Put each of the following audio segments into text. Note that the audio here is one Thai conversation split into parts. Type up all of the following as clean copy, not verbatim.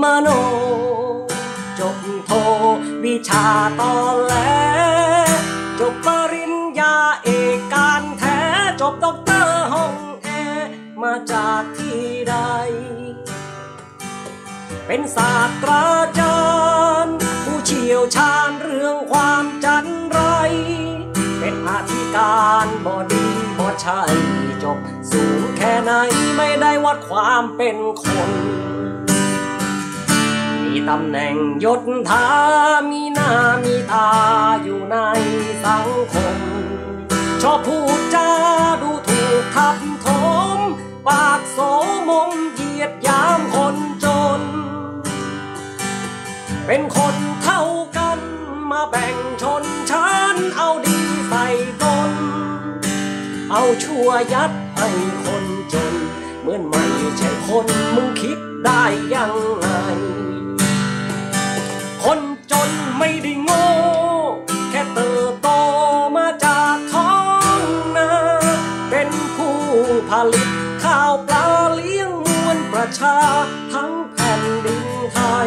มโนจบโทวิชาตอนแลจบปริญญาเอกการแท้จบด็อกเตอร์ห้องแอร์มาจากที่ใดเป็นศาสตราจารย์ผู้เชี่ยวชาญเรื่องความจันไรเป็นอธิการบดีบ่ใช่จบสูงแค่ไหนไม่ได้วัดความเป็นคนมีตำแหน่งยศถามีหน้ามีตาอยู่ในสังคมชอบพูดจาดูถูกทับถมปากโสมมเหยียดยามคนจนเป็นคนเท่ากันมาแบ่งชนชั้นเอาดีใส่ตนเอาชั่วยัดให้คนจนเหมือนไม่ใช่คนมึงคิดได้ยังไงคนจนไม่ได้โง่แค่เติบโตมาจากท้องนาเป็นผู้ผลิตข้าวปลาเลี้ยงมวลประชาทั้งแผ่นดินไทย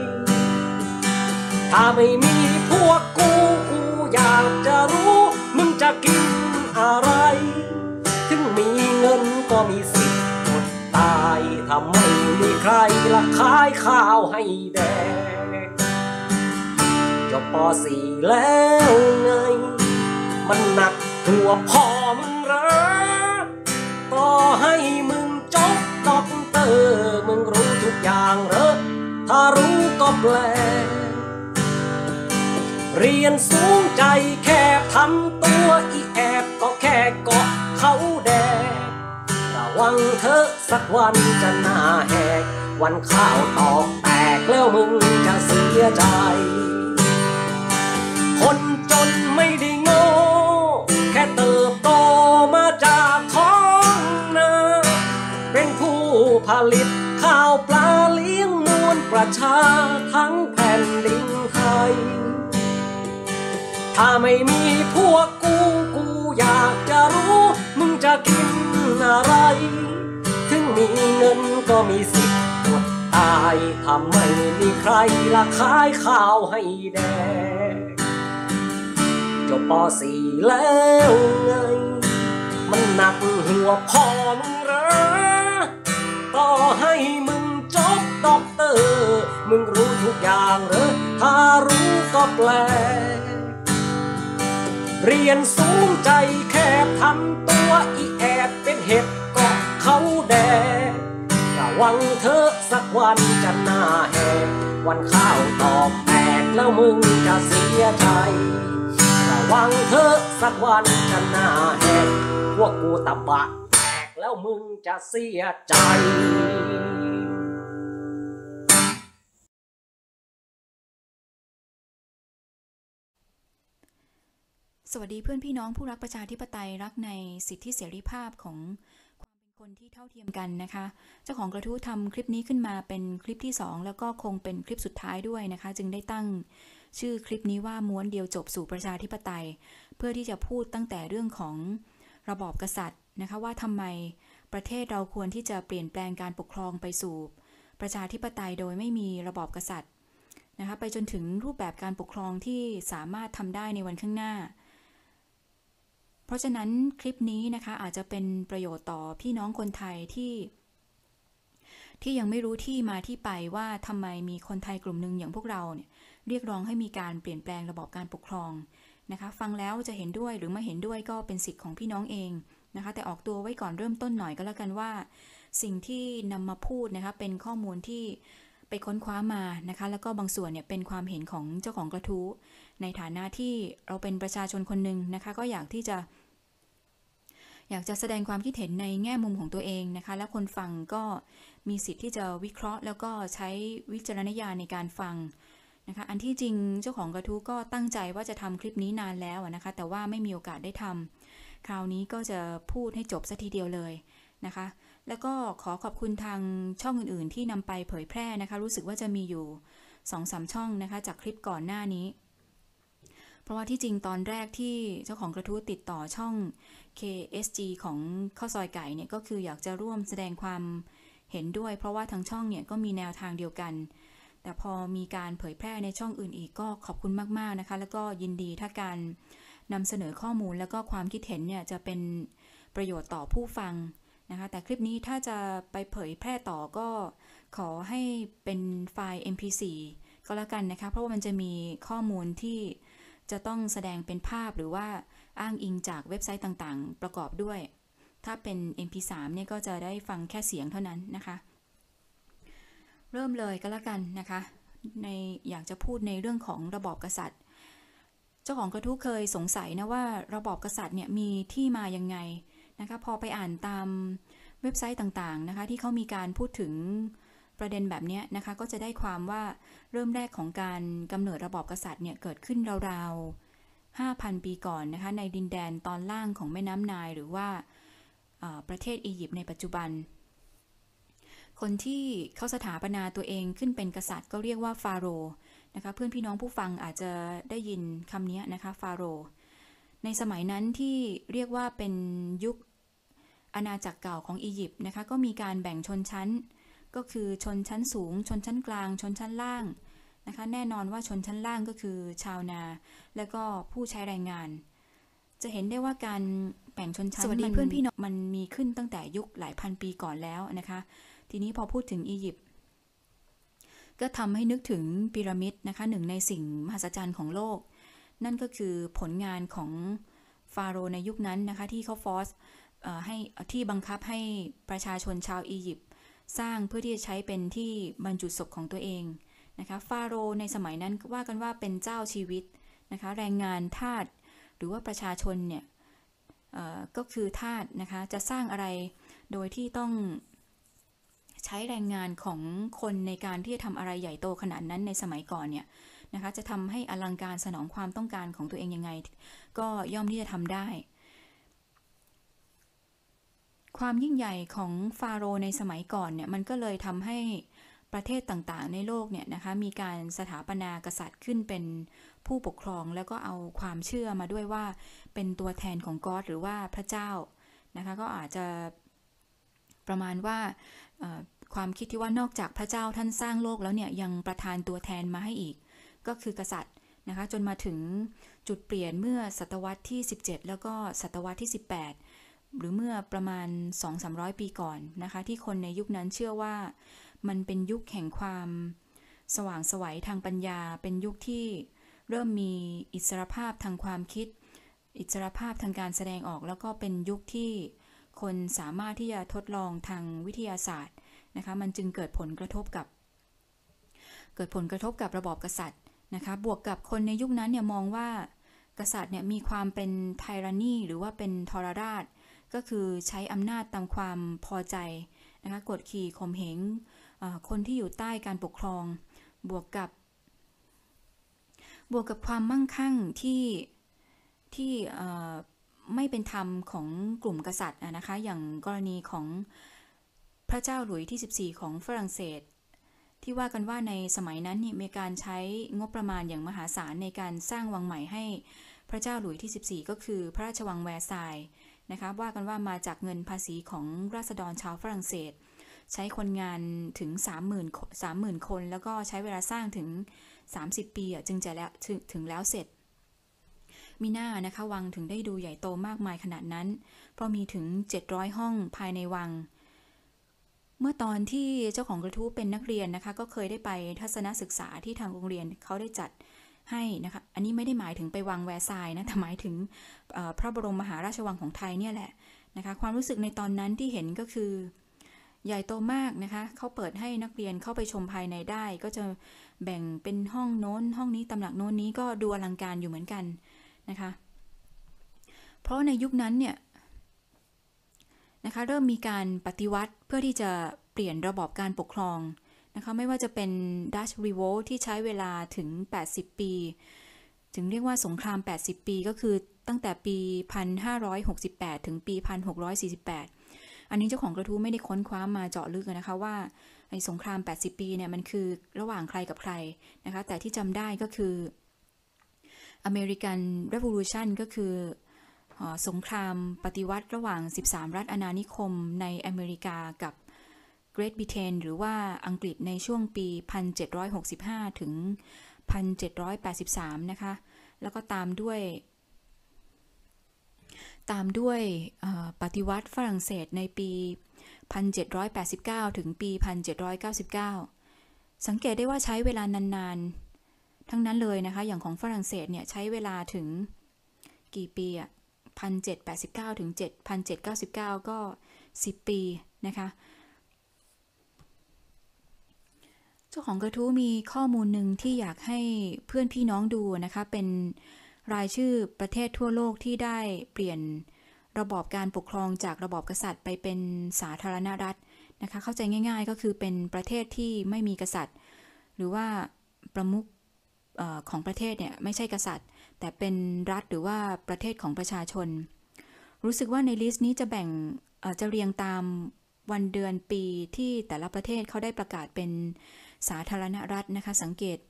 ถ้าไม่มีพวกกูอยากจะรู้มึงจะกินอะไรถึงมีเงินก็มีสิทธิ์อดตายถ้าไม่มีใครละขายข้าวให้แดกจบป.4 แล้วไงมันหนักหัวพ่อมึงเหรอต่อให้มึงจบด็อกเตอร์มึงรู้ทุกอย่างเหรอถ้ารู้ก็แปลเรียนสูงใจแคบทำตัวอีแอบก็แค่เกาะเขาแดกระวังเธอสักวันจะหน้าแหกวันข้าวตอกแตกแล้วมึงจะเสียใจคนจนไม่ได้โง่แค่เติบโตมาจากท้องนาเป็นผู้ผลิตข้าวปลาเลี้ยงมวลประชาทั้งแผ่นดินไทยถ้าไม่มีพวกกูอยากจะรู้มึงจะกินอะไรถึงมีเงินก็มีสิทธิ์อดตายถ้าไม่มีใครละขายข้าวให้แดกจบป.4 แล้วไงมันหนักหัวพ่อมึงเหรอต่อให้มึงจบด็อกเตอร์มึงรู้ทุกอย่างเหรอถ้ารู้ก็แปลเรียนสูงใจแคบทำตัวอีแอบเป็นเห็บเกาะเขาแดกระวังเธอสักวันจะหน้าแหกวันข้าวตอกแตกแล้วมึงจะเสียใจระวังเธอสักวันจะหน้าแหกพวกกูตะบะแตกแล้วมึงจะเสียใจสวัสดีเพื่อนพี่น้องผู้รักประชาธิปไตยรักในสิทธิเสรีภาพของความเป็นคนที่เท่าเทียมกันนะคะเจ้าของกระทู้ทำคลิปนี้ขึ้นมาเป็นคลิปที่2แล้วก็คงเป็นคลิปสุดท้ายด้วยนะคะจึงได้ตั้งชื่อคลิปนี้ว่าม้วนเดียวจบสู่ประชาธิปไตยเพื่อที่จะพูดตั้งแต่เรื่องของระบอบกษัตริย์นะคะว่าทำไมประเทศเราควรที่จะเปลี่ยนแปลงการปกครองไปสู่ประชาธิปไตยโดยไม่มีระบอบกษัตริย์นะคะไปจนถึงรูปแบบการปกครองที่สามารถทำได้ในวันข้างหน้าเพราะฉะนั้นคลิปนี้นะคะอาจจะเป็นประโยชน์ต่อพี่น้องคนไทยที่ยังไม่รู้ที่มาที่ไปว่าทำไมมีคนไทยกลุ่มหนึ่งอย่างพวกเราเนี่ยเรียกร้องให้มีการเปลี่ยนแปลงระบอบการปกครองนะคะฟังแล้วจะเห็นด้วยหรือไม่เห็นด้วยก็เป็นสิทธิ์ของพี่น้องเองนะคะแต่ออกตัวไว้ก่อนเริ่มต้นหน่อยก็แล้วกันว่าสิ่งที่นำมาพูดนะคะเป็นข้อมูลที่ไปค้นคว้ามานะคะแล้วก็บางส่วนเนี่ยเป็นความเห็นของเจ้าของกระทู้ในฐานะที่เราเป็นประชาชนคนหนึ่งนะคะก็อยากจะแสดงความคิดเห็นในแง่มุมของตัวเองนะคะและคนฟังก็มีสิทธิ์ที่จะวิเคราะห์แล้วก็ใช้วิจารณญาณในการฟังนะคะอันที่จริงเจ้าของกระทู้ก็ตั้งใจว่าจะทำคลิปนี้นานแล้วนะคะแต่ว่าไม่มีโอกาสได้ทำคราวนี้ก็จะพูดให้จบซะทีเดียวเลยนะคะแล้วก็ขอขอบคุณทางช่องอื่นๆที่นำไปเผยแพร่นะคะรู้สึกว่าจะมีอยู่ 2-3 ช่องนะคะจากคลิปก่อนหน้านี้เพราะว่าที่จริงตอนแรกที่เจ้าของกระทู้ติดต่อช่อง KSG ของข้าวซอยไก่เนี่ยก็คืออยากจะร่วมแสดงความเห็นด้วยเพราะว่าทางช่องเนี่ยก็มีแนวทางเดียวกันแต่พอมีการเผยแพร่ในช่องอื่นอีกก็ขอบคุณมากๆนะคะแล้วก็ยินดีถ้าการนำเสนอข้อมูลแล้วก็ความคิดเห็นเนี่ยจะเป็นประโยชน์ต่อผู้ฟังนะคะแต่คลิปนี้ถ้าจะไปเผยแพร่ต่อก็ขอให้เป็นไฟล์ MP4 ก็แล้วกันนะคะเพราะว่ามันจะมีข้อมูลที่จะต้องแสดงเป็นภาพหรือว่าอ้างอิงจากเว็บไซต์ต่างๆประกอบด้วยถ้าเป็น MP3 เนี่ยก็จะได้ฟังแค่เสียงเท่านั้นนะคะเริ่มเลยก็แล้วกันนะคะอยากจะพูดในเรื่องของระบอบกษัตริย์เจ้าของกระทู้เคยสงสัยนะว่าระบอบกษัตริย์เนี่ยมีที่มายังไงนะคะพอไปอ่านตามเว็บไซต์ต่างๆนะคะที่เขามีการพูดถึงประเด็นแบบนี้นะคะก็จะได้ความว่าเริ่มแรกของการกำเนิดระบอบกษัตริย์เนี่ยเกิดขึ้นราวๆ 5,000 ปีก่อนนะคะในดินแดนตอนล่างของแม่น้ำไนล์หรือว่าประเทศอียิปต์ในปัจจุบันคนที่เขาสถาปนาตัวเองขึ้นเป็นกษัตริย์ก็เรียกว่าฟาโรห์นะคะเพื่อนพี่น้องผู้ฟังอาจจะได้ยินคำนี้นะคะฟาโรห์ในสมัยนั้นที่เรียกว่าเป็นยุคอาณาจักรเก่าของอียิปต์นะคะก็มีการแบ่งชนชั้นก็คือชนชั้นสูงชนชั้นกลางชนชั้นล่างนะคะแน่นอนว่าชนชั้นล่างก็คือชาวนาและก็ผู้ใช้แรงงานจะเห็นได้ว่าการแบ่งชนชั้นเพื่อนพี่น้องมันมีขึ้นตั้งแต่ยุคหลายพันปีก่อนแล้วนะคะทีนี้พอพูดถึงอียิปต์ก็ทำให้นึกถึงพีระมิดนะคะหนึ่งในสิ่งมหัศจรรย์ของโลกนั่นก็คือผลงานของฟาโรห์ในยุคนั้นนะคะที่เขาฟอร์สให้ที่บังคับให้ประชาชนชาวอียิปต์สร้างเพื่อที่จะใช้เป็นที่บรรจุศพของตัวเองนะคะฟาโรห์ในสมัยนั้นว่ากันว่าเป็นเจ้าชีวิตนะคะแรงงานทาสหรือว่าประชาชนเนี่ยก็คือทาสนะคะจะสร้างอะไรโดยที่ต้องใช้แรงงานของคนในการที่จะทำอะไรใหญ่โตขนาดนั้นในสมัยก่อนเนี่ยนะคะจะทำให้อลังการสนองความต้องการของตัวเองยังไงก็ย่อมที่จะทำได้ความยิ่งใหญ่ของฟาโรห์ในสมัยก่อนเนี่ยมันก็เลยทำให้ประเทศต่างๆในโลกเนี่ยนะคะมีการสถาปนากษัตริย์ขึ้นเป็นผู้ปกครองแล้วก็เอาความเชื่อมาด้วยว่าเป็นตัวแทนของก็อดหรือว่าพระเจ้านะคะก็อาจจะประมาณว่าความคิดที่ว่านอกจากพระเจ้าท่านสร้างโลกแล้วเนี่ยยังประทานตัวแทนมาให้อีกก็คือกษัตริย์นะคะจนมาถึงจุดเปลี่ยนเมื่อศตวรรษที่17แล้วก็ศตวรรษที่18หรือเมื่อประมาณ 2-300 ปีก่อนนะคะที่คนในยุคนั้นเชื่อว่ามันเป็นยุคแห่งความสว่างไสวทางปัญญาเป็นยุคที่เริ่มมีอิสรภาพทางความคิดอิสรภาพทางการแสดงออกแล้วก็เป็นยุคที่คนสามารถที่จะทดลองทางวิทยาศาสตร์นะคะมันจึงเกิดผลกระทบกับระบอบกษัตริย์นะคะบวกกับคนในยุคนั้นเนี่ยมองว่ากษัตริย์เนี่ยมีความเป็นไทรานีหรือว่าเป็นทรราชก็คือใช้อำนาจตามความพอใจนะคะกดขี่ข่มเหงคนที่อยู่ใต้การปกครองบวกกับความมั่งคั่งที่ไม่เป็นธรรมของกลุ่มกษัตริย์นะคะอย่างกรณีของพระเจ้าหลุยส์ที่14ของฝรั่งเศสที่ว่ากันว่าในสมัยนั้นมีการใช้งบประมาณอย่างมหาศาลในการสร้างวังใหม่ให้พระเจ้าหลุยส์ที่14ก็คือพระราชวังแวร์ซายน์นะคะว่ากันว่ามาจากเงินภาษีของราษฎรชาวฝรั่งเศสใช้คนงานถึง 30,000 คนแล้วก็ใช้เวลาสร้างถึง30 ปีจึงจะถึงแล้วเสร็จมีหน้านะคะวังถึงได้ดูใหญ่โตมากมายขนาดนั้นเพราะมีถึง700ห้องภายในวังเมื่อตอนที่เจ้าของกระทู้เป็นนักเรียนนะคะก็เคยได้ไปทัศนศึกษาที่ทางโรงเรียนเขาได้จัดให้นะคะอันนี้ไม่ได้หมายถึงไปวังแวร์ซายน์นะแต่หมายถึงพระบรมมหาราชวังของไทยเนี่ยแหละนะคะความรู้สึกในตอนนั้นที่เห็นก็คือใหญ่โตมากนะคะเขาเปิดให้นักเรียนเข้าไปชมภายในได้ก็จะแบ่งเป็นห้องโน้นห้องนี้ตำหนักโน้นนี้ก็ดูอลังการอยู่เหมือนกันนะคะเพราะในยุคนั้นเนี่ยนะคะเริ่มมีการปฏิวัติเพื่อที่จะเปลี่ยนระบอบการปกครองนะคะไม่ว่าจะเป็น Dutch Revolt ที่ใช้เวลาถึง80 ปีถึงเรียกว่าสงคราม80 ปีก็คือตั้งแต่ปี 1568 ถึงปี 1648 อันนี้เจ้าของกระทู้ไม่ได้ค้นคว้ามาเจาะลึกนะคะว่าไอ้สงคราม80 ปีเนี่ยมันคือระหว่างใครกับใครนะคะแต่ที่จำได้ก็คือ American Revolution ก็คือสงครามปฏิวัติระหว่าง13รัฐอาณานิคมในอเมริกากับ Great Britain หรือว่าอังกฤษในช่วงปี 1765 ถึง 1783 นะคะแล้วก็ตามด้วยปฏิวัติฝรั่งเศสในปี 1789 ถึงปี 1799 สังเกตได้ว่าใช้เวลานานๆทั้งนั้นเลยนะคะอย่างของฝรั่งเศสเนี่ยใช้เวลาถึงกี่ปีอ่ะ 1789 ถึง 1799 ก็10 ปีนะคะเจ้าของกระทู้มีข้อมูลหนึ่งที่อยากให้เพื่อนพี่น้องดูนะคะเป็นรายชื่อประเทศทั่วโลกที่ได้เปลี่ยนระบอบการปกครองจากระบอบกษัตริย์ไปเป็นสาธารณรัฐนะคะเข้าใจง่ายๆก็คือเป็นประเทศที่ไม่มีกษัตริย์หรือว่าประมุขของประเทศเนี่ยไม่ใช่กษัตริย์แต่เป็นรัฐหรือว่าประเทศของประชาชนรู้สึกว่าในลิสต์นี้จะแบ่งจะเรียงตามวันเดือนปีที่แต่ละประเทศเขาได้ประกาศเป็นสาธารณรัฐนะคะสังเกต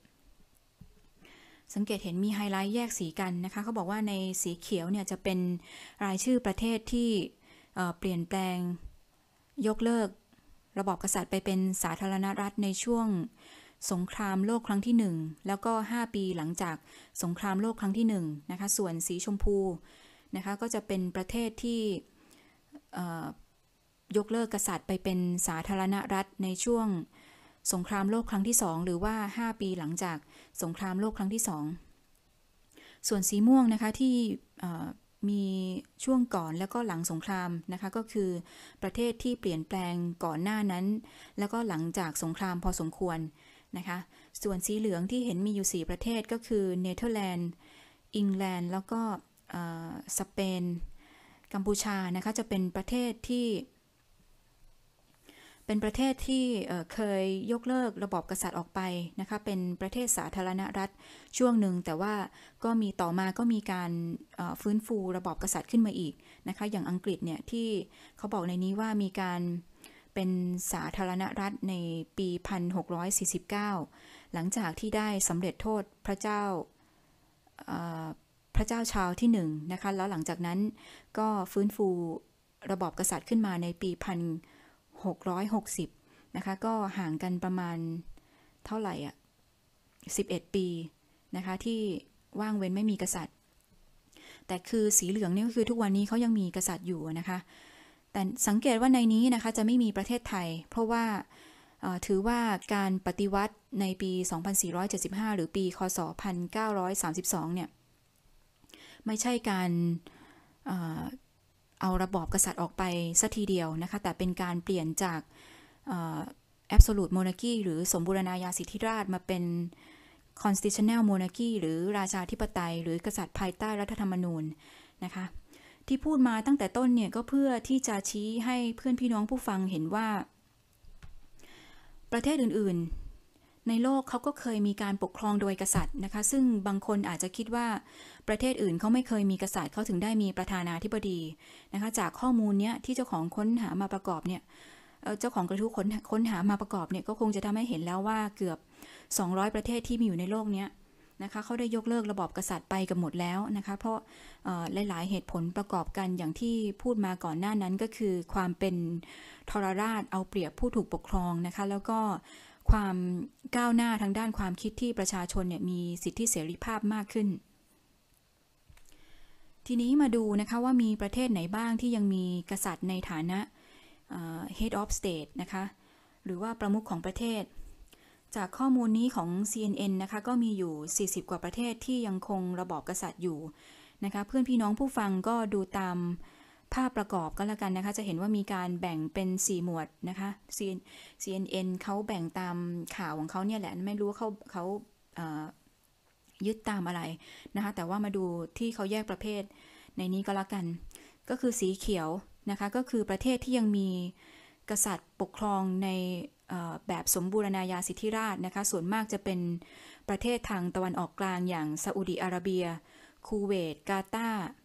เห็นมีไฮไลท์แยกสีกันนะคะเขาบอกว่าในสีเขียวเนี่ยจะเป็นรายชื่อประเทศที่เปลี่ยนแปลงยกเลิกระบอบกษัตริย์ไปเป็นสาธารณรัฐในช่วงสงครามโลกครั้งที่1แล้วก็5 ปีหลังจากสงครามโลกครั้งที่1นะคะส่วนสีชมพูนะคะก็จะเป็นประเทศที่ยกเลิกกษัตริย์ไปเป็นสาธารณรัฐในช่วงสงครามโลกครั้งที่2หรือว่า5 ปีหลังจากสงครามโลกครั้งที่2ส่วนสีม่วงนะคะที่มีช่วงก่อนแล้วก็หลังสงครามนะคะก็คือประเทศที่เปลี่ยนแปลงก่อนหน้านั้นแล้วก็หลังจากสงครามพอสมควรนะคะส่วนสีเหลืองที่เห็นมีอยู่4ประเทศก็คือเนเธอร์แลนด์อังกฤษแล้วก็สเปนกัมพูชานะคะจะเป็นประเทศที่เคยยกเลิกระบอบกษัตริย์ออกไปนะคะเป็นประเทศสาธารณรัฐช่วงหนึ่งแต่ว่าก็มีต่อมาก็มีการฟื้นฟูระบอบกษัตริย์ขึ้นมาอีกนะคะอย่างอังกฤษเนี่ยที่เขาบอกในนี้ว่ามีการเป็นสาธารณรัฐในปี 1649 หลังจากที่ได้สำเร็จโทษพระเจ้าชาร์ลส์ที่1นะคะแล้วหลังจากนั้นก็ฟื้นฟูระบอบกษัตริย์ขึ้นมาในปี1660นะคะก็ห่างกันประมาณเท่าไหร่11 ปีนะคะที่ว่างเว้นไม่มีกษัตริย์แต่คือสีเหลืองนี่ก็คือทุกวันนี้เขายังมีกษัตริย์อยู่นะคะแต่สังเกตว่าในนี้นะคะจะไม่มีประเทศไทยเพราะว่าถือว่าการปฏิวัติในปี 2475 หรือปีคศ 1932 เนี่ยไม่ใช่การเอาระบอบกษัตริย์ออกไปสัทีเดียวนะคะแต่เป็นการเปลี่ยนจากabsolute monarchy หรือสมบูรณาญาสิทธิราชย์มาเป็น constitutional monarchy หรือราชาธิปไตยหรือกษัตริย์ภายใต้รัฐธรรมนูญนะคะที่พูดมาตั้งแต่ต้นเนี่ยก็เพื่อที่จะชี้ให้เพื่อนพี่น้องผู้ฟังเห็นว่าประเทศอื่นๆในโลกเขาก็เคยมีการปกครองโดยกษัตริย์นะคะซึ่งบางคนอาจจะคิดว่าประเทศอื่นเขาไม่เคยมีกษัตริย์เขาถึงได้มีประธานาธิบดีนะคะจากข้อมูลเนี้ยที่เจ้าของค้นหามาประกอบเนี่ยเจ้าของกระทู้ค้นหามาประกอบเนี่ยก็คงจะทำให้เห็นแล้วว่าเกือบ200ประเทศที่มีอยู่ในโลกเนี้ยนะคะเขาได้ยกเลิกระบอบกษัตริย์ไปกันหมดแล้วนะคะเพราะหลายๆเหตุผลประกอบกันอย่างที่พูดมาก่อนหน้านั้นก็คือความเป็นทรราชเอาเปรียบผู้ถูกปกครองนะคะแล้วก็ความก้าวหน้าทางด้านความคิดที่ประชาชนเนี่ยมีสิทธิเสรีภาพมากขึ้นทีนี้มาดูนะคะว่ามีประเทศไหนบ้างที่ยังมีกษัตริย์ในฐานะhead of state นะคะหรือว่าประมุขของประเทศจากข้อมูลนี้ของ CNN นะคะก็มีอยู่40กว่าประเทศที่ยังคงระบอบกษัตริย์อยู่นะคะเพื่อนพี่น้องผู้ฟังก็ดูตามภาพประกอบก็แล้วกันนะคะจะเห็นว่ามีการแบ่งเป็น4หมวดนะคะ CNN เขาแบ่งตามข่าวของเขาเนี่ยแหละไม่รู้ว่าเขายึดตามอะไรนะคะแต่ว่ามาดูที่เขาแยกประเภทในนี้ก็แล้วกันก็คือสีเขียวนะคะก็คือประเทศที่ยังมีกษัตริย์ปกครองในแบบสมบูรณาญาสิทธิราชย์นะคะส่วนมากจะเป็นประเทศทางตะวันออกกลางอย่างซาอุดิอาระเบียคูเวตกาตาร์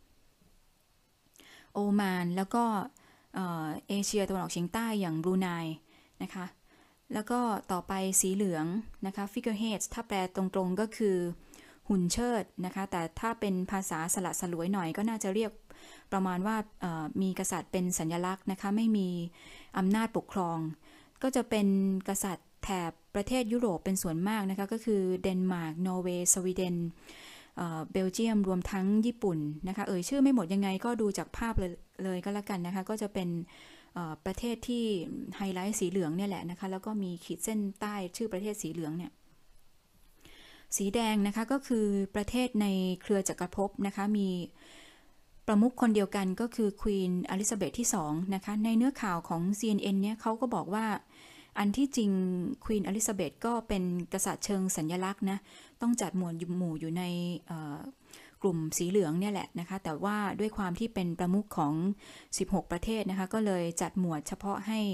โอมานแล้วก็เอเชียตะวันออกเฉียงใต้อย่างบรูไนนะคะแล้วก็ต่อไปสีเหลืองนะคะ figureheads ถ้าแปลตรงๆก็คือหุ่นเชิดนะคะแต่ถ้าเป็นภาษาสละสลวยหน่อยก็น่าจะเรียกประมาณว่ามีกษัตริย์เป็นสัญลักษณ์นะคะไม่มีอำนาจปกครองก็จะเป็นกษัตริย์แถบประเทศยุโรปเป็นส่วนมากนะคะก็คือเดนมาร์กนอร์เวย์สวีเดนเบลเยียมรวมทั้งญี่ปุ่นนะคะชื่อไม่หมดยังไงก็ดูจากภาพเลยก็แล้วกันนะคะก็จะเป็นประเทศที่ไฮไลท์สีเหลืองเนี่ยแหละนะคะแล้วก็มีขีดเส้นใต้ชื่อประเทศสีเหลืองเนี่ยสีแดงนะคะก็คือประเทศในเครือจักรภพนะคะมีประมุขคนเดียวกันก็คือควีนอลิซาเบธที่2นะคะในเนื้อข่าวของ CNN เนี่ยเขาก็บอกว่าอันที่จริงควีนอลิซาเบธก็เป็นกษัตริย์เชิงสัญลักษณ์นะต้องจัดหมวดหมู่อยู่ในกลุ่มสีเหลืองเนี่ยแหละนะคะแต่ว่าด้วยความที่เป็นประมุขของ16ประเทศนะคะก็เลยจัดหมวดเฉพาะให้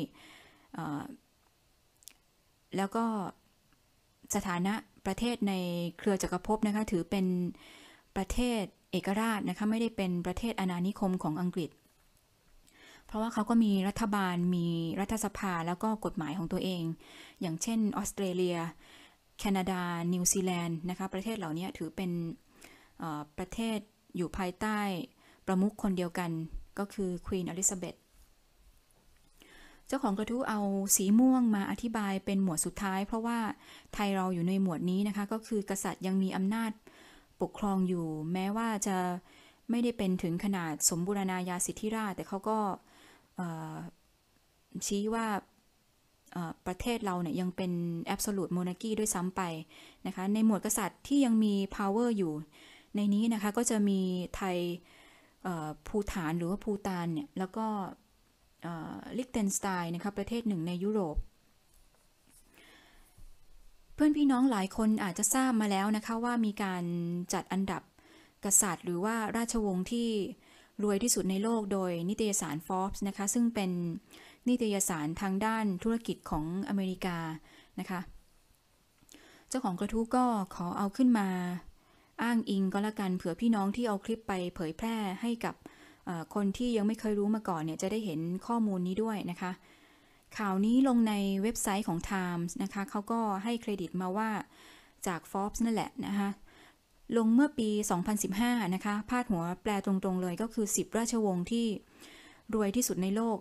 แล้วก็สถานะประเทศในเครือจักรภพนะคะถือเป็นประเทศเอกราชนะคะไม่ได้เป็นประเทศอาณานิคมของอังกฤษเพราะว่าเขาก็มีรัฐบาลมีรัฐสภาแล้วก็กฎหมายของตัวเองอย่างเช่นออสเตรเลียแคนาดานิวซีแลนด์นะคะประเทศเหล่านี้ถือเป็นประเทศอยู่ภายใต้ประมุขคนเดียวกันก็คือควีนอลิซาเบธเจ้าของกระทู้เอาสีม่วงมาอธิบายเป็นหมวดสุดท้ายเพราะว่าไทยเราอยู่ในหมวดนี้นะคะก็คือกษัตริย์ยังมีอำนาจปกครองอยู่แม้ว่าจะไม่ได้เป็นถึงขนาดสมบูรณาญาสิทธิราชย์แต่เขาก็ชี้ว่าประเทศเราเนี่ยยังเป็น absolute monarchy ด้วยซ้ำไปนะคะในหมวดกษัตริย์ที่ยังมี power อยู่ในนี้นะคะก็จะมีไทยภูฏานหรือว่าภูฏานเนี่ยแล้วก็ลิกเทนสไตน์นะคะประเทศหนึ่งในยุโรปเพื่อนพี่น้องหลายคนอาจจะทราบมาแล้วนะคะว่ามีการจัดอันดับกษัตริย์หรือว่าราชวงศ์ที่รวยที่สุดในโลกโดยนิตยสาร Forbes นะคะซึ่งเป็นนิตยสารทางด้านธุรกิจของอเมริกานะคะเจ้าของกระทู้ก็ขอเอาขึ้นมาอ้างอิงก็แล้วกันเผื่อพี่น้องที่เอาคลิปไปเผยแพร่ให้กับคนที่ยังไม่เคยรู้มาก่อนเนี่ยจะได้เห็นข้อมูลนี้ด้วยนะคะข่าวนี้ลงในเว็บไซต์ของ Times นะคะเขาก็ให้เครดิตมาว่าจาก Forbes นั่นแหละนะคะลงเมื่อปี 2015 นะคะพาดหัวแปลตรงๆเลยก็คือ10ราชวงศ์ที่รวยที่สุดในโลก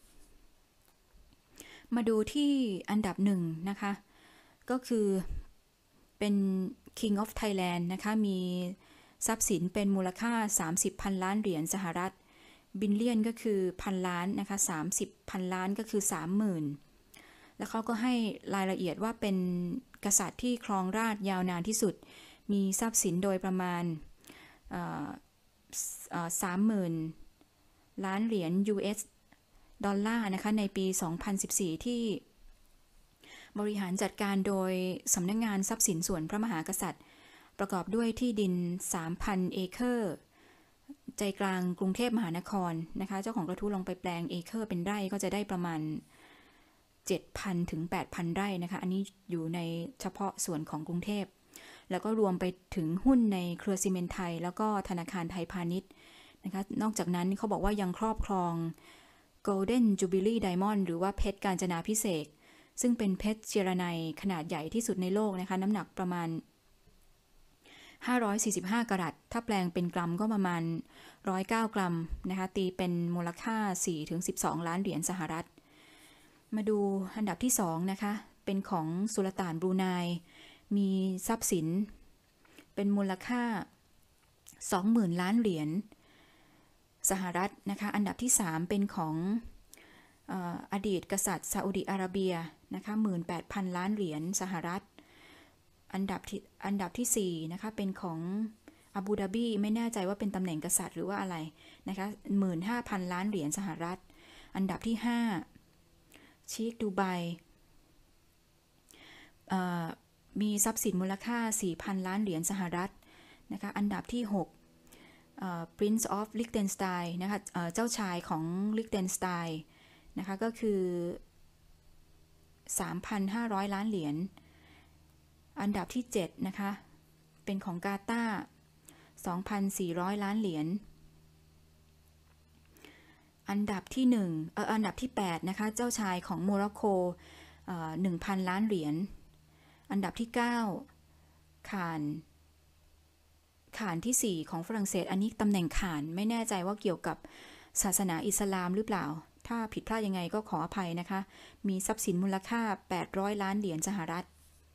มาดูที่อันดับ1นะคะก็คือเป็น King of Thailand นะคะมีทรัพย์สินเป็นมูลค่า30 พันล้านเหรียญสหรัฐบิลเลียนก็คือพันล้านนะคะ30 พันล้านก็คือ 30,000 แล้วเขาก็ให้รายละเอียดว่าเป็นกษัตริย์ที่ครองราชย์ยาวนานที่สุดมีทรัพย์สินโดยประมาณ30,000 ล้านเหรียญ US ดอลลาร์นะคะในปี 2014 ที่บริหารจัดการโดยสำนักงานทรัพย์สินส่วนพระมหากษัตริย์ประกอบด้วยที่ดิน 3,000 เอเคอร์ใจกลางกรุงเทพมหานครนะคะเจ้าของกระทู้ลองไปแปลงเอเคอร์เป็นไร่ก็จะได้ประมาณ 7,000 ถึง 8,000 ไร่นะคะอันนี้อยู่ในเฉพาะส่วนของกรุงเทพแล้วก็รวมไปถึงหุ้นในเครือซีเมนต์ไทยแล้วก็ธนาคารไทยพาณิชย์นะคะนอกจากนั้นเขาบอกว่ายังครอบครอง Golden Jubilee Diamond หรือว่าเพชรกาญจนาภิเษกซึ่งเป็นเพชรเจรไนขนาดใหญ่ที่สุดในโลกนะคะน้ำหนักประมาณ545 กรัตถ้าแปลงเป็นกรัมก็ประมาณ109 กรัมนะคะตีเป็นมูลค่า 4-12 ล้านเหรียญสหรัฐมาดูอันดับที่2นะคะเป็นของสุลต่านบรูไนมีทรัพย์สินเป็นมูลค่า 20,000 ล้านเหรียญสหรัฐนะคะอันดับที่3เป็นของอดีตกษัตริย์ซาอุดิอาระเบียนะคะ 18,000 ล้านเหรียญสหรัฐอันดับที่4นะคะเป็นของอาบูดาบีไม่แน่ใจว่าเป็นตำแหน่งกษัตริย์หรือว่าอะไรนะคะ 15,000 ล้านเหรียญสหรัฐอันดับที่5ชีคดูไบมีทรัพย์สินมูลค่า 4,000 ล้านเหรียญสหรัฐนะคะอันดับที่6 Prince of Liechtenstein นะคะเจ้าชายของ Liechtenstein นะคะก็คือ 3,500 ล้านเหรียญอันดับที่7นะคะเป็นของกาตาร์ 2,400 ล้านเหรียญอันดับที่อันดับที่8นะคะเจ้าชายของโมร็อกโก1,000 ล้านเหรียญอันดับที่9ข่านข่านที่4ของฝรั่งเศสอันนี้ตำแหน่งข่านไม่แน่ใจว่าเกี่ยวกับศาสนาอิสลามหรือเปล่าถ้าผิดพลาดยังไงก็ขออภัยนะคะมีทรัพย์สินมูลค่า800 ล้านเหรียญสหรัฐ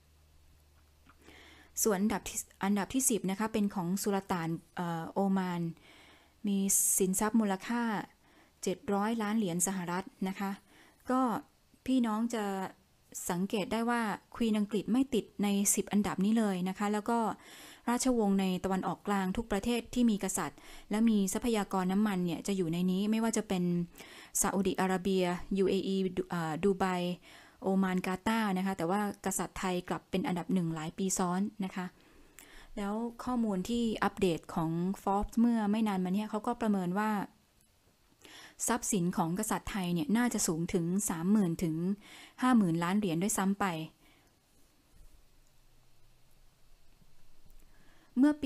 ส่วนอันดับที่10นะคะเป็นของสุลต่านโอมานมีสินทรัพย์มูลค่า700 ล้านเหรียญสหรัฐนะคะก็พี่น้องจะสังเกตได้ว่าควีนอังกฤษไม่ติดใน10อันดับนี้เลยนะคะแล้วก็ราชวงศ์ในตะวันออกกลางทุกประเทศที่มีกษัตริย์และมีทรัพยากรน้ำมันเนี่ยจะอยู่ในนี้ไม่ว่าจะเป็นซาอุดิอาระเบีย UAE ดูไบโอมานกาตาร์นะคะแต่ว่ากษัตริย์ไทยกลับเป็นอันดับ1หลายปีซ้อนนะคะแล้วข้อมูลที่อัปเดตของ Forbes เมื่อไม่นานมานี้เขาก็ประเมินว่าทรัพย์สินของกษัตริย์ไทยเนี่ยน่าจะสูงถึง 30,000 ถึง 50,000 ล้านเหรียญด้วยซ้ำไปเมื่อปี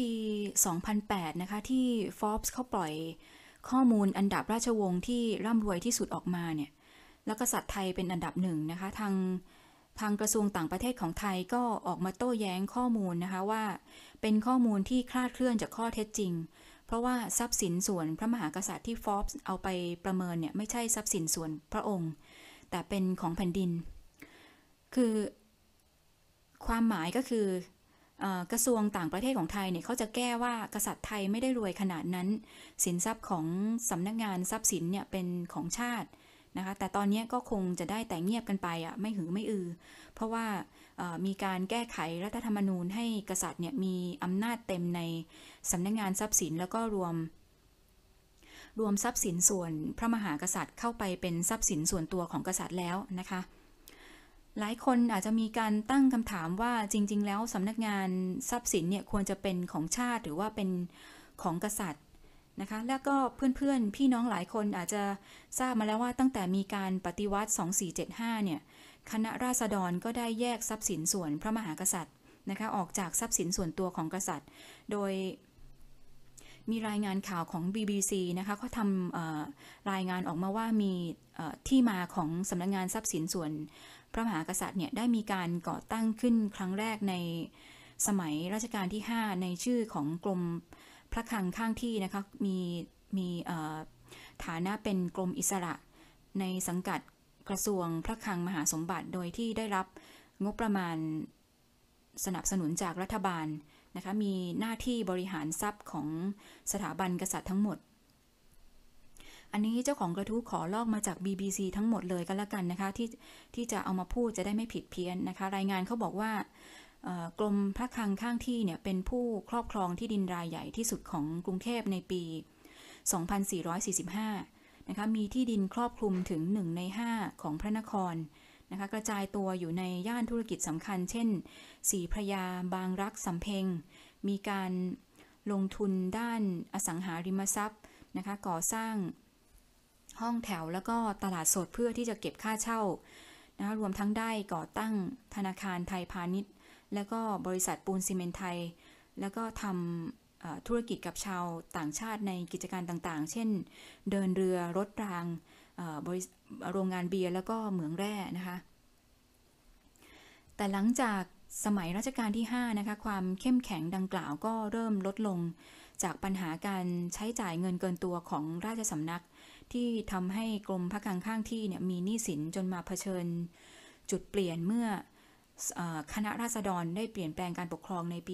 2008 นะคะที่ Forbes เขาปล่อยข้อมูลอันดับราชวงศ์ที่ร่ำรวยที่สุดออกมาเนี่ยแล้วกษัตริย์ไทยเป็นอันดับ1นะคะทางกระทรวงต่างประเทศของไทยก็ออกมาโต้แย้งข้อมูลนะคะว่าเป็นข้อมูลที่คลาดเคลื่อนจากข้อเท็จจริงเพราะว่าทรัพย์สินส่วนพระมหากษัตริย์ที่ Forbes เอาไปประเมินเนี่ยไม่ใช่ทรัพย์สินส่วนพระองค์แต่เป็นของแผ่นดินคือความหมายก็คือกระทรวงต่างประเทศของไทยเนี่ยเขาจะแก้ว่ากษัตริย์ไทยไม่ได้รวยขนาดนั้นสินทรัพย์ของสำนักงานทรัพย์สินเนี่ยเป็นของชาตินะคะแต่ตอนนี้ก็คงจะได้แต่เงียบกันไปไม่หือไม่อือเพราะว่ามีการแก้ไขรัฐธรรมนูญให้กษัตริย์เนี่ยมีอำนาจเต็มในสำนักงานทรัพย์สินแล้วก็รวมทรัพย์สินส่วนพระมหากษัตริย์เข้าไปเป็นทรัพย์สินส่วนตัวของกษัตริย์แล้วนะคะหลายคนอาจจะมีการตั้งคำถามว่าจริงๆแล้วสำนักงานทรัพย์สินเนี่ยควรจะเป็นของชาติหรือว่าเป็นของกษัตริย์นะคะแล้วก็เพื่อนๆพี่น้องหลายคนอาจจะทราบมาแล้วว่าตั้งแต่มีการปฏิวัติ2475เนี่ยคณะราษฎรก็ได้แยกทรัพย์สินส่วนพระมหากษัตริย์นะคะออกจากทรัพย์สินส่วนตัวของกษัตริย์โดยมีรายงานข่าวของ BBC นะคะเขาทำรายงานออกมาว่ามีที่มาของสำนักงานทรัพย์สินส่วนพระมหากษัตริย์เนี่ยได้มีการก่อตั้งขึ้นครั้งแรกในสมัยรัชกาลที่5ในชื่อของกรมพระคลังข้างที่นะคะมีฐานะเป็นกรมอิสระในสังกัดกระทรวงพระคลังมหาสมบัติโดยที่ได้รับงบประมาณสนับสนุนจากรัฐบาลนะคะมีหน้าที่บริหารทรัพย์ของสถาบันกษัตริย์ทั้งหมดอันนี้เจ้าของกระทู้ขอลอกมาจาก BBC ทั้งหมดเลยก็แล้วกันนะคะที่จะเอามาพูดจะได้ไม่ผิดเพี้ยนนะคะรายงานเขาบอกว่ากรมพระคลังข้างที่เนี่ยเป็นผู้ครอบครองที่ดินรายใหญ่ที่สุดของกรุงเทพในปี 2445 นะคะมีที่ดินครอบคลุมถึง1 ใน 5ของพระนครนะคะกระจายตัวอยู่ในย่านธุรกิจสำคัญเช่นศรีพระยาบางรักสำเพ็งมีการลงทุนด้านอสังหาริมทรัพย์นะคะก่อสร้างห้องแถวแล้วก็ตลาดสดเพื่อที่จะเก็บค่าเช่านะคะรวมทั้งได้ก่อตั้งธนาคารไทยพาณิชย์แล้วก็บริษัทปูนซีเมนต์ไทยแล้วก็ทำธุรกิจกับชาวต่างชาติในกิจการต่างๆเช่นเดินเรือรถรางโรงงานเบียร์แล้วก็เหมืองแร่นะคะแต่หลังจากสมัยรัชกาลที่5นะคะความเข้มแข็งดังกล่าวก็เริ่มลดลงจากปัญหาการใช้จ่ายเงินเกินตัวของราชสำนักที่ทำให้กรมพระคลังข้างที่เนี่ยมีหนี้สินจนมาเผชิญจุดเปลี่ยนเมื่อคณะราษฎรได้เปลี่ยนแปลงการปกครองในปี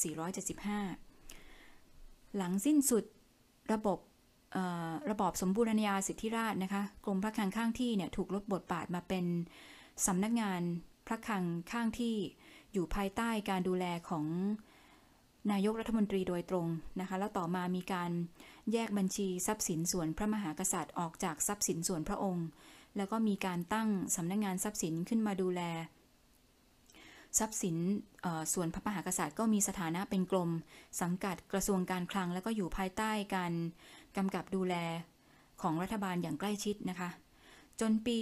2475 หลังสิ้นสุดระบอบสมบูรณาญาสิทธิราชย์นะคะกรมพระคลังข้างที่เนี่ยถูกลดบทบาทมาเป็นสำนักงานพระคลังข้างที่อยู่ภายใต้การดูแลของนายกรัฐมนตรีโดยตรงนะคะแล้วต่อมามีการแยกบัญชีทรัพย์สินส่วนพระมหากษัตริย์ออกจากทรัพย์สินส่วนพระองค์แล้วก็มีการตั้งสำนักงานทรัพย์สินขึ้นมาดูแลทรัพย์สินส่วนพระมหากษัตริย์ก็มีสถานะเป็นกรมสังกัดกระทรวงการคลังแล้วก็อยู่ภายใต้การกำกับดูแลของรัฐบาลอย่างใกล้ชิดนะคะจนปี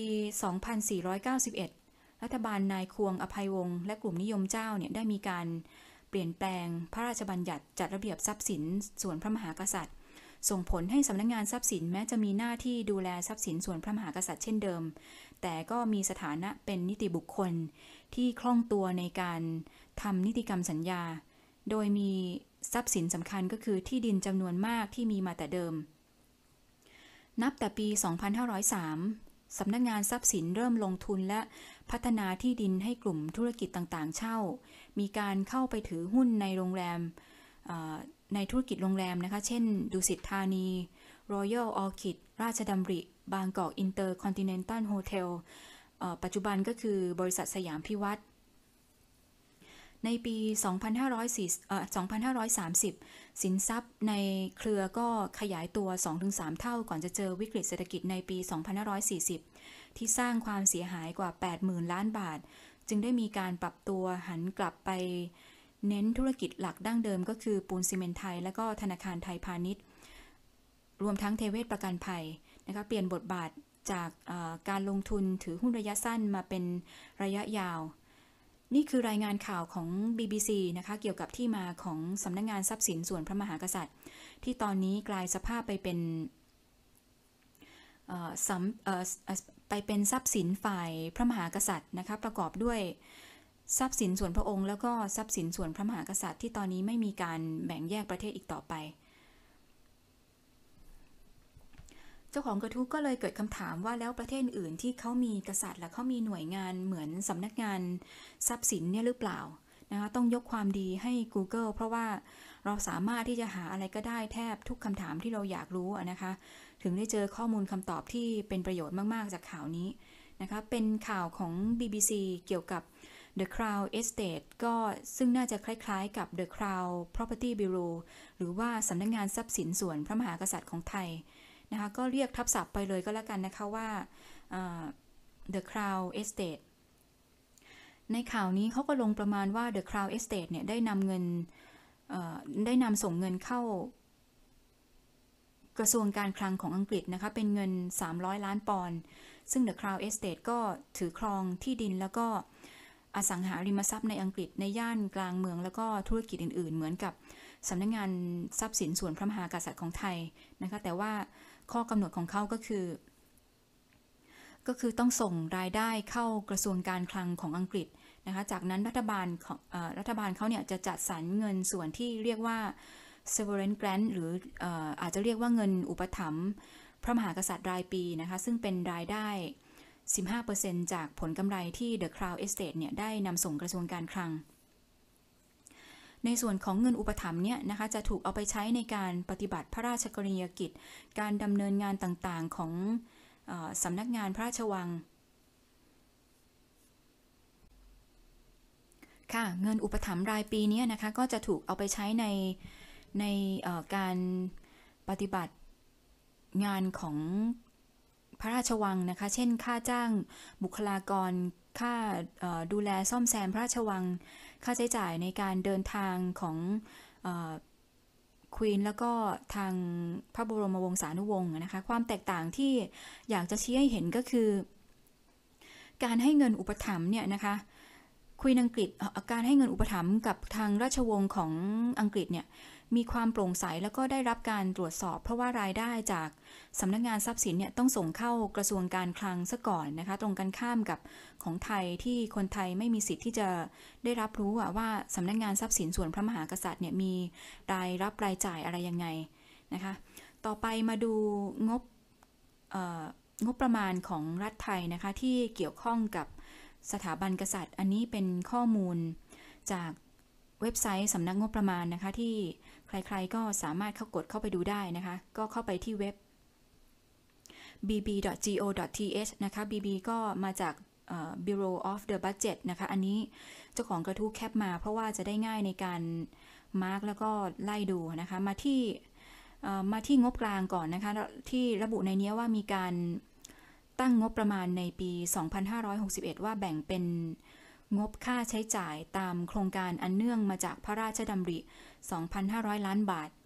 2491 รัฐบาลนายควงอภัยวงศ์และกลุ่มนิยมเจ้าเนี่ยได้มีการเปลี่ยนแปลงพระราชบัญญัติจัดระเบียบทรัพย์สินส่วนพระมหากษัตริย์ส่งผลให้สำนักงานทรัพย์สินแม้จะมีหน้าที่ดูแลทรัพย์สินส่วนพระมหากษัตริย์เช่นเดิมแต่ก็มีสถานะเป็นนิติบุคคลที่คล่องตัวในการทำนิติกรรมสัญญาโดยมีทรัพย์สินสำคัญก็คือที่ดินจำนวนมากที่มีมาแต่เดิมนับแต่ปี 2503 สำนักงานทรัพย์สินเริ่มลงทุนและพัฒนาที่ดินให้กลุ่มธุรกิจต่างๆเช่ามีการเข้าไปถือหุ้นในโรงแรมในธุรกิจโรงแรมนะคะเช่นดุสิตธานี Royal Orchid ราชดำริบางกอกอินเตอร์คอนติเนนตัลโฮเทลปัจจุบันก็คือบริษัทสยามพิวัตรในปี 2530 สินทรัพย์ในเครือก็ขยายตัว 2-3 เท่าก่อนจะเจอวิกฤตเศรษฐกิจในปี 2540 ที่สร้างความเสียหายกว่า 80,000 ล้านบาทจึงได้มีการปรับตัวหันกลับไปเน้นธุรกิจหลักดั้งเดิมก็คือปูนซีเมนต์ไทยและก็ธนาคารไทยพาณิชย์รวมทั้งเทเวศประกันภัยนะคะเปลี่ยนบทบาทจากการลงทุนถือหุ้นระยะสั้นมาเป็นระยะยาวนี่คือรายงานข่าวของ BBC นะคะเกี่ยวกับที่มาของสำนักงานทรัพย์สินส่วนพระมหากษัตริย์ที่ตอนนี้กลายสภาพไปเป็นทรัพย์สินฝ่ายพระมหากษัตริย์นะคะประกอบด้วยทรัพย์สินส่วนพระองค์แล้วก็ทรัพย์สินส่วนพระมหากษัตริย์ที่ตอนนี้ไม่มีการแบ่งแยกประเทศอีกต่อไปเจ้าของกระทู้ก็เลยเกิดคำถามว่าแล้วประเทศอื่นที่เขามีกษัตริย์และเขามีหน่วยงานเหมือนสำนักงานทรัพย์สินเนี่ยหรือเปล่านะคะต้องยกความดีให้ Google เพราะว่าเราสามารถที่จะหาอะไรก็ได้แทบทุกคำถามที่เราอยากรู้นะคะถึงได้เจอข้อมูลคำตอบที่เป็นประโยชน์มากๆจากข่าวนี้นะคะเป็นข่าวของ BBC เกี่ยวกับ The Crown Estate ก็ซึ่งน่าจะคล้ายๆกับ The Crown Property Bureau หรือว่าสำนักงานทรัพย์สินส่วนพระมหากษัตริย์ของไทยนะคะก็เรียกทับศัพท์ไปเลยก็แล้วกันนะคะว่า The Crown Estate ในข่าวนี้เขาก็ลงประมาณว่า The Crown Estate เนี่ยได้นำส่งเงินเข้ากระทรวงการคลังของอังกฤษนะคะเป็นเงิน300 ล้านปอนด์ซึ่ง The Crown Estate ก็ถือครองที่ดินแล้วก็อสังหาริมทรัพย์ในอังกฤษในย่านกลางเมืองแล้วก็ธุรกิจอื่นๆเหมือนกับสำนักงานทรัพย์สินส่วนพระมหากษัตริย์ของไทยนะคะแต่ว่าข้อกำหนดของเขาก็คือต้องส่งรายได้เข้ากระทรวงการคลังของอังกฤษนะคะจากนั้นรัฐบาลเขาเนี่ยจะจัดสรรเงินส่วนที่เรียกว่า sovereign grant หรืออาจจะเรียกว่าเงินอุปถัมภ์พระมหากษัตริย์รายปีนะคะซึ่งเป็นรายได้ 15% จากผลกำไรที่ The Crown Estate เนี่ยได้นำส่งกระทรวงการคลังในส่วนของเงินอุปถัมภ์เนี่ยนะคะจะถูกเอาไปใช้ในการปฏิบัติพระราชกรณียกิจการดำเนินงานต่างๆของสำนักงานพระราชวังค่ะเงินอุปถัมภ์รายปีนี้นะคะก็จะถูกเอาไปใช้ในการปฏิบัติงานของพระราชวังนะคะเช่นค่าจ้างบุคลากรค่าดูแลซ่อมแซมพระราชวังค่าใช้จ่ายในการเดินทางของควีนแล้วก็ทางพระบรมวงศานุวงศ์นะคะความแตกต่างที่อยากจะชี้ให้เห็นก็คือการให้เงินอุปถัมภ์เนี่ยนะคะควีนอังกฤษการให้เงินอุปถัมภ์กับทางราชวงศ์ของอังกฤษเนี่ยมีความโปร่งใสแล้วก็ได้รับการตรวจสอบเพราะว่ารายได้จากสำนักงานทรัพย์สินเนี่ยต้องส่งเข้ากระทรวงการคลังซะก่อนนะคะตรงกันข้ามกับของไทยที่คนไทยไม่มีสิทธิ์ที่จะได้รับรู้ว่าสำนักงานทรัพย์สินส่วนพระมหากษัตริย์เนี่ยมีรายรับรายจ่ายอะไรยังไงนะคะต่อไปมาดูงบประมาณของรัฐไทยนะคะที่เกี่ยวข้องกับสถาบันกษัตริย์อันนี้เป็นข้อมูลจากเว็บไซต์สำนักงบประมาณนะคะที่ใครๆก็สามารถเข้าไปดูได้นะคะก็เข้าไปที่เว็บ bb.go.th นะคะ bb ก็มาจากBureau of the Budget นะคะอันนี้เจ้าของกระทู้แคปมาเพราะว่าจะได้ง่ายในการมาร์กแล้วก็ไล่ดูนะคะมาที่งบกลางก่อนนะคะที่ระบุในนี้ว่ามีการตั้งงบประมาณในปี 2561 ว่าแบ่งเป็นงบค่าใช้จ่ายตามโครงการอันเนื่องมาจากพระราชดำริ 2,500 ล้านบาท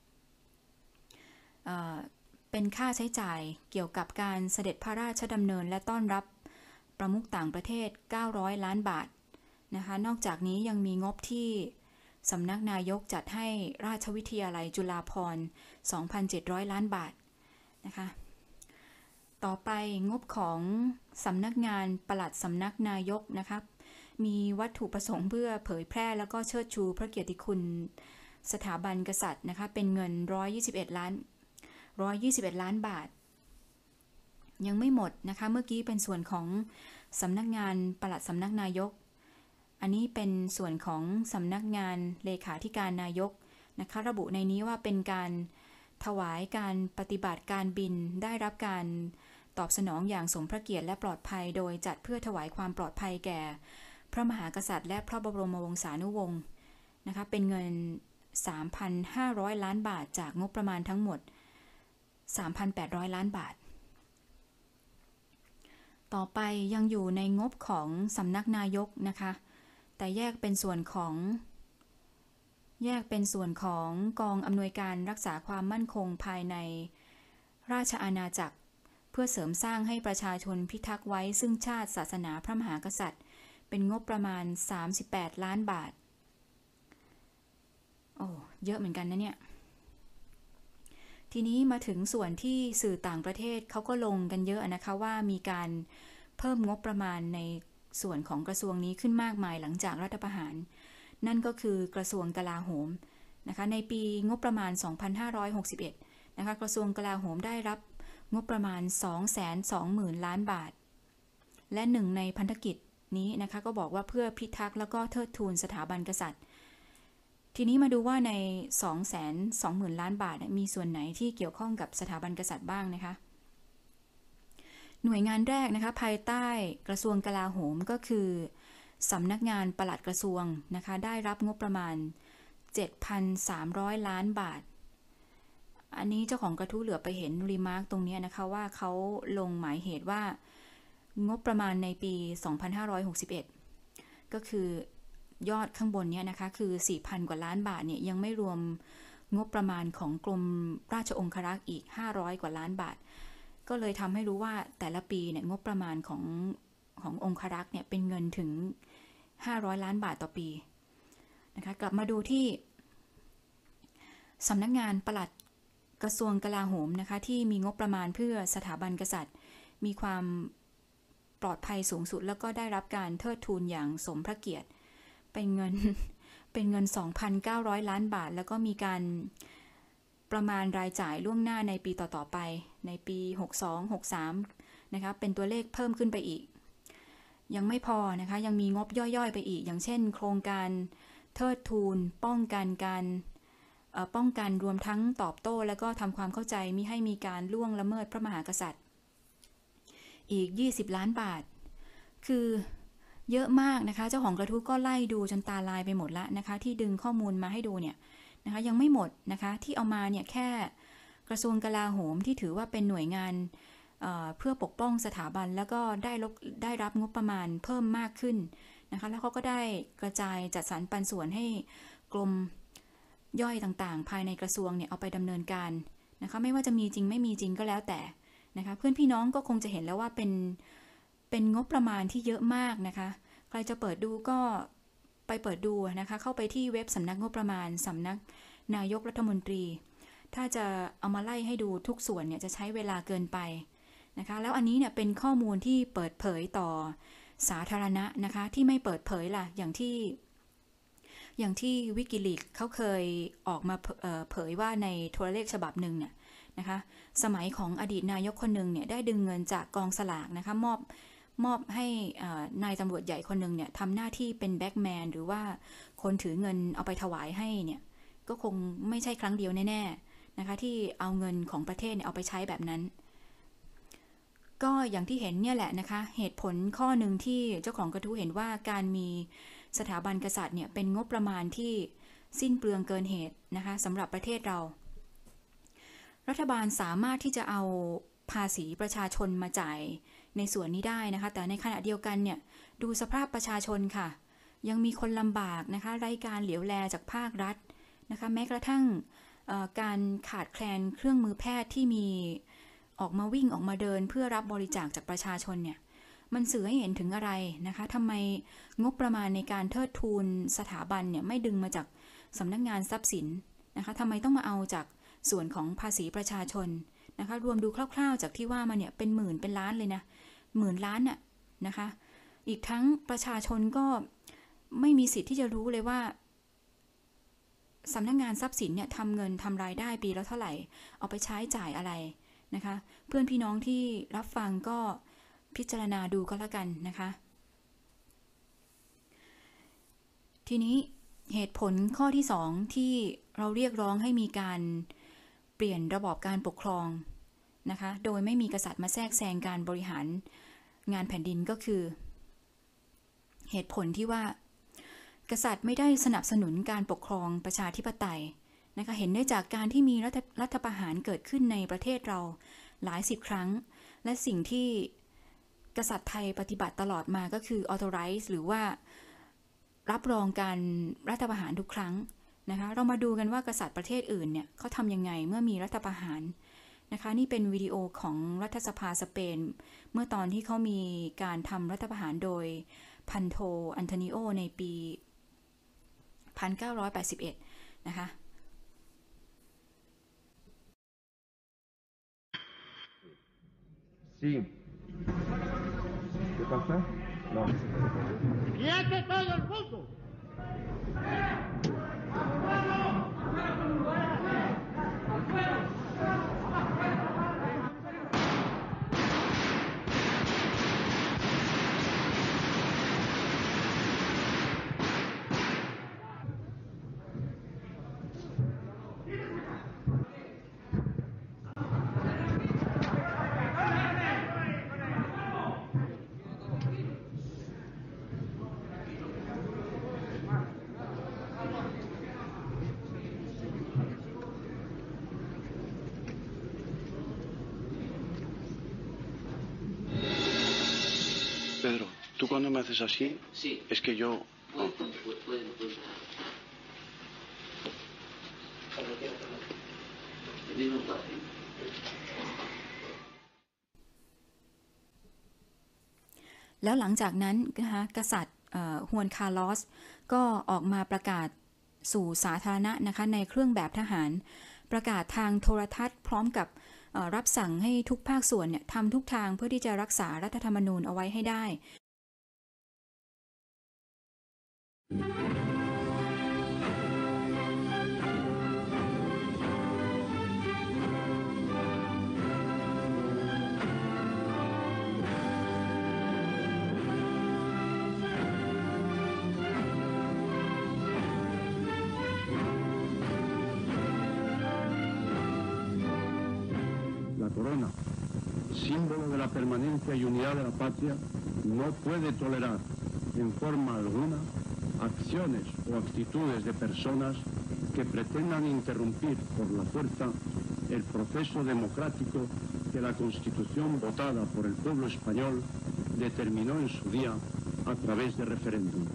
เป็นค่าใช้จ่ายเกี่ยวกับการเสด็จพระราชดำเนินและต้อนรับประมุขต่างประเทศ 900 ล้านบาทนะคะนอกจากนี้ยังมีงบที่สำนักนายกจัดให้ราชวิทยาลัยจุฬาภรณ์ 2,700 ล้านบาทนะคะต่อไปงบของสำนักงานปลัดสำนักนายกนะคะมีวัตถุประสงค์เพื่อเผยแพร่แล้วก็เชิดชูพระเกียรติคุณสถาบันกษัตริย์นะคะเป็นเงิน121 ล้านบาทยังไม่หมดนะคะเมื่อกี้เป็นส่วนของสำนักงานปลัดสำนักนายกอันนี้เป็นส่วนของสำนักงานเลขาธิการนายกนะคะระบุในนี้ว่าเป็นการถวายการปฏิบัติการบินได้รับการตอบสนองอย่างสมพระเกียรติและปลอดภัยโดยจัดเพื่อถวายความปลอดภัยแก่พระมหากษัตริย์และพระบรมวงศานุวงศ์นะคะเป็นเงิน 3,500 ล้านบาทจากงบประมาณทั้งหมด 3,800 ล้านบาทต่อไปยังอยู่ในงบของสำนักนายกนะคะแต่แยกเป็นส่วนของกองอำนวยการรักษาความมั่นคงภายในราชอาณาจักรเพื่อเสริมสร้างให้ประชาชนพิทักษ์ไว้ซึ่งชาติศาสนาพระมหากษัตริย์เป็นงบประมาณ38 ล้านบาทโอ้เยอะเหมือนกันนะเนี่ยทีนี้มาถึงส่วนที่สื่อต่างประเทศเขาก็ลงกันเยอะนะคะว่ามีการเพิ่มงบประมาณในส่วนของกระทรวงนี้ขึ้นมากมายหลังจากรัฐประหารนั่นก็คือกระทรวงกลาโหมนะคะในปีงบประมาณ 2561 นะคะกระทรวงกลาโหมได้รับงบประมาณ 220,000 ล้านบาทและหนึ่งในพันธกิจนี้นะคะก็บอกว่าเพื่อพิทักษ์แล้วก็เทิดทูนสถาบันกษัตริย์ทีนี้มาดูว่าใน 220,000 ล้านบาทมีส่วนไหนที่เกี่ยวข้องกับสถาบันกษัตริย์บ้างนะคะหน่วยงานแรกนะคะภายใต้กระทรวงกลาโหมก็คือสำนักงานปลัดกระทรวงนะคะได้รับงบประมาณ 7,300 ล้านบาทอันนี้เจ้าของกระทู้เหลือไปเห็นรีมาร์คตรงนี้นะคะว่าเขาลงหมายเหตุว่างบประมาณในปี 2561 ก็คือยอดข้างบนนี้นะคะคือ 4,000 กว่าล้านบาทเนี่ยยังไม่รวมงบประมาณของกรมราชองครักษ์อีก500กว่าล้านบาทก็เลยทำให้รู้ว่าแต่ละปีเนี่ยงบประมาณขององครักษ์เนี่ยเป็นเงินถึง500 ล้านบาทต่อปีนะคะกลับมาดูที่สำนักงานปลัดกระทรวงกลาโหมนะคะที่มีงบประมาณเพื่อสถาบันกษัตริย์มีความปลอดภัยสูงสุดแล้วก็ได้รับการเทิดทูนอย่างสมพระเกียรติเป็นเงิน 2,900 ล้านบาทแล้วก็มีการประมาณรายจ่ายล่วงหน้าในปีต่อๆไปในปี62-63นะคะเป็นตัวเลขเพิ่มขึ้นไปอีกยังไม่พอนะคะยังมีงบย่อยๆไปอีกอย่างเช่นโครงการเทิดทูนป้องกันรวมทั้งตอบโต้แล้วก็ทำความเข้าใจมิให้มีการล่วงละเมิดพระมหากษัตริย์อีก20 ล้านบาทคือเยอะมากนะคะเจ้าของกระทู้ก็ไล่ดูจนตาลายไปหมดละนะคะที่ดึงข้อมูลมาให้ดูเนี่ยนะคะยังไม่หมดนะคะที่เอามาเนี่ยแค่กระทรวงกลาโหมที่ถือว่าเป็นหน่วยงานเพื่อปกป้องสถาบันแล้วก็ได้รับงบประมาณเพิ่มมากขึ้นนะคะแล้วเขาก็ได้กระจายจัดสรรปันส่วนให้กรมย่อยต่างๆภายในกระทรวงเนี่ยเอาไปดำเนินการนะคะไม่ว่าจะมีจริงไม่มีจริงก็แล้วแต่นะคะเพื่อนพี่น้องก็คงจะเห็นแล้วว่าเป็นงบประมาณที่เยอะมากนะคะใครจะเปิดดูก็ไปเปิดดูนะคะเข้าไปที่เว็บสำนักงบประมาณสำนักนายกรัฐมนตรีถ้าจะเอามาไล่ให้ดูทุกส่วนเนี่ยจะใช้เวลาเกินไปนะคะแล้วอันนี้เนี่ยเป็นข้อมูลที่เปิดเผยต่อสาธารณะนะคะที่ไม่เปิดเผยล่ะอย่างที่วิกิลีกเขาเคยออกมาเผยว่าในโทรเลขฉบับหนึ่งเนี่ยนะคะสมัยของอดีตนายกคนหนึ่งเนี่ยได้ดึงเงินจากกองสลากนะคะมอบให้นายตำรวจใหญ่คนหนึ่งเนี่ยทำหน้าที่เป็นแบ็กแมนหรือว่าคนถือเงินเอาไปถวายให้เนี่ยก็คงไม่ใช่ครั้งเดียวแน่ๆนะคะที่เอาเงินของประเทศเนี่ยเอาไปใช้แบบนั้นก็อย่างที่เห็นเนี่ยแหละนะคะเหตุผลข้อหนึ่งที่เจ้าของกระทู้เห็นว่าการมีสถาบันกษัตริย์เนี่ยเป็นงบประมาณที่สิ้นเปลืองเกินเหตุนะคะสำหรับประเทศเรารัฐบาลสามารถที่จะเอาภาษีประชาชนมาจ่ายในส่วนนี้ได้นะคะแต่ในขณะเดียวกันเนี่ยดูสภาพประชาชนค่ะยังมีคนลำบากนะคะไร้การเหลียวแลจากภาครัฐนะคะแม้กระทั่งการขาดแคลนเครื่องมือแพทย์ที่มีออกมาวิ่งออกมาเดินเพื่อรับบริจาคจากประชาชนเนี่ยมันสื่อให้เห็นถึงอะไรนะคะทำไมงบประมาณในการเทิดทูนสถาบันเนี่ยไม่ดึงมาจากสำนักงานทรัพย์สินนะคะทำไมต้องมาเอาจากส่วนของภาษีประชาชนนะคะรวมดูคร่าวๆจากที่ว่ามาเนี่ยเป็นหมื่นเป็นล้านเลยนะ10,000 ล้านน่ะนะคะอีกทั้งประชาชนก็ไม่มีสิทธิ์ที่จะรู้เลยว่าสำนักงานทรัพย์สินเนี่ยทำเงินทำรายได้ปีละเท่าไหร่เอาไปใช้จ่ายอะไรนะคะเพื่อนพี่น้องที่รับฟังก็พิจารณาดูก็แล้วกันนะคะทีนี้เหตุผลข้อที่2ที่เราเรียกร้องให้มีการเปลี่ยนระบอบการปกครองนะคะโดยไม่มีกษัตริย์มาแทรกแซงการบริหารงานแผ่นดินก็คือเหตุผลที่ว่ากษัตริย์ไม่ได้สนับสนุนการปกครองประชาธิปไตยนะคะเห็นได้จากการที่มีรัฐประหารเกิดขึ้นในประเทศเราหลาย10ครั้งและสิ่งที่กษัตริย์ไทยปฏิบัติตลอดมาก็คือ authorize หรือว่ารับรองการรัฐประหารทุกครั้งนะคะเรามาดูกันว่ากษัตริย์ประเทศอื่นเนี่ยเขาทำยังไงเมื่อมีรัฐประหารนะคะนี่เป็นวิดีโอของรัฐสภาสเปนเมื่อตอนที่เขามีการทำรัฐประหารโดยพันโทอันโทนิโอในปี 1981 นะคะ Sí. ¿Qué pasa? No. ¡Quiete todo el mundo! Pedro, tú cuando me haces así, sí. Es que yo... Puede. Dime un par. แล้วหลังจากนั้นนะคะกษัตริย์ฮวนคาร์ลอสก็ออกมาประกาศสู่สาธารณะนะคะในเครื่องแบบทหารประกาศทางโทรทัศน์พร้อมกับรับสั่งให้ทุกภาคส่วนเนี่ยทำทุกทางเพื่อที่จะรักษารัฐธรรมนูญเอาไว้ให้ได้ La corona, símbolo de la permanencia y unidad de la patria, no puede tolerar en forma alguna acciones o actitudes de personas que pretendan interrumpir por la fuerza el proceso democrático que la Constitución votada por el pueblo español determinó en su día a través de referéndum.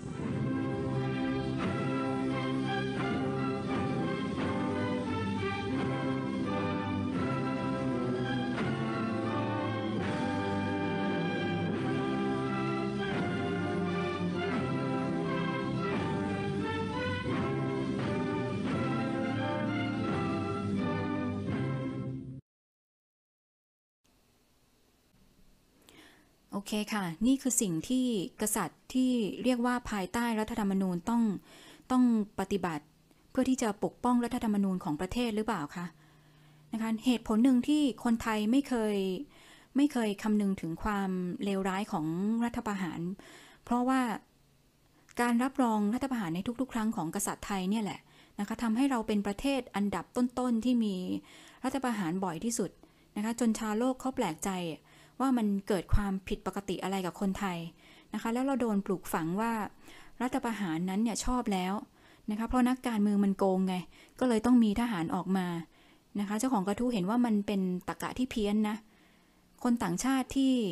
โอเคค่ะนี่คือสิ่งที่กษัตริย์ที่เรียกว่าภายใต้รัฐธรรมนูญต้องปฏิบัติเพื่อที่จะปกป้องรัฐธรรมนูญของประเทศหรือเปล่าคะนะคะเหตุผลหนึ่งที่คนไทยไม่เคยคำนึงถึงความเลวร้ายของรัฐประหารเพราะว่าการรับรองรัฐประหารในทุกๆครั้งของกษัตริย์ไทยเนี่ยแหละนะคะทำให้เราเป็นประเทศอันดับต้นๆที่มีรัฐประหารบ่อยที่สุดนะคะจนชาวโลกเขาแปลกใจว่ามันเกิดความผิดปกติอะไรกับคนไทยนะคะแล้วเราโดนปลูกฝังว่ารัฐประหารนั้นเนี่ยชอบแล้วนะคะเพราะนักการเมืองมันโกงไงก็เลยต้องมีทหารออกมานะคะเจ้าของกระทู้เห็นว่ามันเป็นตรรกะที่เพี้ยนนะคนต่างชาติ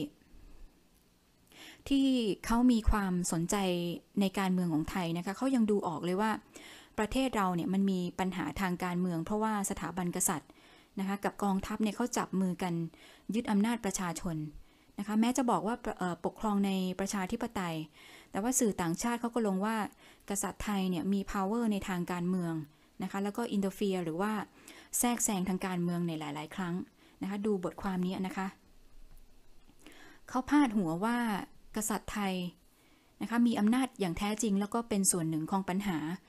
ที่เขามีความสนใจในการเมืองของไทยนะคะเขายังดูออกเลยว่าประเทศเราเนี่ยมันมีปัญหาทางการเมืองเพราะว่าสถาบันกษัตริย์นะคะกับกองทัพเนี่ยเขาจับมือกันยึดอำนาจประชาชนนะคะแม้จะบอกว่าปกครองในประชาธิปไตยแต่ว่าสื่อต่างชาติเขาก็ลงว่ากษัตริย์ไทยเนี่ยมี power ในทางการเมืองนะคะแล้วก็ interfere หรือว่าแทรกแซงทางการเมืองในหลายๆครั้งนะคะดูบทความนี้นะคะเขาพาดหัวว่ากษัตริย์ไทยนะคะมีอำนาจอย่างแท้จริงแล้วก็เป็นส่วนหนึ่งของปัญหาห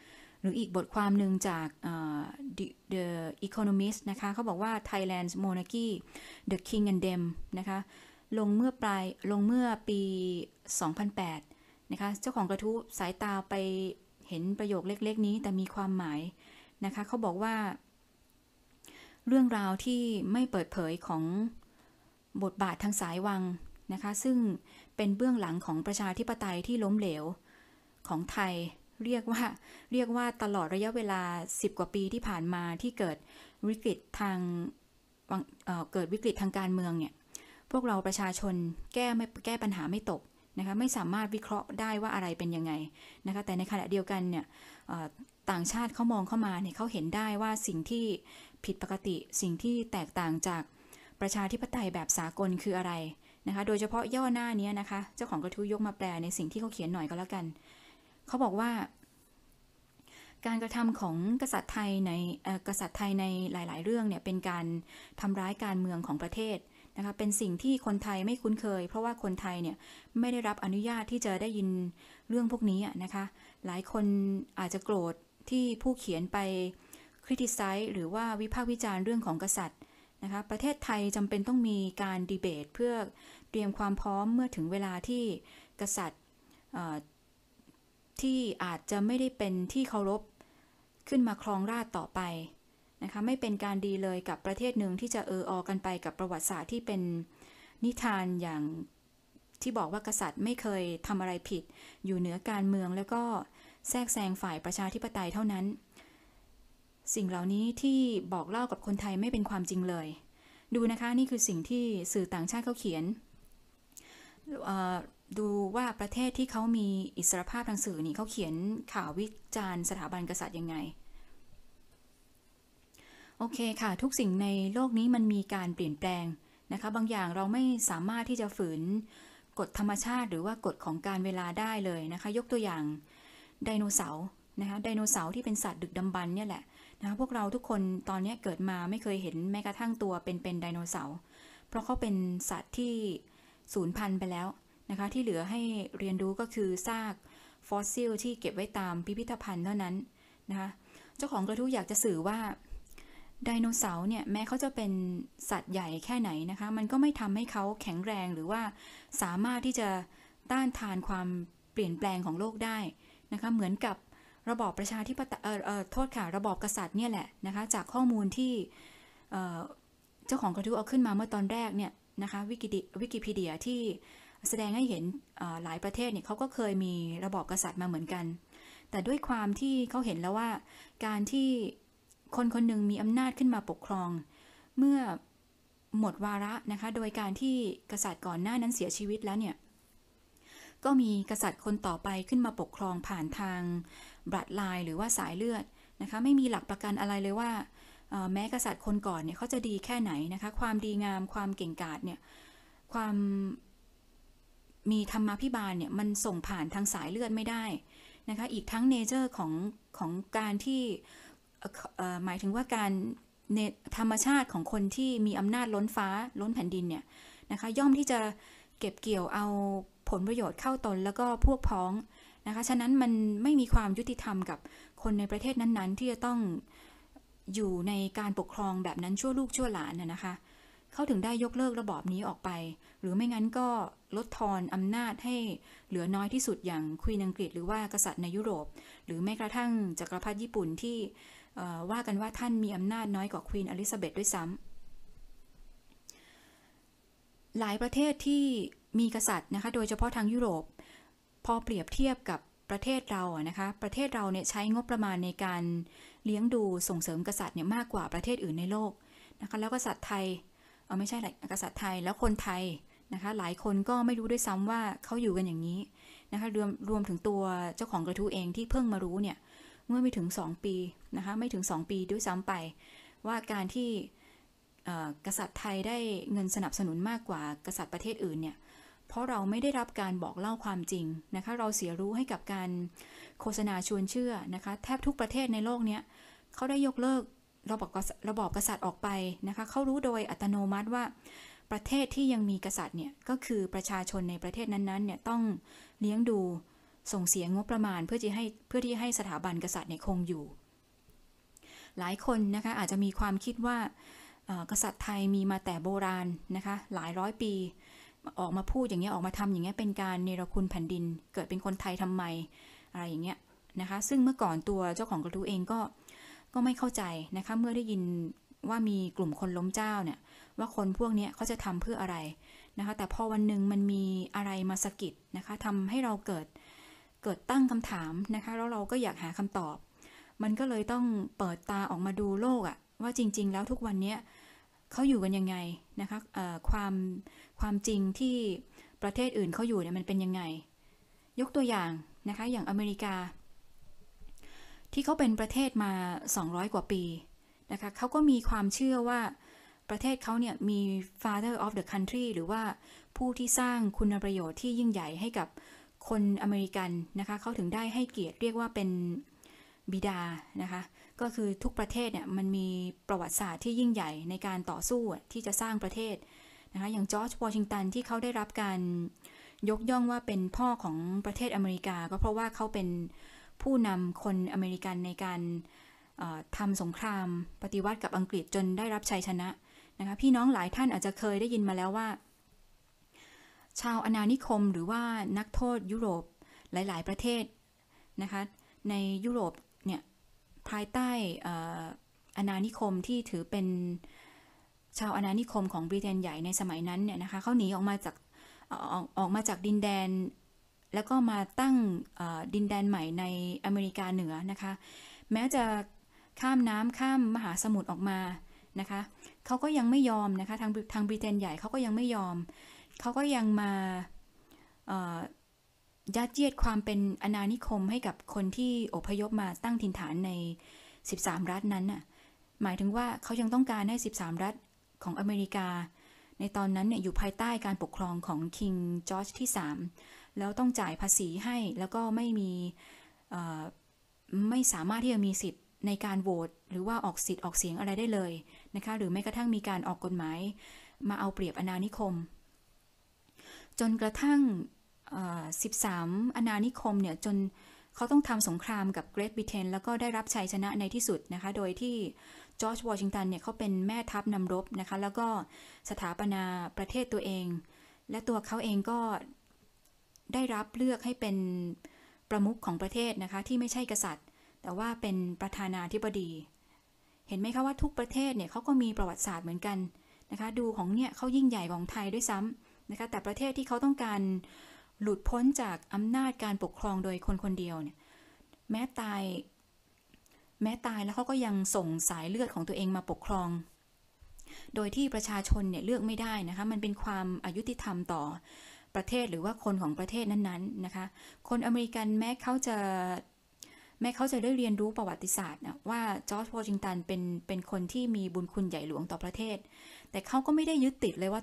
รืออีกบทความหนึ่งจาก The Economist นะคะเขาบอกว่า Thailand's Monarchy The King and Them นะคะลงเมื่อปี 2008 นะคะเจ้าของกระทู้สายตาไปเห็นประโยคเล็กๆนี้แต่มีความหมายนะคะเขาบอกว่าเรื่องราวที่ไม่เปิดเผยของบทบาททางสายวังนะคะซึ่งเป็นเบื้องหลังของประชาธิปไตยที่ล้มเหลวของไทยเรียกว่าตลอดระยะเวลา10 กว่าปีที่ผ่านมาที่เกิดวิกฤตทางการเมืองเนี่ยพวกเราประชาชนแก้ปัญหาไม่ตกนะคะไม่สามารถวิเคราะห์ได้ว่าอะไรเป็นยังไงนะคะแต่ในขณะเดียวกันเนี่ยต่างชาติเขามองเข้ามาเนี่ยเขาเห็นได้ว่าสิ่งที่ผิดปกติสิ่งที่แตกต่างจากประชาธิปไตยแบบสากลคืออะไรนะคะโดยเฉพาะย่อหน้านี้นะคะเจ้าของกระทู้ยกมาแปลในสิ่งที่เขาเขียนหน่อยก็แล้วกันเขาบอกว่าการกระทำของกษัตริย์ไทยในหลายๆเรื่องเนี่ยเป็นการทำร้ายการเมืองของประเทศนะคะเป็นสิ่งที่คนไทยไม่คุ้นเคยเพราะว่าคนไทยเนี่ยไม่ได้รับอนุญาตที่จะได้ยินเรื่องพวกนี้นะคะหลายคนอาจจะโกรธที่ผู้เขียนไปคริติไซส์หรือว่าวิพากษ์วิจารณ์เรื่องของกษัตริย์นะคะประเทศไทยจำเป็นต้องมีการดีเบตเพื่อเตรียมความพร้อมเมื่อถึงเวลาที่กษัตริย์ที่อาจจะไม่ได้เป็นที่เคารพขึ้นมาครองราชย์ต่อไปนะคะไม่เป็นการดีเลยกับประเทศหนึ่งที่จะอกันไปกับประวัติศาสตร์ที่เป็นนิทานอย่างที่บอกว่ากษัตริย์ไม่เคยทำอะไรผิดอยู่เหนือการเมืองแล้วก็แทรกแซงฝ่ายประชาธิปไตยเท่านั้นสิ่งเหล่านี้ที่บอกเล่ากับคนไทยไม่เป็นความจริงเลยดูนะคะนี่คือสิ่งที่สื่อต่างชาติเขาเขียนดูว่าประเทศที่เขามีอิสรภาพทางสื่อนี่เขาเขียนข่าววิจารณ์สถาบันกษัตริย์ยังไงโอเคค่ะทุกสิ่งในโลกนี้มันมีการเปลี่ยนแปลงนะคะบางอย่างเราไม่สามารถที่จะฝืนกฎธรรมชาติหรือว่ากฎของการเวลาได้เลยนะคะยกตัวอย่างไดโนเสาร์นะคะไดโนเสาร์ที่เป็นสัตว์ดึกดำบรรพ์เนี่ยแหละนะคะพวกเราทุกคนตอนนี้เกิดมาไม่เคยเห็นแม้กระทั่งตัวเป็นไดโนเสาร์เพราะเขาเป็นสัตว์ที่สูญพันธุ์ไปแล้วนะคะที่เหลือให้เรียนรู้ก็คือซากฟอสซิลที่เก็บไว้ตามพิพิธภัณฑ์เท่านั้นนะคะเจ้าของกระทู้อยากจะสื่อว่าไดโนเสาร์เนี่ยแม้เขาจะเป็นสัตว์ใหญ่แค่ไหนนะคะมันก็ไม่ทำให้เขาแข็งแรงหรือว่าสามารถที่จะต้านทานความเปลี่ยนแปลงของโลกได้นะคะเหมือนกับระบอบประชาธิปไตยโทษค่ะระบอบกษัตริย์เนี่ยแหละนะคะจากข้อมูลที่เจ้าของกระทู้เอาขึ้นมาเมื่อตอนแรกเนี่ยนะคะวิกิพีเดียที่แสดงให้เห็นหลายประเทศเนี่ยเขาก็เคยมีระบอบกษัตริย์มาเหมือนกันแต่ด้วยความที่เขาเห็นแล้วว่าการที่คนคนหนึ่งมีอำนาจขึ้นมาปกครองเมื่อหมดวาระนะคะโดยการที่กษัตริย์ก่อนหน้านั้นเสียชีวิตแล้วเนี่ยก็มีกษัตริย์คนต่อไปขึ้นมาปกครองผ่านทางบลัดไลน์หรือว่าสายเลือดนะคะไม่มีหลักประกันอะไรเลยว่าแม้กษัตริย์คนก่อนเนี่ยเขาจะดีแค่ไหนนะคะความดีงามความเก่งกาจเนี่ยความมีธรรมาภิบาลเนี่ยมันส่งผ่านทางสายเลือดไม่ได้นะคะอีกทั้งเนเจอร์ของการที่หมายถึงว่าการธรรมชาติของคนที่มีอำนาจล้นฟ้าล้นแผ่นดินเนี่ยนะคะย่อมที่จะเก็บเกี่ยวเอาผลประโยชน์เข้าตนแล้วก็พวกพ้องนะคะฉะนั้นมันไม่มีความยุติธรรมกับคนในประเทศนั้นๆที่จะต้องอยู่ในการปกครองแบบนั้นชั่วลูกชั่วหลานนะคะเขาถึงได้ยกเลิกระบอบนี้ออกไปหรือไม่งั้นก็ลดทอนอำนาจให้เหลือน้อยที่สุดอย่างควีนอังกฤษหรือว่ากษัตริย์ในยุโรปหรือแม้กระทั่งจักรพรรดิญี่ปุ่นที่ว่ากันว่าท่านมีอำนาจน้อยกว่าควีนอลิซาเบธด้วยซ้ำหลายประเทศที่มีกษัตริย์นะคะโดยเฉพาะทางยุโรปพอเปรียบเทียบกับประเทศเรานะคะประเทศเราเนี่ยใช้งบประมาณในการเลี้ยงดูส่งเสริมกษัตริย์เนี่ยมากกว่าประเทศอื่นในโลกนะคะแล้วกษัตริย์ไทยไม่ใช่กษัตริย์ไทยแล้วคนไทยนะคะหลายคนก็ไม่รู้ด้วยซ้ำว่าเขาอยู่กันอย่างนี้นะคะรวมถึงตัวเจ้าของกระทู้เองที่เพิ่งมารู้เนี่ยเมื่อไม่ถึง2ปีนะคะไม่ถึง2ปีด้วยซ้ำไปว่าการที่กษัตริย์ไทยได้เงินสนับสนุนมากกว่ากษัตริย์ประเทศอื่นเนี่ยเพราะเราไม่ได้รับการบอกเล่าความจริงนะคะเราเสียรู้ให้กับการโฆษณาชวนเชื่อนะคะแทบทุกประเทศในโลกนี้เขาได้ยกเลิกระบอบกษัตริย์ออกไปนะคะเขารู้โดยอัตโนมัติว่าประเทศที่ยังมีกษัตริย์เนี่ยก็คือประชาชนในประเทศนั้นๆเนี่ยต้องเลี้ยงดูส่งเสียงบประมาณเพื่อที่ให้สถาบันกษัตริย์เนี่ยคงอยู่หลายคนนะคะอาจจะมีความคิดว่ากษัตริย์ไทยมีมาแต่โบราณนะคะหลายร้อยปีออกมาพูดอย่างเงี้ยออกมาทำอย่างเงี้ยเป็นการเนรคุณแผ่นดินเกิดเป็นคนไทยทำไมอะไรอย่างเงี้ยนะคะซึ่งเมื่อก่อนตัวเจ้าของกระทู้เองก็ไม่เข้าใจนะคะเมื่อได้ยินว่ามีกลุ่มคนล้มเจ้าเนี่ยว่าคนพวกนี้เขาจะทำเพื่ออะไรนะคะแต่พอวันหนึ่งมันมีอะไรมาสะกิดนะคะทำให้เราเกิดตั้งคำถามนะคะแล้วเราก็อยากหาคำตอบมันก็เลยต้องเปิดตาออกมาดูโลกอะว่าจริงๆแล้วทุกวันนี้เขาอยู่กันยังไงนะคะความจริงที่ประเทศอื่นเขาอยู่เนี่ยมันเป็นยังไงยกตัวอย่างนะคะอย่างอเมริกาที่เขาเป็นประเทศมา200กว่าปีนะคะเขาก็มีความเชื่อว่าประเทศเขาเนี่ยมี father of the country หรือว่าผู้ที่สร้างคุณประโยชน์ที่ยิ่งใหญ่ให้กับคนอเมริกันนะคะเขาถึงได้ให้เกียรติเรียกว่าเป็นบิดานะคะก็คือทุกประเทศเนี่ยมันมีประวัติศาสตร์ที่ยิ่งใหญ่ในการต่อสู้ที่จะสร้างประเทศนะคะอย่างจอร์จวอชิงตันที่เขาได้รับการยกย่องว่าเป็นพ่อของประเทศอเมริกาก็เพราะว่าเขาเป็นผู้นำคนอเมริกันในการทำสงครามปฏิวัติกับอังกฤษจนได้รับชัยชนะนะคะพี่น้องหลายท่านอาจจะเคยได้ยินมาแล้วว่าชาวอาณานิคมหรือว่านักโทษยุโรปหลายๆประเทศนะคะในยุโรปเนี่ยภายใต้อาณานิคมที่ถือเป็นชาวอาณานิคมของบริเตนใหญ่ในสมัยนั้นเนี่ยนะคะเขาหนีออกมาจากดินแดนแล้วก็มาตั้งดินแดนใหม่ในอเมริกาเหนือนะคะแม้จะข้ามน้ำข้ามมหาสมุทรออกมานะคะเขาก็ยังไม่ยอมนะคะทางบริเตนใหญ่เขาก็ยังไม่ยอมเขาก็ยังมายัดเยียดความเป็นอาณานิคมให้กับคนที่อพยพมาตั้งถิ่นฐานใน13รัฐนั้นน่ะหมายถึงว่าเขายังต้องการให้13รัฐของอเมริกาในตอนนั้นเนี่ยอยู่ภายใต้การปกครองของคิงจอร์จที่3แล้วต้องจ่ายภาษีให้แล้วก็ไม่สามารถที่จะมีสิทธิ์ในการโหวตหรือว่าออกสิทธิ์ออกเสียงอะไรได้เลยนะคะหรือแม้กระทั่งมีการออกกฎหมายมาเอาเปรียบอาณานิคมจนกระทั่ง13อาณานิคมเนี่ยจนเขาต้องทำสงครามกับเกรทบริเตนแล้วก็ได้รับชัยชนะในที่สุดนะคะโดยที่จอร์จวอชิงตันเนี่ยเขาเป็นแม่ทัพนำรบนะคะแล้วก็สถาปนาประเทศตัวเองและตัวเขาเองก็ได้รับเลือกให้เป็นประมุขของประเทศนะคะที่ไม่ใช่กษัตริย์แต่ว่าเป็นประธานาธิบดีเห็นไหมคะว่าทุกประเทศเนี่ยเขาก็มีประวัติศาสตร์เหมือนกันนะคะดูของเนี่ยเขายิ่งใหญ่ของไทยด้วยซ้ำนะคะแต่ประเทศที่เขาต้องการหลุดพ้นจากอำนาจการปกครองโดยคนคนเดียวเนี่ยแม้ตายแล้วเขาก็ยังส่งสายเลือดของตัวเองมาปกครองโดยที่ประชาชนเนี่ยเลือกไม่ได้นะคะมันเป็นความอายุติธรรมต่อประเทศหรือว่าคนของประเทศนั้นๆนะคะคนอเมริกันแม้เขาจะได้เรียนรู้ประวัติศาสตร์นะว่าจอร์จวอชิงตันเป็นคนที่มีบุญคุณใหญ่หลวงต่อประเทศแต่เขาก็ไม่ได้ยึดติดเลยว่า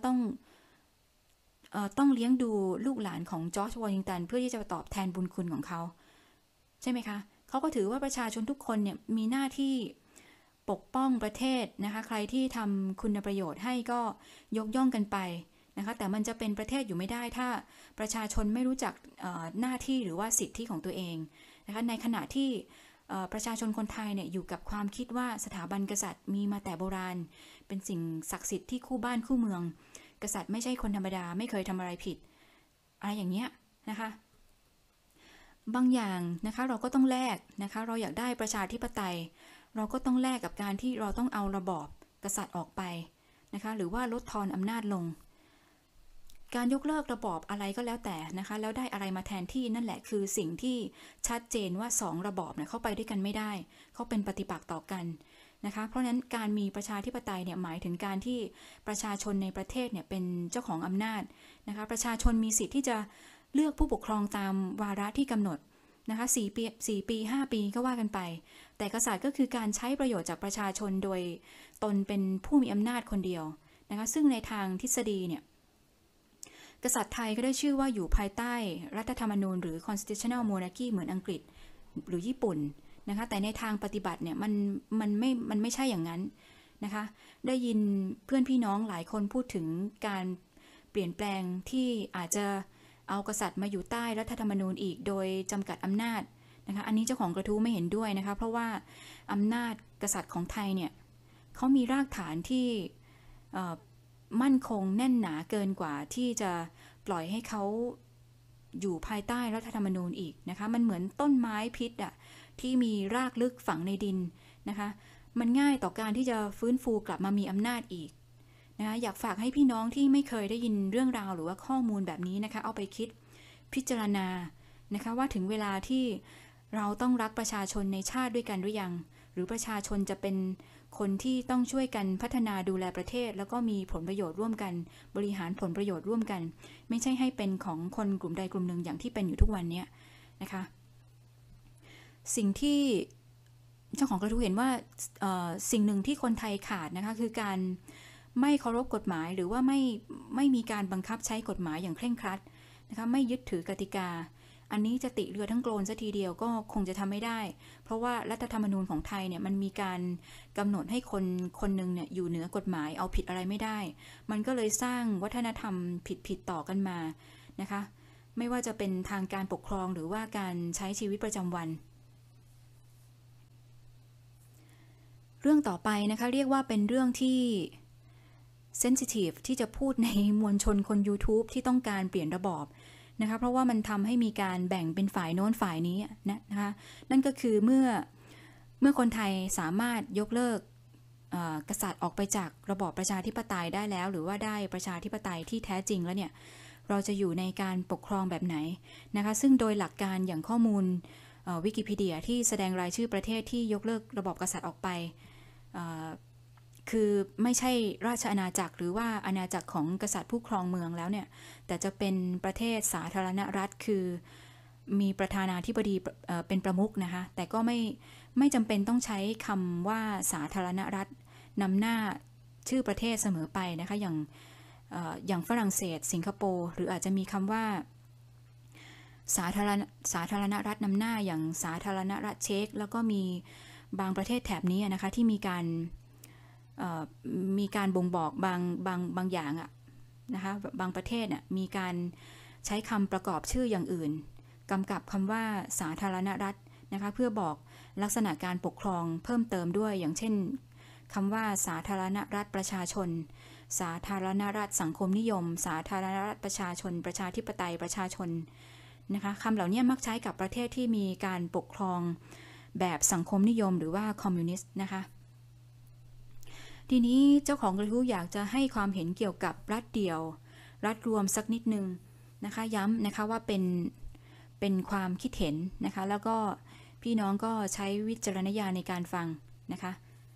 ต้องเลี้ยงดูลูกหลานของจอร์จวอชิงตันเพื่อที่จะตอบแทนบุญคุณของเขาใช่ไหมคะเขาก็ถือว่าประชาชนทุกคนเนี่ยมีหน้าที่ปกป้องประเทศนะคะใครที่ทำคุณประโยชน์ให้ก็ยกย่องกันไปนะคะแต่มันจะเป็นประเทศอยู่ไม่ได้ถ้าประชาชนไม่รู้จักหน้าที่หรือว่าสิทธิของตัวเองนะคะในขณะที่ประชาชนคนไทยเนี่ยอยู่กับความคิดว่าสถาบันกษัตริย์มีมาแต่โบราณเป็นสิ่งศักดิ์สิทธิ์ที่คู่บ้านคู่เมืองกษัตริย์ไม่ใช่คนธรรมดาไม่เคยทำอะไรผิดอะไรอย่างเงี้ยนะคะบางอย่างนะคะเราก็ต้องแลกนะคะเราอยากได้ประชาธิปไตยเราก็ต้องแลกกับการที่เราต้องเอาระบอบกษัตริย์ออกไปนะคะหรือว่าลดทอนอำนาจลงการยกเลิกระบอบอะไรก็แล้วแต่นะคะแล้วได้อะไรมาแทนที่นั่นแหละคือสิ่งที่ชัดเจนว่า2ระบอบเนี่ยเข้าไปด้วยกันไม่ได้เขาเป็นปฏิปักษ์ต่อกันนะคะเพราะฉะนั้นการมีประชาธิปไตยเนี่ยหมายถึงการที่ประชาชนในประเทศเนี่ยเป็นเจ้าของอำนาจนะคะประชาชนมีสิทธิ์ที่จะเลือกผู้ปกครองตามวาระที่กำหนดนะคะ4 ปี 5 ปีก็ว่ากันไปแต่กษัตริย์ก็คือการใช้ประโยชน์จากประชาชนโดยตนเป็นผู้มีอำนาจคนเดียวนะคะซึ่งในทางทฤษฎีเนี่ยกษัตริย์ไทยก็ได้ชื่อว่าอยู่ภายใต้รัฐธรรมนูญหรือ constitutional monarchy เหมือนอังกฤษหรือญี่ปุ่นนะคะแต่ในทางปฏิบัติเนี่ยมันไม่ใช่อย่างนั้นนะคะได้ยินเพื่อนพี่น้องหลายคนพูดถึงการเปลี่ยนแปลงที่อาจจะเอากษัตริย์มาอยู่ใต้รัฐธรรมนูญอีกโดยจำกัดอำนาจนะคะอันนี้เจ้าของกระทู้ไม่เห็นด้วยนะคะเพราะว่าอำนาจกษัตริย์ของไทยเนี่ยเขามีรากฐานที่มั่นคงแน่นหนาเกินกว่าที่จะปล่อยให้เขาอยู่ภายใต้รัฐธรรมนูญอีกนะคะมันเหมือนต้นไม้พิษอะที่มีรากลึกฝังในดินนะคะมันง่ายต่อการที่จะฟื้นฟูกลับมามีอำนาจอีกนะคะอยากฝากให้พี่น้องที่ไม่เคยได้ยินเรื่องราวหรือว่าข้อมูลแบบนี้นะคะเอาไปคิดพิจารณานะคะว่าถึงเวลาที่เราต้องรักประชาชนในชาติด้วยกันหรือยังหรือประชาชนจะเป็นคนที่ต้องช่วยกันพัฒนาดูแลประเทศแล้วก็มีผลประโยชน์ร่วมกันบริหารผลประโยชน์ร่วมกันไม่ใช่ให้เป็นของคนกลุ่มใดกลุ่มหนึ่งอย่างที่เป็นอยู่ทุกวันนี้นะคะสิ่งที่เจ้าของกระทู้เห็นว่าสิ่งหนึ่งที่คนไทยขาดนะคะคือการไม่เคารพกฎหมายหรือว่าไม่มีการบังคับใช้กฎหมายอย่างเคร่งครัดนะคะไม่ยึดถือกติกาอันนี้จะติเรือทั้งโกลนซะทีเดียวก็คงจะทำไม่ได้เพราะว่ารัฐธรรมนูญของไทยเนี่ยมันมีการกำหนดให้คนหนึ่งเนี่ยอยู่เหนือกฎหมายเอาผิดอะไรไม่ได้มันก็เลยสร้างวัฒนธรรมผิดต่อกันมานะคะไม่ว่าจะเป็นทางการปกครองหรือว่าการใช้ชีวิตประจำวันเรื่องต่อไปนะคะเรียกว่าเป็นเรื่องที่เซนซิทีฟที่จะพูดในมวลชนคน YouTube ที่ต้องการเปลี่ยนระบอบนะคะเพราะว่ามันทำให้มีการแบ่งเป็นฝ่ายโน้นฝ่ายนี้นะคะนั่นก็คือเมื่อคนไทยสามารถยกเลิกกษัตริย์ออกไปจากระบอบประชาธิปไตยได้แล้วหรือว่าได้ประชาธิปไตยที่แท้จริงแล้วเนี่ยเราจะอยู่ในการปกครองแบบไหนนะคะซึ่งโดยหลักการอย่างข้อมูลวิกิพีเดียที่แสดงรายชื่อประเทศที่ยกเลิกระบอบกษัตริย์ออกไปคือไม่ใช่ราชอาณาจักรหรือว่าอาณาจักรของกษัตริย์ผู้ครองเมืองแล้วเนี่ยแต่จะเป็นประเทศสาธารณรัฐคือมีประธานาธิบดีเป็นประมุขนะคะแต่ก็ไม่จำเป็นต้องใช้คำว่าสาธารณรัฐนำหน้าชื่อประเทศเสมอไปนะคะอย่างฝรั่งเศสสิงคโปร์หรืออาจจะมีคำว่าสาธารณรัฐนำหน้าอย่างสาธารณรัฐเช็กแล้วก็มีบางประเทศแถบนี้นะคะที่มีการบ่งบอกบางอย่างอะนะคะบางประเทศมีการใช้คำประกอบชื่ออย่างอื่นกำกับคำว่าสาธารณรัฐนะคะเพื่อบอกลักษณะการปกครองเพิ่มเติมด้วยอย่างเช่นคำว่าสาธารณรัฐประชาชนสาธารณรัฐสังคมนิยมสาธารณรัฐประชาชนประชาธิปไตยประชาชนนะคะคำเหล่านี้มักใช้กับประเทศที่มีการปกครองแบบสังคมนิยมหรือว่าคอมมิวนิสต์นะคะทีนี้เจ้าของกระทู้อยากจะให้ความเห็นเกี่ยวกับรัฐเดี่ยวรัฐรวมสักนิดนึงนะคะย้ำนะคะว่าเป็นความคิดเห็นนะคะแล้วก็พี่น้องก็ใช้วิจารณญาณในการฟังนะคะ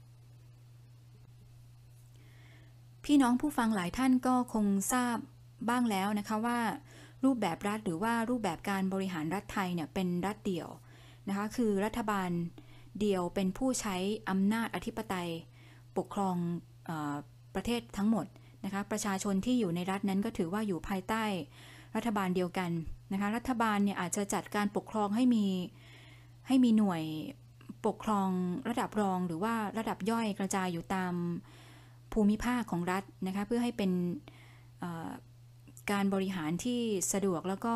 พี่น้องผู้ฟังหลายท่านก็คงทราบบ้างแล้วนะคะว่ารูปแบบรัฐหรือว่ารูปแบบการบริหารรัฐไทยเนี่ยเป็นรัฐเดี่ยวนะคะคือรัฐบาลเดี่ยวเป็นผู้ใช้อำนาจอธิปไตยปกครองประเทศทั้งหมดนะคะประชาชนที่อยู่ในรัฐนั้นก็ถือว่าอยู่ภายใต้รัฐบาลเดียวกันนะคะรัฐบาลเนี่ยอาจจะจัดการปกครองให้มีหน่วยปกครองระดับรองหรือว่าระดับย่อยกระจายอยู่ตามภูมิภาคของรัฐนะคะเพื่อให้เป็นการบริหารที่สะดวกแล้วก็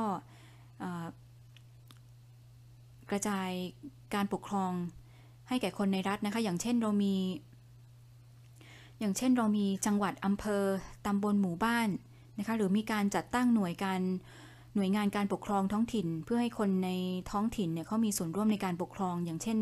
กระจายการปกครองให้แก่คนในรัฐนะคะอย่างเช่นเรามีจังหวัดอำเภอตำบลหมู่บ้านนะคะหรือมีการจัดตั้งหน่วยงานการปกครองท้องถิ่นเพื่อให้คนในท้องถิ่นเนี่ยเขามีส่วนร่วมในการปกครองอย่างเช่น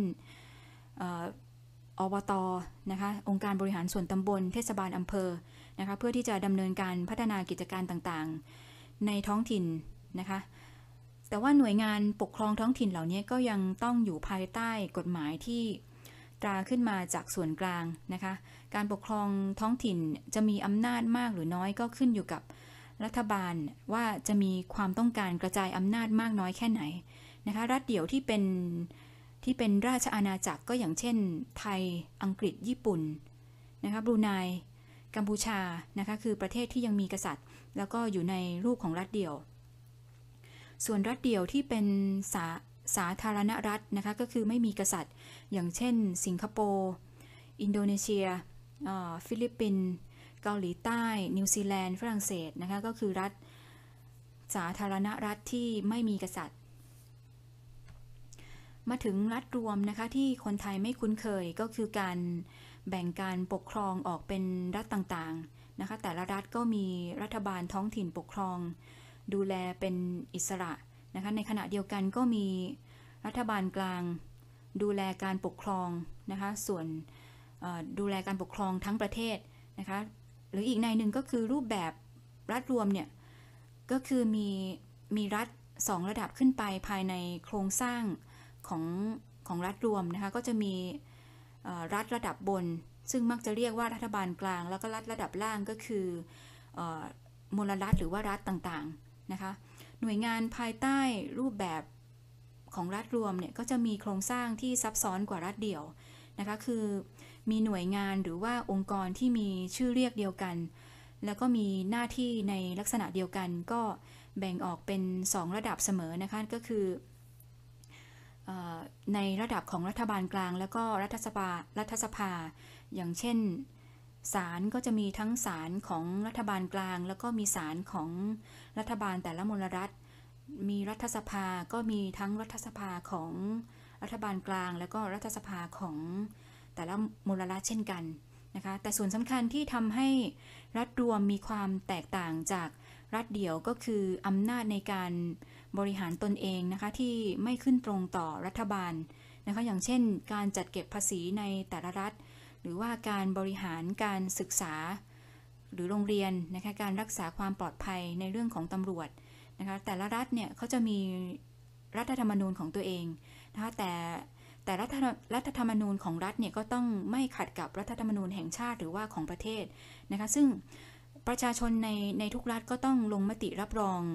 อบต.นะคะองค์การบริหารส่วนตำบลเทศบาลอำเภอนะคะเพื่อที่จะดำเนินการพัฒนากิจการต่างๆในท้องถิ่นนะคะแต่ว่าหน่วยงานปกครองท้องถิ่นเหล่านี้ก็ยังต้องอยู่ภายใต้กฎหมายที่ตราขึ้นมาจากส่วนกลางนะคะการปกครองท้องถิ่นจะมีอำนาจมากหรือน้อยก็ขึ้นอยู่กับรัฐบาลว่าจะมีความต้องการกระจายอำนาจมากน้อยแค่ไหนนะคะรัฐเดี่ยวที่เป็นราชอาณาจักรก็อย่างเช่นไทยอังกฤษญี่ปุ่นนะคะบรูไนกัมพูชานะคะคือประเทศที่ยังมีกษัตริย์แล้วก็อยู่ในรูปของรัฐเดี่ยวส่วนรัฐเดี่ยวที่เป็นสาธารณรัฐนะคะก็คือไม่มีกษัตริย์อย่างเช่นสิงคโปร์อินโดนีเซียฟิลิปปินส์เกาหลีใต้นิวซีแลนด์ฝรั่งเศสนะคะก็คือรัฐสาธารณรัฐที่ไม่มีกษัตริย์มาถึงรัฐรวมนะคะที่คนไทยไม่คุ้นเคยก็คือการแบ่งการปกครองออกเป็นรัฐต่างๆนะคะแต่ละรัฐก็มีรัฐบาลท้องถิ่นปกครองดูแลเป็นอิสระนะคะในขณะเดียวกันก็มีรัฐบาลกลางดูแลการปกครองนะคะส่วนดูแลการปกครองทั้งประเทศนะคะหรืออีกในหนึ่งก็คือรูปแบบรัฐรวมเนี่ยก็คือมีรัฐ2ระดับขึ้นไปภายในโครงสร้างของรัฐรวมนะคะก็จะมีรัฐระดับบนซึ่งมักจะเรียกว่ารัฐบาลกลางแล้วก็รัฐระดับล่างก็คือมลรัฐหรือว่ารัฐต่างๆนะคะหน่วยงานภายใต้รูปแบบของรัฐรวมเนี่ยก็จะมีโครงสร้างที่ซับซ้อนกว่ารัฐเดี่ยวนะคะคือมีหน่วยงานหรือว่าองค์กรที่มีชื่อเรียกเดียวกันแล้วก็มีหน้าที่ในลักษณะเดียวกันก็แบ่งออกเป็น2ระดับเสมอนะคะก็คือในระดับของรัฐบาลกลางแล้วก็รัฐสภาอย่างเช่นศาลก็จะมีทั้งศาลของรัฐบาลกลางแล้วก็มีศาลของรัฐบาลแต่ละมลรัฐมีรัฐสภาก็มีทั้งรัฐสภาของรัฐบาลกลางแล้วก็รัฐสภาของแต่ละมลรัฐเช่นกันนะคะแต่ส่วนสำคัญที่ทำให้รัฐรวมมีความแตกต่างจากรัฐเดี่ยวก็คืออำนาจในการบริหารตนเองนะคะที่ไม่ขึ้นตรงต่อรัฐบาลนะคะอย่างเช่นการจัดเก็บภาษีในแต่ละรัฐหรือว่าการบริหารการศึกษาหรือโรงเรียนนะคะการรักษาความปลอดภัยในเรื่องของตำรวจนะคะแต่ละรัฐเนี่ยเขาจะมีรัฐธรรมนูญของตัวเองนะคะแต่รัฐธรรมนูญของรัฐเนี่ยก็ต้องไม่ขัดกับรัฐธรรมนูญแห่งชาติหรือว่าของประเทศนะคะซึ่งประชาชนในทุกรัฐก็ต้องลงมติรับรอง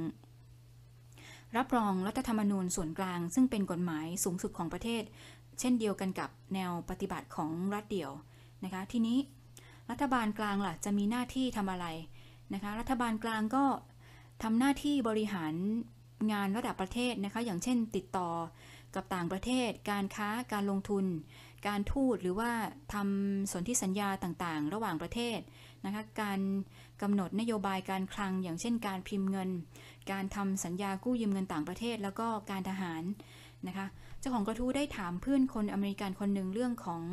รัฐธรรมนูญส่วนกลางซึ่งเป็นกฎหมายสูงสุดของประเทศเช่นเดียวกันกับแนวปฏิบัติของรัฐเดี่ยวนะคะทีนี้รัฐบาลกลางล่ะจะมีหน้าที่ทำอะไรนะคะรัฐบาลกลางก็ทำหน้าที่บริหารงานระดับประเทศนะคะอย่างเช่นติดต่อกับต่างประเทศการค้าการลงทุนการทูตหรือว่าทำสนธิสัญญาต่างๆระหว่างประเทศนะคะการกำหนดนโยบายการคลังอย่างเช่นการพิมพ์เงินการทำสัญญากู้ยืมเงินต่างประเทศแล้วก็การทหารนะคะเจ้าของกระทู้ได้ถามเพื่อนคนอเมริกันคนหนึ่งเรื่อง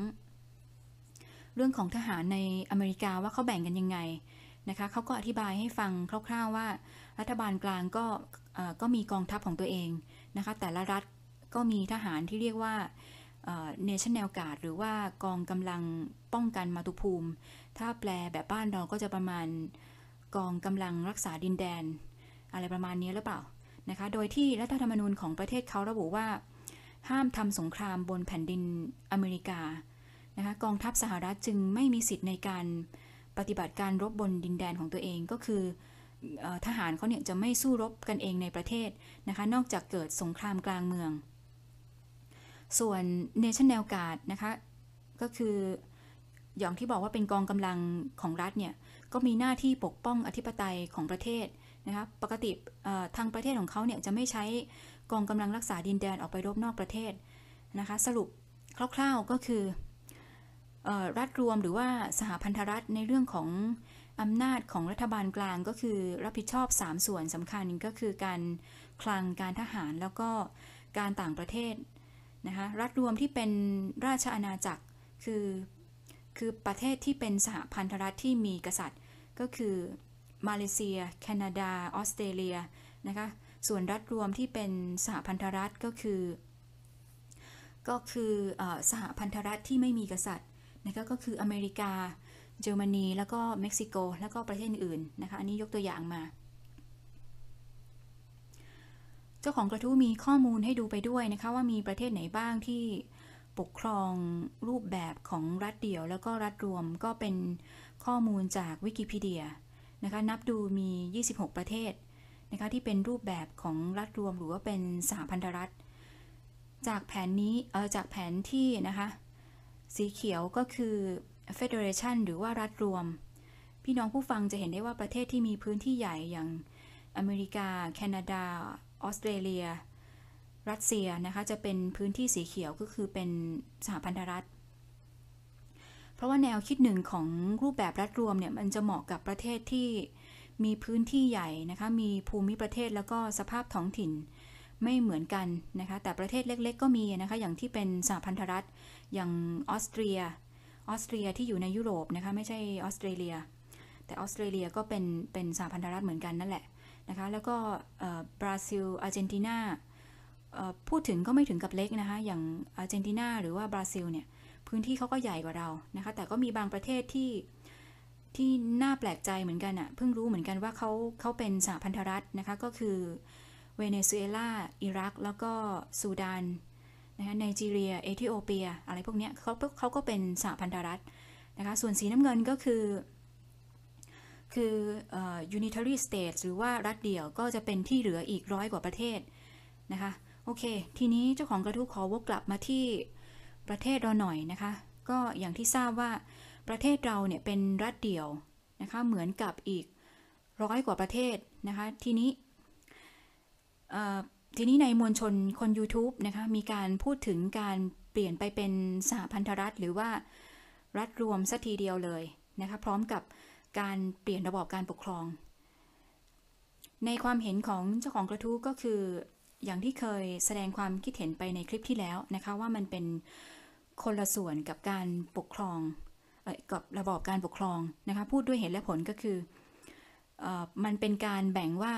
ของทหารในอเมริกาว่าเขาแบ่งกันยังไงนะคะเขาก็อธิบายให้ฟังคร่าวๆว่ารัฐบาลกลางก็มีกองทัพของตัวเองนะคะแต่ละรัฐก็มีทหารที่เรียกว่าNational Guard หรือว่ากองกำลังป้องกันมาตุภูมิถ้าแปลแบบบ้านเราก็จะประมาณกองกำลังรักษาดินแดนอะไรประมาณนี้หรือเปล่านะคะโดยที่รัฐธรรมนูญของประเทศเขาระบุว่าห้ามทำสงครามบนแผ่นดินอเมริกานะคะกองทัพสหรัฐจึงไม่มีสิทธิ์ในการปฏิบัติการรบบนดินแดนของตัวเองก็คือทหารเขาเนี่ยจะไม่สู้รบกันเองในประเทศนะคะนอกจากเกิดสงครามกลางเมืองส่วน National Guard นะคะก็คืออย่างที่บอกว่าเป็นกองกำลังของรัฐเนี่ยก็มีหน้าที่ปกป้องอธิปไตยของประเทศนะคะปกติทางประเทศของเขาเนี่ยจะไม่ใช้กองกำลังรักษาดินแดนออกไปรบนอกประเทศนะคะสรุปคร่าวๆก็คือรัฐรวมหรือว่าสหพันธรัฐในเรื่องของอำนาจของรัฐบาลกลางก็คือรับผิดชอบ3ส่วนสำคัญก็คือการคลังการทหารแล้วก็การต่างประเทศนะคะรัฐรวมที่เป็นราชอาณาจักรคือประเทศที่เป็นสหพันธรัฐที่มีกษัตริย์ก็คือมาเลเซียแคนาดาออสเตรเลียนะคะส่วนรัฐรวมที่เป็นสหพันธรัฐก็คือสหพันธรัฐที่ไม่มีกษัตริย์นะคะก็คืออเมริกาเยอรมนีแล้วก็เม็กซิโกแล้วก็ประเทศอื่นนะคะอันนี้ยกตัวอย่างมาเจ้าของกระทู้มีข้อมูลให้ดูไปด้วยนะคะว่ามีประเทศไหนบ้างที่ปกครองรูปแบบของรัฐเดี่ยวแล้วก็รัฐรวมก็เป็นข้อมูลจากวิกิพีเดียนะคะนับดูมี26ประเทศนะคะที่เป็นรูปแบบของรัฐรวมหรือว่าเป็นสหพันธรัฐจากแผนนี้จากแผนที่นะคะสีเขียวก็คือ Federation หรือว่ารัฐรวมพี่น้องผู้ฟังจะเห็นได้ว่าประเทศที่มีพื้นที่ใหญ่อย่างอเมริกาแคนาดาออสเตรเลียรัสเซียนะคะจะเป็นพื้นที่สีเขียวก็คือเป็นสหพันธรัฐเพราะว่าแนวคิดหนึ่งของรูปแบบรัฐรวมเนี่ยมันจะเหมาะกับประเทศที่มีพื้นที่ใหญ่นะคะมีภูมิประเทศแล้วก็สภาพท้องถิ่นไม่เหมือนกันนะคะแต่ประเทศเล็กๆก็มีนะคะอย่างที่เป็นสหพันธรัฐอย่างออสเตรียที่อยู่ในยุโรปนะคะไม่ใช่ออสเตรเลียแต่ออสเตรเลียก็เป็นสหพันธรัฐเหมือนกันนั่นแหละนะคะแล้วก็บราซิลอาร์เจนตินาพูดถึงก็ไม่ถึงกับเล็กนะคะอย่างอาร์เจนตินาหรือว่าบราซิลเนี่ยพื้นที่เขาก็ใหญ่กว่าเรานะคะแต่ก็มีบางประเทศที่น่าแปลกใจเหมือนกันอ่ะเพิ่งรู้เหมือนกันว่าเขาเป็นสหพันธรัฐนะคะก็คือเวเนซุเอลาอิรักแล้วก็ซูดานนะคะไนจีเรียเอธิโอเปียอะไรพวกนี้เขาก็เป็นสหพันธรัฐนะคะส่วนสีน้ำเงินก็คือunitary states หรือว่ารัฐเดี่ยวก็จะเป็นที่เหลืออีก100 กว่าประเทศนะคะโอเคทีนี้เจ้าของกระทู้ขอวกกลับมาที่ประเทศเราหน่อยนะคะก็อย่างที่ทราบว่าประเทศเราเนี่ยเป็นรัฐเดี่ยวนะคะเหมือนกับอีก100 กว่าประเทศนะคะทีนี้ในมวลชนคน YouTube นะคะมีการพูดถึงการเปลี่ยนไปเป็นสหพันธรัฐหรือว่ารัฐรวมสักทีเดียวเลยนะคะพร้อมกับการเปลี่ยนระบอบการปกครองในความเห็นของเจ้าของกระทู้ก็คืออย่างที่เคยแสดงความคิดเห็นไปในคลิปที่แล้วนะคะว่ามันเป็นคนละส่วนกับการปกครองกับระบอบการปกครองนะคะพูดด้วยเหตุและผลก็คือมันเป็นการแบ่งว่า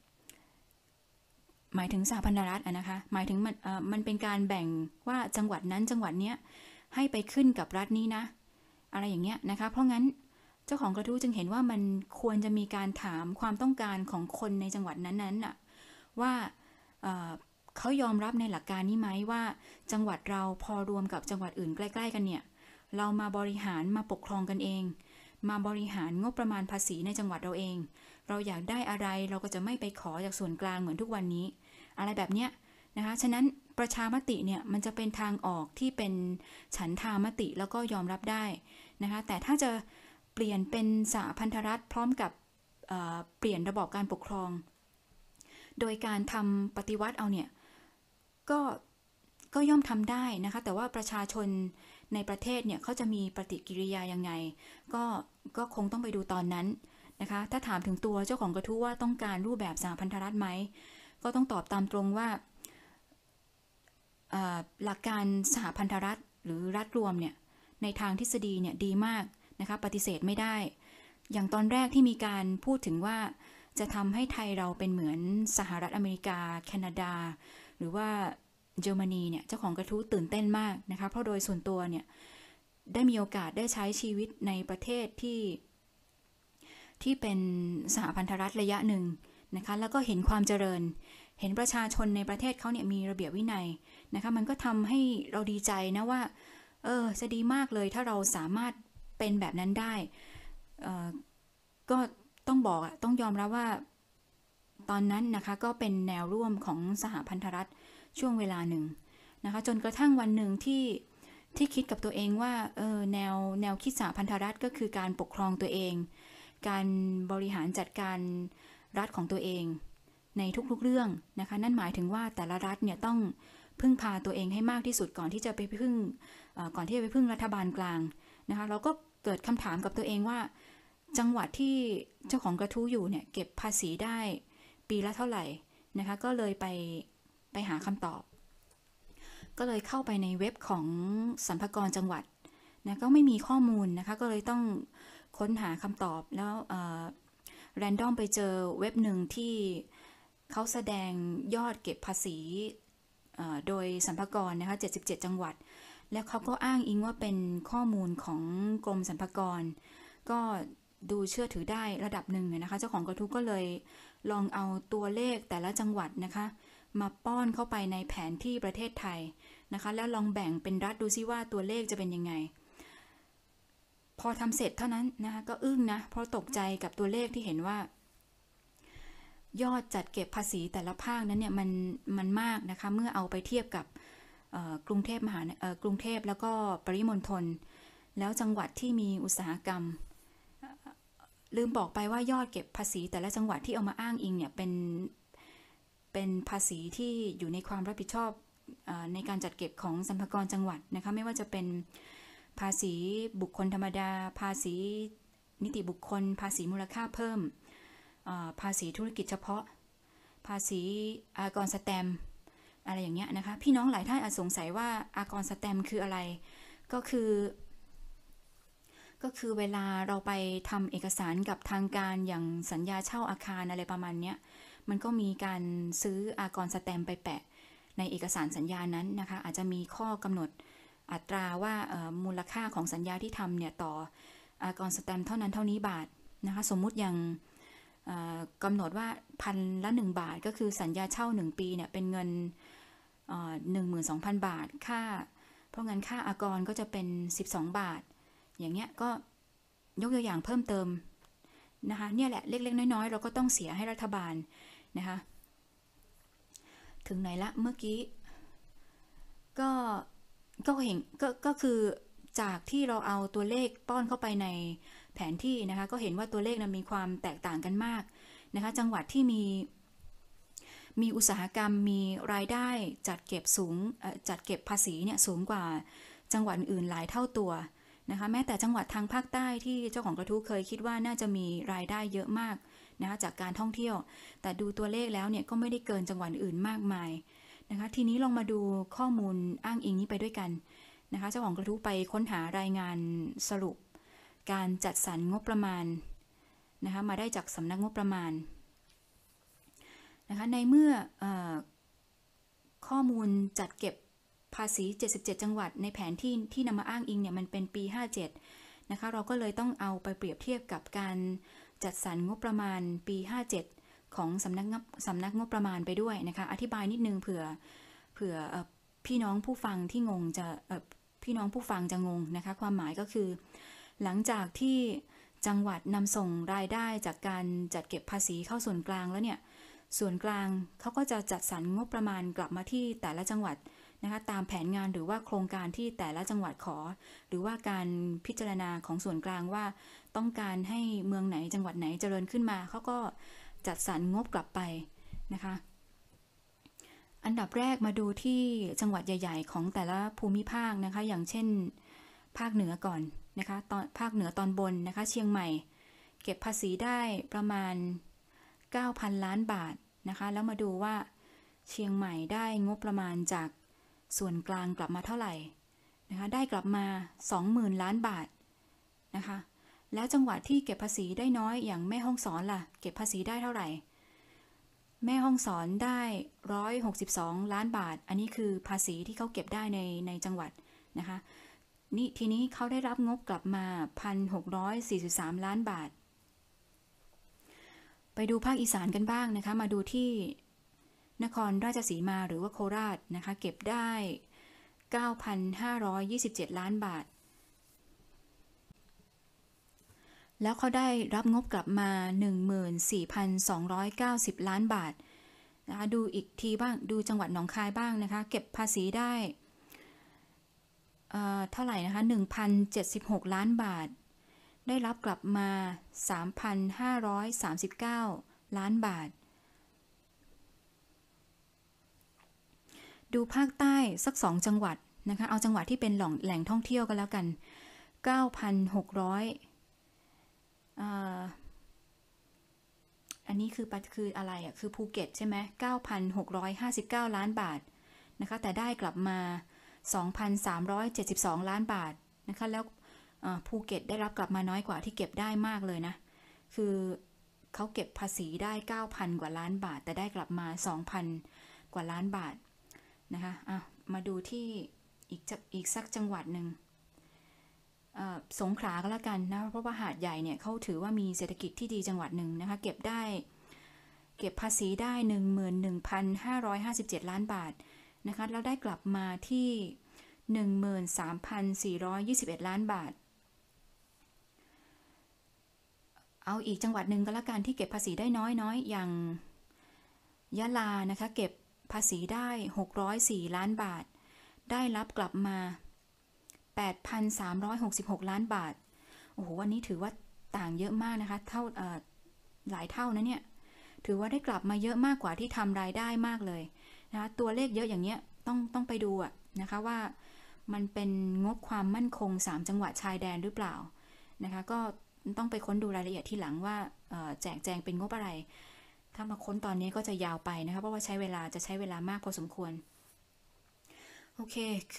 หมายถึงสหพันธรัฐนะคะหมายถึงมันเป็นการแบ่งว่าจังหวัดนั้นจังหวัดเนี้ยให้ไปขึ้นกับรัฐนี้นะอะไรอย่างเงี้ยนะคะเพราะงั้นเจ้าของกระทู้จึงเห็นว่ามันควรจะมีการถามความต้องการของคนในจังหวัดนั้นๆน่ะว่าเขายอมรับในหลักการนี้ไหมว่าจังหวัดเราพอรวมกับจังหวัดอื่นใกล้ๆกันเนี่ยเรามาบริหารมาปกครองกันเองมาบริหารงบประมาณภาษีในจังหวัดเราเองเราอยากได้อะไรเราก็จะไม่ไปขอจากส่วนกลางเหมือนทุกวันนี้อะไรแบบเนี้ยนะคะฉะนั้นประชามติเนี่ยมันจะเป็นทางออกที่เป็นฉันทามติแล้วก็ยอมรับได้นะคะแต่ถ้าจะเปลี่ยนเป็นสหพันธรัฐพร้อมกับเปลี่ยนระบอบการปกครองโดยการทำปฏิวัติเอาเนี่ยก็ย่อมทำได้นะคะแต่ว่าประชาชนในประเทศเนี่ยเขาจะมีปฏิกิริยายังไงก็คงต้องไปดูตอนนั้นนะคะถ้าถามถึงตัวเจ้าของกระทู้ว่าต้องการรูปแบบสหพันธรัฐไหมก็ต้องตอบตามตรงว่าหลักการสหพันธรัฐหรือรัฐรวมเนี่ยในทางทฤษฎีเนี่ยดีมากนะคะปฏิเสธไม่ได้อย่างตอนแรกที่มีการพูดถึงว่าจะทำให้ไทยเราเป็นเหมือนสหรัฐอเมริกาแคนาดาหรือว่าเยอรมนีเนี่ยเจ้าของกระทู้ตื่นเต้นมากนะคะเพราะโดยส่วนตัวเนี่ยได้มีโอกาสได้ใช้ชีวิตในประเทศที่เป็นสหพันธรัฐระยะหนึ่งนะคะแล้วก็เห็นความเจริญเห็นประชาชนในประเทศเขาเนี่ยมีระเบียบวินัยนะคะมันก็ทำให้เราดีใจนะว่าจะดีมากเลยถ้าเราสามารถเป็นแบบนั้นได้ก็ต้องยอมรับว่าตอนนั้นนะคะก็เป็นแนวร่วมของสหพันธรัฐช่วงเวลาหนึ่งนะคะจนกระทั่งวันหนึ่งที่คิดกับตัวเองว่าแนวคิดสหพันธรัฐก็คือการปกครองตัวเองการบริหารจัดการรัฐของตัวเองในทุกๆเรื่องนะคะนั่นหมายถึงว่าแต่ละรัฐเนี่ยต้องพึ่งพาตัวเองให้มากที่สุดก่อนที่จะไปพึ่งรัฐบาลกลางนะคะเราก็เกิดคำถามกับตัวเองว่าจังหวัดที่เจ้าของกระทู้อยู่เนี่ยเก็บภาษีได้ปีละเท่าไหร่นะคะก็เลยไปหาคำตอบก็เลยเข้าไปในเว็บของสรรพากรจังหวัดนะก็ไม่มีข้อมูลนะคะก็เลยต้องค้นหาคำตอบแล้วแรนดอมไปเจอเว็บหนึ่งที่เขาแสดงยอดเก็บภาษีโดยสรรพากรนะคะ77จังหวัดแล้วเขาก็อ้างอิงว่าเป็นข้อมูลของกรมสรรพากรก็ดูเชื่อถือได้ระดับหนึ่งนะคะเจ้าของกระทู้ก็เลยลองเอาตัวเลขแต่ละจังหวัดนะคะมาป้อนเข้าไปในแผนที่ประเทศไทยนะคะแล้วลองแบ่งเป็นรัฐดูซิว่าตัวเลขจะเป็นยังไงพอทำเสร็จเท่านั้นนะคะก็อึ้งนะเพราะตกใจกับตัวเลขที่เห็นว่ายอดจัดเก็บภาษีแต่ละภาคนั้นเนี่ยมันมากนะคะเมื่อเอาไปเทียบกับกรุงเทพแล้วก็ปริมณฑลแล้วจังหวัดที่มีอุตสาหกรรมลืมบอกไปว่ายอดเก็บภาษีแต่ละจังหวัดที่เอามาอ้างอิงเนี่ยเป็นภาษีที่อยู่ในความรับผิดชอบในการจัดเก็บของสรรพากรจังหวัดนะคะไม่ว่าจะเป็นภาษีบุคคลธรรมดาภาษีนิติบุคคลภาษีมูลค่าเพิ่มภาษีธุรกิจเฉพาะภาษีอากรสแตมป์อะไรอย่างเงี้ยนะคะพี่น้องหลายท่านอาจสงสัยว่าอากรสแตมป์คืออะไรก็คือเวลาเราไปทำเอกสารกับทางการอย่างสัญญาเช่าอาคารอะไรประมาณเนี้ยมันก็มีการซื้ออากรสแตมป์ไปแปะในเอกสารสัญญานั้นนะคะอาจจะมีข้อกำหนดอัตราว่ามูลค่าของสัญญาที่ทำเนี่ยต่ออากรสแตมป์เท่านั้นเท่านี้บาทนะคะสมมุติอย่างกำหนดว่า1,000 ละ1 บาทก็คือสัญญาเช่า1 ปีเนี่ยเป็นเงิน12,000 บาทเพราะงั้นค่าอากรก็จะเป็น12 บาทอย่างเงี้ยก็ยกตัวอย่างเพิ่มเติมนะคะเนี่ยแหละเล็กๆน้อยๆเราก็ต้องเสียให้รัฐบาลนะคะถึงไหนละเมื่อกี้ก็เห็นก็คือจากที่เราเอาตัวเลขป้อนเข้าไปในแผนที่นะคะก็เห็นว่าตัวเลขนั้นมีความแตกต่างกันมากนะคะจังหวัดที่มีอุตสาหกรรมมีรายได้จัดเก็บภาษีเนี่ยสูงกว่าจังหวัดอื่นหลายเท่าตัวนะคะแม้แต่จังหวัดทางภาคใต้ที่เจ้าของกระทู้เคยคิดว่าน่าจะมีรายได้เยอะมากนะคะจากการท่องเที่ยวแต่ดูตัวเลขแล้วเนี่ยก็ไม่ได้เกินจังหวัดอื่นมากมายนะคะทีนี้ลองมาดูข้อมูลอ้างอิงนี้ไปด้วยกันนะคะเจ้าของกระทู้ไปค้นหารายงานสรุปการจัดสรรงบประมาณนะคะมาได้จากสำนักงบประมาณนะคะในเมื่อข้อมูลจัดเก็บภาษี77จังหวัดในแผนที่นำมาอ้างอิงเนี่ยมันเป็นปี57นะคะเราก็เลยต้องเอาไปเปรียบเทียบกับการจัดสรรงบประมาณปี57ของสำนักงบประมาณไปด้วยนะคะอธิบายนิดนึงเผื่อพี่น้องผู้ฟังที่งงจะพี่น้องผู้ฟังจะงงนะคะความหมายก็คือหลังจากที่จังหวัดนำส่งรายได้จากการจัดเก็บภาษีเข้าส่วนกลางแล้วเนี่ยส่วนกลางเขาก็จะจัดสรรงบประมาณกลับมาที่แต่ละจังหวัดนะคะตามแผนงานหรือว่าโครงการที่แต่ละจังหวัดขอหรือว่าการพิจารณาของส่วนกลางว่าต้องการให้เมืองไหนจังหวัดไหนเจริญขึ้นมาเขาก็จัดสรรงบกลับไปนะคะอันดับแรกมาดูที่จังหวัดใหญ่ๆของแต่ละภูมิภาคนะคะอย่างเช่นภาคเหนือก่อนนะคะตอนภาคเหนือตอนบนนะคะเชียงใหม่เก็บภาษีได้ประมาณ 9,000 ล้านบาทนะคะแล้วมาดูว่าเชียงใหม่ได้งบประมาณจากส่วนกลางกลับมาเท่าไหร่นะคะได้กลับมา 20,000 ล้านบาทนะคะแล้วจังหวัดที่เก็บภาษีได้น้อยอย่างแม่ฮ่องสอนล่ะเก็บภาษีได้เท่าไหร่แม่ฮ่องสอนได้162 ล้านบาทอันนี้คือภาษีที่เขาเก็บได้ในจังหวัดนะคะนี่ทีนี้เขาได้รับงบกลับมา 1,643 ล้านบาทไปดูภาคอีสานกันบ้างนะคะมาดูที่นครราชสีมาหรือว่าโคราชนะคะเก็บได้ 9,527 ล้านบาทแล้วเขาได้รับงบกลับมา 14,290 ล้านบาทนะคะดูอีกทีบ้างดูจังหวัดหนองคายบ้างนะคะเก็บภาษีได้เท่าไหร่นะคะ1,076 ล้านบาทได้รับกลับมา 3,539 ล้านบาทดูภาคใต้สัก2จังหวัดนะคะเอาจังหวัดที่เป็นแหล่งท่องเที่ยวกันแล้วกัน 9,600อันนี้คืออะไรอ่ะคือภูเก็ตใช่ไหม 9,659 ล้านบาทนะคะแต่ได้กลับมา 2,372 ล้านบาทนะคะแล้วภูเก็ตได้รับกลับมาน้อยกว่าที่เก็บได้มากเลยนะคือเขาเก็บภาษีได้ 9,000 กว่าล้านบาทแต่ได้กลับมา 2,000 กว่าล้านบาทนะคะมาดูที่อีกสักจังหวัดหนึ่งสงขลาก็แล้วกันนะเพราะว่าหาดใหญ่เนี่ยเขาถือว่ามีเศรษฐกิจที่ดีจังหวัดหนึ่งนะคะเก็บภาษีได้ 11,557 ล้านบาทนะคะแล้วได้กลับมาที่ 13,421 ล้านบาทเอาอีกจังหวัดหนึ่งก็แล้วกันที่เก็บภาษีได้น้อยอย่างยะลานะคะเก็บภาษีได้604ล้านบาทได้รับกลับมา 8,366 ล้านบาทโอ้โหวันนี้ถือว่าต่างเยอะมากนะคะเท่าหลายเท่านะเนี่ยถือว่าได้กลับมาเยอะมากกว่าที่ทำรายได้มากเลยนะคะตัวเลขเยอะอย่างเงี้ยต้องไปดูนะคะว่ามันเป็นงบความมั่นคง3จังหวัดชายแดนหรือเปล่านะคะก็ต้องไปค้นดูรายละเอียดทีหลังว่าแจกแจงเป็นงบอะไรถ้ามาค้นตอนนี้ก็จะยาวไปนะคะเพราะว่าจะใช้เวลามากพอสมควรโอเค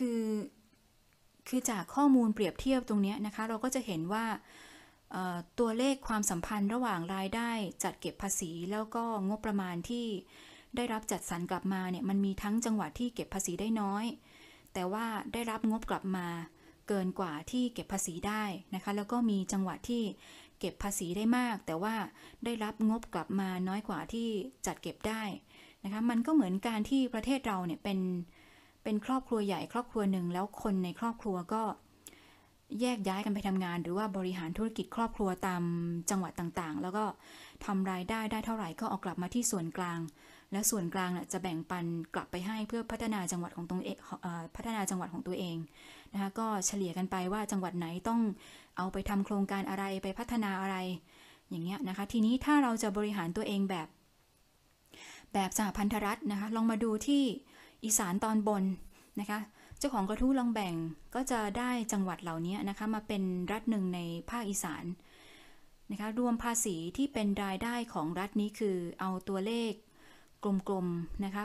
คือจากข้อมูลเปรียบเทียบตรงนี้นะคะเราก็จะเห็นว่าตัวเลขความสัมพันธ์ระหว่างรายได้จัดเก็บภาษีแล้วก็งบประมาณที่ได้รับจัดสรรกลับมาเนี่ยมันมีทั้งจังหวัดที่เก็บภาษีได้น้อยแต่ว่าได้รับงบกลับมาเกินกว่าที่เก็บภาษีได้นะคะแล้วก็มีจังหวัดที่เก็บภาษีได้มากแต่ว่าได้รับงบกลับมาน้อยกว่าที่จัดเก็บได้นะคะมันก็เหมือนการที่ประเทศเราเนี่ยเป็นครอบครัวใหญ่ครอบครัวหนึ่งแล้วคนในครอบครัวก็แยกย้ายกันไปทำงานหรือว่าบริหารธุรกิจครอบครัวตามจังหวัดต่างๆแล้วก็ทำรายได้เท่าไหร่ก็เอากลับมาที่ส่วนกลางและส่วนกลางจะแบ่งปันกลับไปให้เพื่อพัฒนาจังหวัดของตัวเองนะคะก็เฉลี่ยกันไปว่าจังหวัดไหนต้องเอาไปทำโครงการอะไรไปพัฒนาอะไรอย่างเงี้ยนะคะทีนี้ถ้าเราจะบริหารตัวเองแบบสหพันธรัฐนะคะลองมาดูที่อีสานตอนบนนะคะเจ้าของกระทู้ลองแบ่งก็จะได้จังหวัดเหล่านี้นะคะมาเป็นรัฐหนึ่งในภาคอีสานนะคะรวมภาษีที่เป็นรายได้ของรัฐนี้คือเอาตัวเลขกลมๆนะคะ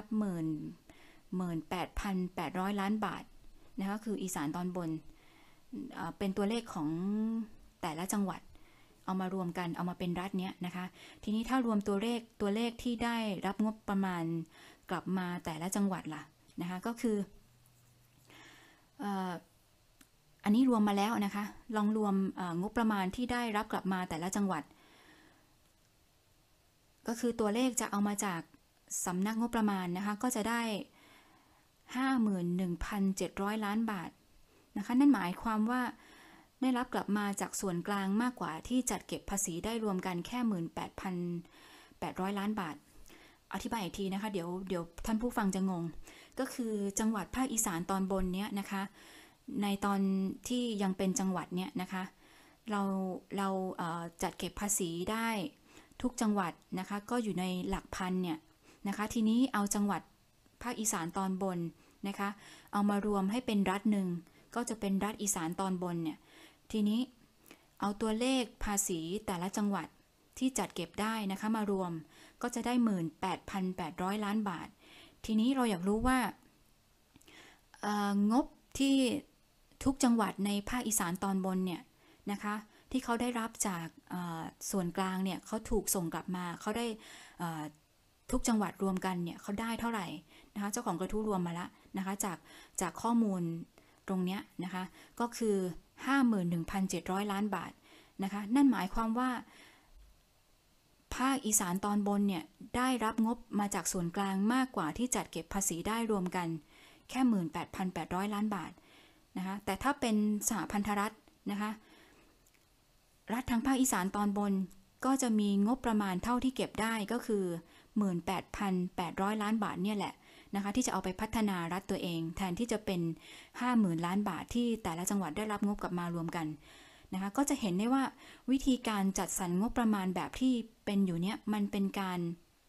18,800 ล้านบาทนะคะคืออีสานตอนบนเป็นตัวเลขของแต่ละจังหวัดเอามารวมกันเอามาเป็นรัฐเนี้ยนะคะทีนี้ถ้ารวมตัวเลขที่ได้รับงบประมาณกลับมาแต่ละจังหวัดล่ะนะคะก็คืออันนี้รวมมาแล้วนะคะลองรวมงบประมาณที่ได้รับกลับมาแต่ละจังหวัดก็คือตัวเลขจะเอามาจากสำนักงบประมาณนะคะก็จะได้ 51,700 ล้านบาทนะคะนั่นหมายความว่าได้รับกลับมาจากส่วนกลางมากกว่าที่จัดเก็บภาษีได้รวมกันแค่ 18,800 ล้านบาทอธิบายอีกทีนะคะเดี๋ยวท่านผู้ฟังจะงงก็คือจังหวัดภาคอีสานตอนบนเนี้ยนะคะในตอนที่ยังเป็นจังหวัดเนี้ยนะคะเราจัดเก็บภาษีได้ทุกจังหวัดนะคะก็อยู่ในหลักพันเนี่ยนะคะทีนี้เอาจังหวัดภาคอีสานตอนบนนะคะเอามารวมให้เป็นรัฐหนึ่งก็จะเป็นรัฐอีสานตอนบนเนี่ยทีนี้เอาตัวเลขภาษีแต่ละจังหวัดที่จัดเก็บได้นะคะมารวมก็จะได้ 18,800 ล้านบาททีนี้เราอยากรู้ว่างบที่ทุกจังหวัดในภาคอีสานตอนบนเนี่ยนะคะที่เขาได้รับจากส่วนกลางเนี่ยเขาถูกส่งกลับมาเขาได้ทุกจังหวัดรวมกันเนี่ยเขาได้เท่าไหร่นะคะเจ้าของกระทู้รวมมาแล้วนะคะจากข้อมูลตรงเนี้ยนะคะก็คือ 51,700 ล้านบาทนะคะนั่นหมายความว่าภาคอีสานตอนบนเนี่ยได้รับงบมาจากส่วนกลางมากกว่าที่จัดเก็บภาษีได้รวมกันแค่ 18,800 ล้านบาทนะคะแต่ถ้าเป็นสหพันธรัฐนะคะรัฐทางภาคอีสานตอนบนก็จะมีงบประมาณเท่าที่เก็บได้ก็คือ 18,800 ล้านบาทเนี่ยแหละนะคะที่จะเอาไปพัฒนารัฐตัวเองแทนที่จะเป็น 50,000 ล้านบาทที่แต่ละจังหวัดได้รับงบกลับมารวมกันนะคะก็จะเห็นได้ว่าวิธีการจัดสรรงบประมาณแบบที่เป็นอยู่เนี้ยมันเป็นการ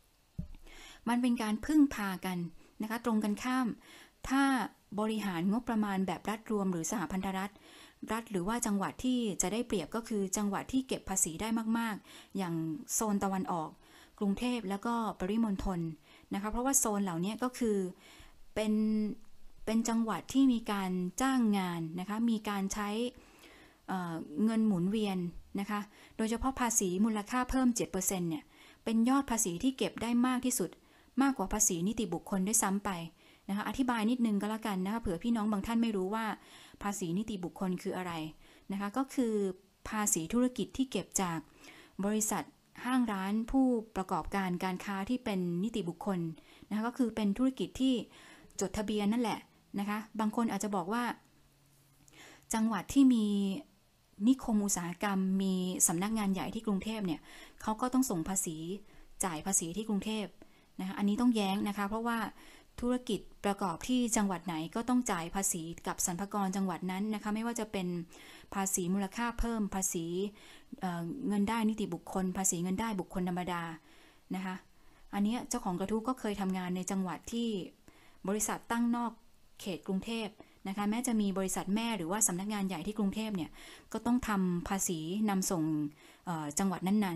พึ่งพากันนะคะตรงกันข้ามถ้าบริหารงบประมาณแบบรัฐรวมหรือสหพันธรัฐหรือว่าจังหวัดที่จะได้เปรียบก็คือจังหวัดที่เก็บภาษีได้มากๆอย่างโซนตะวันออกกรุงเทพแล้วก็ปริมณฑลนะคะเพราะว่าโซนเหล่านี้ก็คือเป็นจังหวัดที่มีการจ้างงานนะคะมีการใช้เงินหมุนเวียนนะคะโดยเฉพาะภาษีมูลค่าเพิ่ม 7% เนี่ยเป็นยอดภาษีที่เก็บได้มากที่สุดมากกว่าภาษีนิติบุคคลด้วยซ้ำไปนะคะอธิบายนิดนึงก็แล้วกันนะคะเผื่อพี่น้องบางท่านไม่รู้ว่าภาษีนิติบุคคลคืออะไรนะคะก็คือภาษีธุรกิจที่เก็บจากบริษัทห้างร้านผู้ประกอบการการค้าที่เป็นนิติบุคคลนะคะก็คือเป็นธุรกิจที่จดทะเบียนนั่นแหละนะคะบางคนอาจจะบอกว่าจังหวัดที่มีนิคมอุตสาหกรรมมีสำนักงานใหญ่ที่กรุงเทพเนี่ยเขาก็ต้องส่งภาษีจ่ายภาษีที่กรุงเทพนะคะอันนี้ต้องแย้งนะคะเพราะว่าธุรกิจประกอบที่จังหวัดไหนก็ต้องจ่ายภาษีกับสรรพากรจังหวัดนั้นนะคะไม่ว่าจะเป็นภาษีมูลค่าเพิ่มภาษีเงินได้นิติบุคคลภาษีเงินได้บุคคลธรรมดานะคะอันนี้เจ้าของกระทู้ก็เคยทำงานในจังหวัดที่บริษัทตั้งนอกเขตกรุงเทพนะคะแม้จะมีบริษัทแม่หรือว่าสำนักงานใหญ่ที่กรุงเทพเนี่ยก็ต้องทำภาษีนำส่งจังหวัดนั้นๆ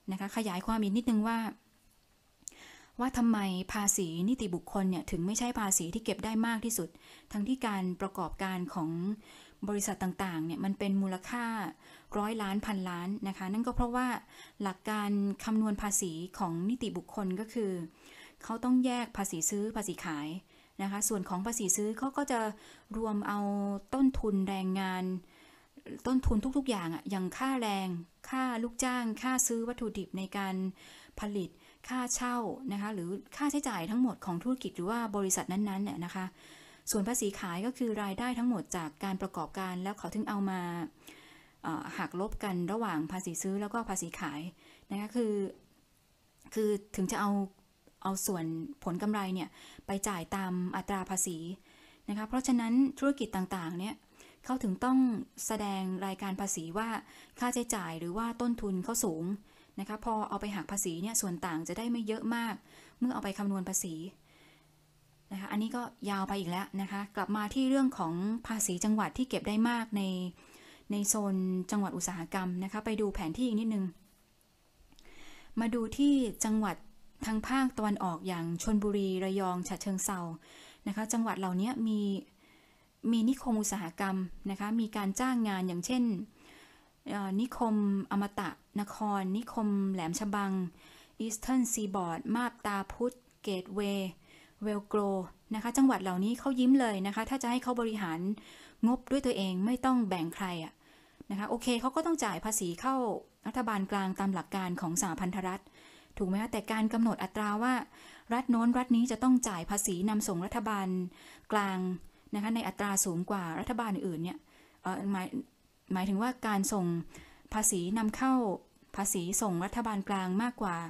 นะคะขยายความอีกนิดนึงว่าทำไมภาษีนิติบุคคลเนี่ยถึงไม่ใช่ภาษีที่เก็บได้มากที่สุดทั้งที่การประกอบการของบริษัทต่างๆเนี่ยมันเป็นมูลค่า100 ล้านพันล้านนะคะนั่นก็เพราะว่าหลักการคำนวณภาษีของนิติบุคคลก็คือเขาต้องแยกภาษีซื้อภาษีขายนะคะส่วนของภาษีซื้อเขาก็จะรวมเอาต้นทุนแรงงานต้นทุนทุกๆอย่างอย่างค่าแรงค่าลูกจ้างค่าซื้อวัตถุดิบในการผลิตค่าเช่านะคะหรือค่าใช้จ่ายทั้งหมดของธุรกิจหรือว่าบริษัทนั้นๆเนี่ยนะคะส่วนภาษีขายก็คือรายได้ทั้งหมดจากการประกอบการแล้วเขาถึงเอามาหักลบกันระหว่างภาษีซื้อแล้วก็ภาษีขายนะคะคือถึงจะเอาส่วนผลกำไรเนี่ยไปจ่ายตามอัตราภาษีนะคะเพราะฉะนั้นธุรกิจต่างๆเนี่ยเขาถึงต้องแสดงรายการภาษีว่าค่าใช้จ่ายหรือว่าต้นทุนเขาสูงนะคะพอเอาไปหักภาษีเนี่ยส่วนต่างจะได้ไม่เยอะมากเมื่อเอาไปคำนวณภาษีนะคะอันนี้ก็ยาวไปอีกแล้วนะคะกลับมาที่เรื่องของภาษีจังหวัดที่เก็บได้มากในโซนจังหวัดอุตสาหกรรมนะคะไปดูแผนที่อีกนิดนึงมาดูที่จังหวัดทางภาคตะวันออกอย่างชลบุรีระยองฉะเชิงเทรานะคะจังหวัดเหล่านี้มีนิคมอุตสาหกรรมนะคะมีการจ้างงานอย่างเช่นนิคมอมตะนครนิคมแหลมฉบังอีสเทิร์นซีบอร์ดมาบตาพุธเกตเวย์เวลโกรนะคะจังหวัดเหล่านี้เขายิ้มเลยนะคะถ้าจะให้เขาบริหารงบด้วยตัวเองไม่ต้องแบ่งใครนะคะโอเคเขาก็ต้องจ่ายภาษีเข้ารัฐบาลกลางตามหลักการของสหพันธรัฐถูกไหมคะแต่การกำหนดอัตราว่ารัฐโน้นรัฐนี้จะต้องจ่ายภาษีนำส่งรัฐบาลกลางนะคะในอัตราสูงกว่ารัฐบาลอื่นเนี่ยหมายถึงว่าการส่งภาษีนำเข้าภาษีส่งรัฐบาลกลางมากกว่า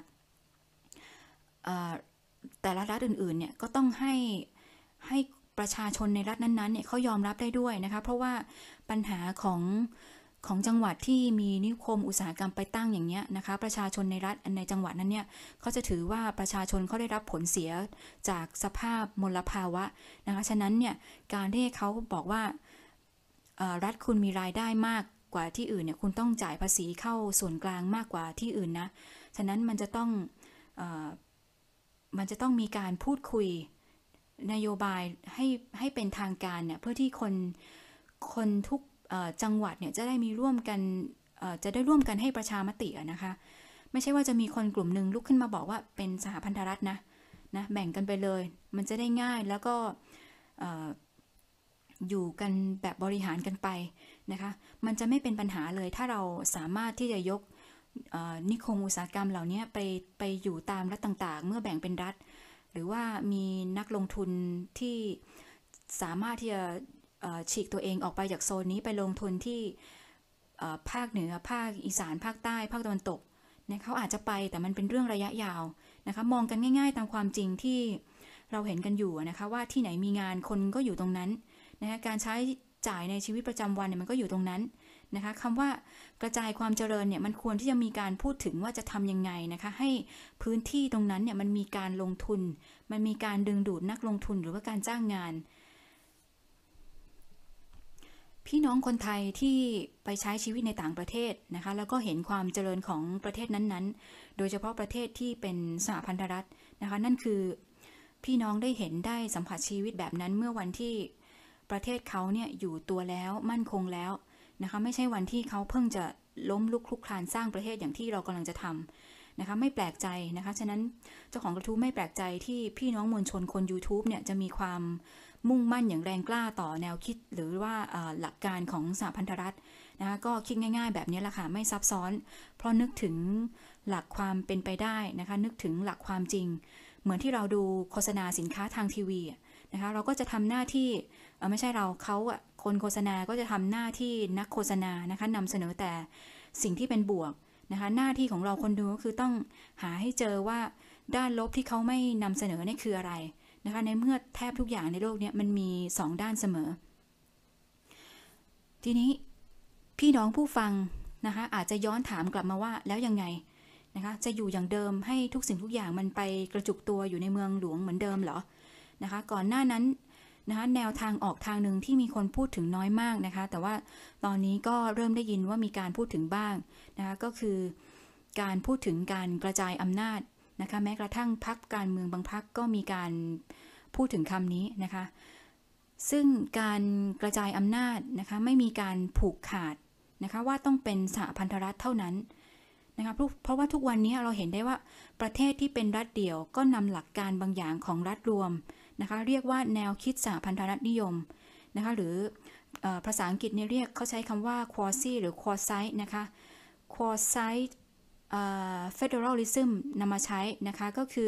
แต่ละรัฐอื่นๆเนี่ยก็ต้องให้ประชาชนในรัฐนั้นๆเนี่ยเขายอมรับได้ด้วยนะคะเพราะว่าปัญหาของจังหวัดที่มีนิคมอุตสาหกรรมไปตั้งอย่างเนี้ยนะคะประชาชนในรัฐในจังหวัดนั้นเนี่ยเขาจะถือว่าประชาชนเขาได้รับผลเสียจากสภาพมลภาวะนะคะฉะนั้นเนี่ยการที่เขาบอกว่ารัฐคุณมีรายได้มากกว่าที่อื่นเนี่ยคุณต้องจ่ายภาษีเข้าส่วนกลางมากกว่าที่อื่นนะฉะนั้นมันจะต้องมีการพูดคุยนโยบายให้เป็นทางการเนี่ยเพื่อที่คนทุกจังหวัดเนี่ยจะได้มีร่วมกันจะได้ร่วมกันให้ประชามตินะคะไม่ใช่ว่าจะมีคนกลุ่มหนึ่งลุกขึ้นมาบอกว่าเป็นสหพันธรัฐนะแบ่งกันไปเลยมันจะได้ง่ายแล้วก็อยู่กันแบบบริหารกันไปนะคะมันจะไม่เป็นปัญหาเลยถ้าเราสามารถที่จะยกนิคมอุตสาหกรรมเหล่านี้ไปอยู่ตามรัฐต่างๆเมื่อแบ่งเป็นรัฐหรือว่ามีนักลงทุนที่สามารถที่จะฉีกตัวเองออกไปจากโซนนี้ไปลงทุนที่ภาคเหนือภาคอีสานภาคใต้ภาคตะวันตกเนี่ยเขาอาจจะไปแต่มันเป็นเรื่องระยะยาวนะคะมองกันง่ายๆตามความจริงที่เราเห็นกันอยู่นะคะว่าที่ไหนมีงานคนก็อยู่ตรงนั้นนะคะการใช้จ่ายในชีวิตประจำวันเนี่ยมันก็อยู่ตรงนั้นนะคะคำว่ากระจายความเจริญเนี่ยมันควรที่จะมีการพูดถึงว่าจะทำยังไงนะคะให้พื้นที่ตรงนั้นเนี่ยมันมีการลงทุนมันมีการดึงดูดนักลงทุนหรือว่าการจ้างงานพี่น้องคนไทยที่ไปใช้ชีวิตในต่างประเทศนะคะแล้วก็เห็นความเจริญของประเทศนั้นๆโดยเฉพาะประเทศที่เป็นสหพันธรัฐนะคะนั่นคือพี่น้องได้เห็นได้สัมผัสชีวิตแบบนั้นเมื่อวันที่ประเทศเขาเนี่ยอยู่ตัวแล้วมั่นคงแล้วนะคะไม่ใช่วันที่เขาเพิ่งจะล้มลุกคลุกคลานสร้างประเทศอย่างที่เรากำลังจะทำนะคะไม่แปลกใจนะคะฉะนั้นเจ้าของกระทู้ไม่แปลกใจที่พี่น้องมวลชนคน YouTube เนี่ยจะมีความมุ่งมั่นอย่างแรงกล้าต่อแนวคิดหรือว่าหลักการของสหพันธรัฐนะคะก็คิดง่ายๆแบบนี้แหละค่ะไม่ซับซ้อนเพราะนึกถึงหลักความเป็นไปได้นะคะนึกถึงหลักความจริงเหมือนที่เราดูโฆษณาสินค้าทางทีวีนะคะเราก็จะทำหน้าที่ไม่ใช่เขาคนโฆษณาก็จะทำหน้าที่นักโฆษณานะคะนำเสนอแต่สิ่งที่เป็นบวกนะคะหน้าที่ของเราคนดูก็คือต้องหาให้เจอว่าด้านลบที่เขาไม่นำเสนอนี่คืออะไรนะคะในเมื่อแทบทุกอย่างในโลกนี้มันมี2ด้านเสมอทีนี้พี่น้องผู้ฟังนะคะอาจจะย้อนถามกลับมาว่าแล้วยังไงนะคะจะอยู่อย่างเดิมให้ทุกสิ่งทุกอย่างมันไปกระจุกตัวอยู่ในเมืองหลวงเหมือนเดิมเหรอนะคะก่อนหน้านั้นนะคะแนวทางออกทางหนึ่งที่มีคนพูดถึงน้อยมากนะคะแต่ว่าตอนนี้ก็เริ่มได้ยินว่ามีการพูดถึงบ้างนะคะก็คือการพูดถึงการกระจายอำนาจนะคะแม้กระทั่งพรรคการเมืองบางพรรคก็มีการพูดถึงคำนี้นะคะซึ่งการกระจายอำนาจนะคะไม่มีการผูกขาดนะคะว่าต้องเป็นสหพันธรัฐเท่านั้นนะคะเพราะว่าทุกวันนี้เราเห็นได้ว่าประเทศที่เป็นรัฐเดี่ยวก็นำหลักการบางอย่างของรัฐรวมนะคะเรียกว่าแนวคิดสหพันธรัฐนิยมนะคะหรือภาษาอังกฤษเนี่ยเรียกเขาใช้คำว่า quasi หรือ quasi นะคะ quasi federalism นำมาใช้นะคะก็คือ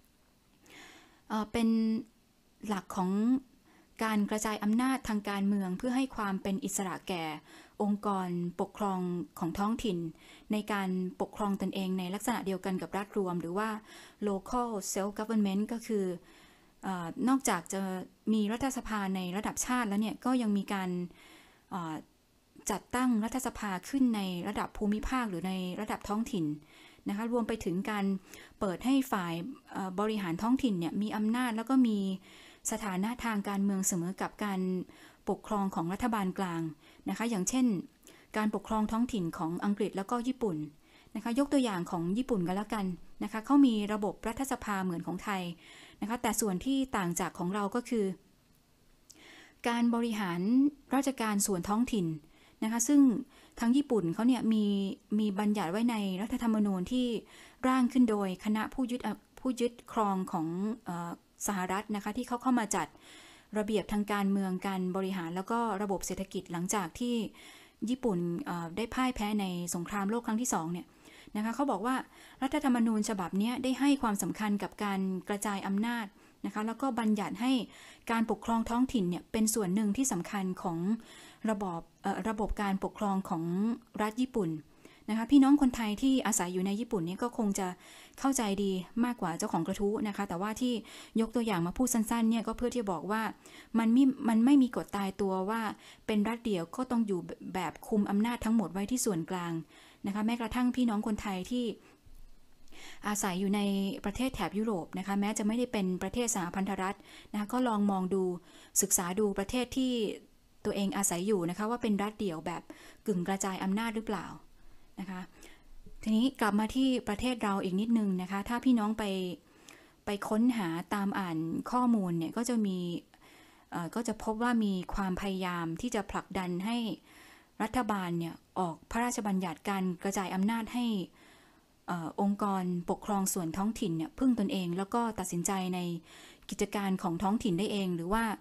เป็นหลักของการกระจายอำนาจทางการเมืองเพื่อให้ความเป็นอิสระแก่องค์กรปกครองของท้องถิ่นในการปกครองตนเองในลักษณะเดียวกันกับรัฐรวมหรือว่า local self government ก็คือนอกจากจะมีรัฐสภาในระดับชาติแล้วเนี่ยก็ยังมีการจัดตั้งรัฐสภาขึ้นในระดับภูมิภาคหรือในระดับท้องถิ่นนะคะรวมไปถึงการเปิดให้ฝ่ายบริหารท้องถิ่นเนี่ยมีอำนาจแล้วก็มีสถานะทางการเมืองเสมอกับการปกครองของรัฐบาลกลางนะคะอย่างเช่นการปกครองท้องถิ่นของอังกฤษแล้วก็ญี่ปุ่นนะคะยกตัวอย่างของญี่ปุ่นกันแล้วกันนะคะเขามีระบบรัฐสภาเหมือนของไทยนะคะแต่ส่วนที่ต่างจากของเราก็คือการบริหารราชการส่วนท้องถิ่นนะคะซึ่งทางญี่ปุ่นเขาเนี่ยมีบัญญัติไว้ในรัฐธรรมนูญที่ร่างขึ้นโดยคณะผู้ยึดครองของสหรัฐนะคะที่เขาเข้ามาจัดระเบียบทางการเมืองการบริหารแล้วก็ระบบเศรษฐกิจหลังจากที่ญี่ปุ่นได้พ่ายแพ้ในสงครามโลกครั้งที่2เนี่ยนะคะเขาบอกว่ารัฐธรรมนูญฉบับนี้ได้ให้ความสำคัญกับการกระจายอำนาจนะคะแล้วก็บัญญัติให้การปกครองท้องถิ่นเนี่ยเป็นส่วนหนึ่งที่สำคัญของระบบการปกครองของรัฐญี่ปุ่นนะคะพี่น้องคนไทยที่อาศัยอยู่ในญี่ปุ่นเนี่ยก็คงจะเข้าใจดีมากกว่าเจ้าของกระทู้นะคะแต่ว่าที่ยกตัวอย่างมาพูดสั้นๆเนี่ยก็เพื่อที่จะบอกว่ามันไม่มีกฎตายตัวว่าเป็นรัฐเดี่ยวก็ต้องอยู่แบบคุมอำนาจทั้งหมดไว้ที่ส่วนกลางนะคะแม้กระทั่งพี่น้องคนไทยที่อาศัยอยู่ในประเทศแถบยุโรปนะคะแม้จะไม่ได้เป็นประเทศสหพันธรัฐนะคะก็ลองมองดูศึกษาดูประเทศที่ตัวเองอาศัยอยู่นะคะว่าเป็นรัฐเดี่ยวแบบกึ่งกระจายอำนาจหรือเปล่านะคะทีนี้กลับมาที่ประเทศเราอีกนิดนึงนะคะถ้าพี่น้องไปค้นหาตามอ่านข้อมูลเนี่ยก็จะพบว่ามีความพยายามที่จะผลักดันให้รัฐบาลเนี่ยออกพระราชบัญญัติการกระจายอำนาจให้องค์กรปกครองส่วนท้องถิ่นเนี่ยพึ่งตนเองแล้วก็ตัดสินใจในกิจการของท้องถิ่นได้เองหรือว่า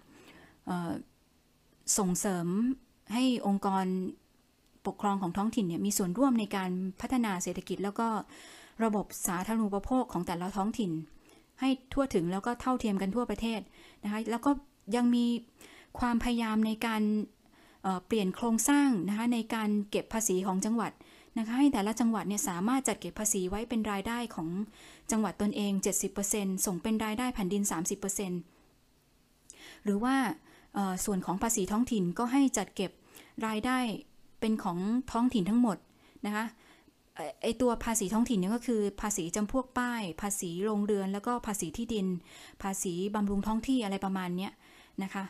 ส่งเสริมให้องค์กรปกครองของท้องถิ่นเนี่ยมีส่วนร่วมในการพัฒนาเศรษฐกิจแล้วก็ระบบสาธารณูปโภคของแต่ละท้องถิ่นให้ทั่วถึงแล้วก็เท่าเทียมกันทั่วประเทศนะคะแล้วก็ยังมีความพยายามในการเปลี่ยนโครงสร้างนะคะในการเก็บภาษีของจังหวัดนะคะให้แต่ละจังหวัดเนี่ยสามารถจัดเก็บภาษีไว้เป็นรายได้ของจังหวัดตนเอง 70% ส่งเป็นรายได้แผ่นดิน 30% หรือว่าส่วนของภาษีท้องถิ่นก็ให้จัดเก็บรายได้เป็นของท้องถิ่นทั้งหมดนะคะไอตัวภาษีท้องถิ่นเนี่ยก็คือภาษีจำพวกป้ายภาษีโรงเรือนแล้วก็ภาษีที่ดินภาษีบำรุงท้องที่อะไรประมาณนี้นะคะ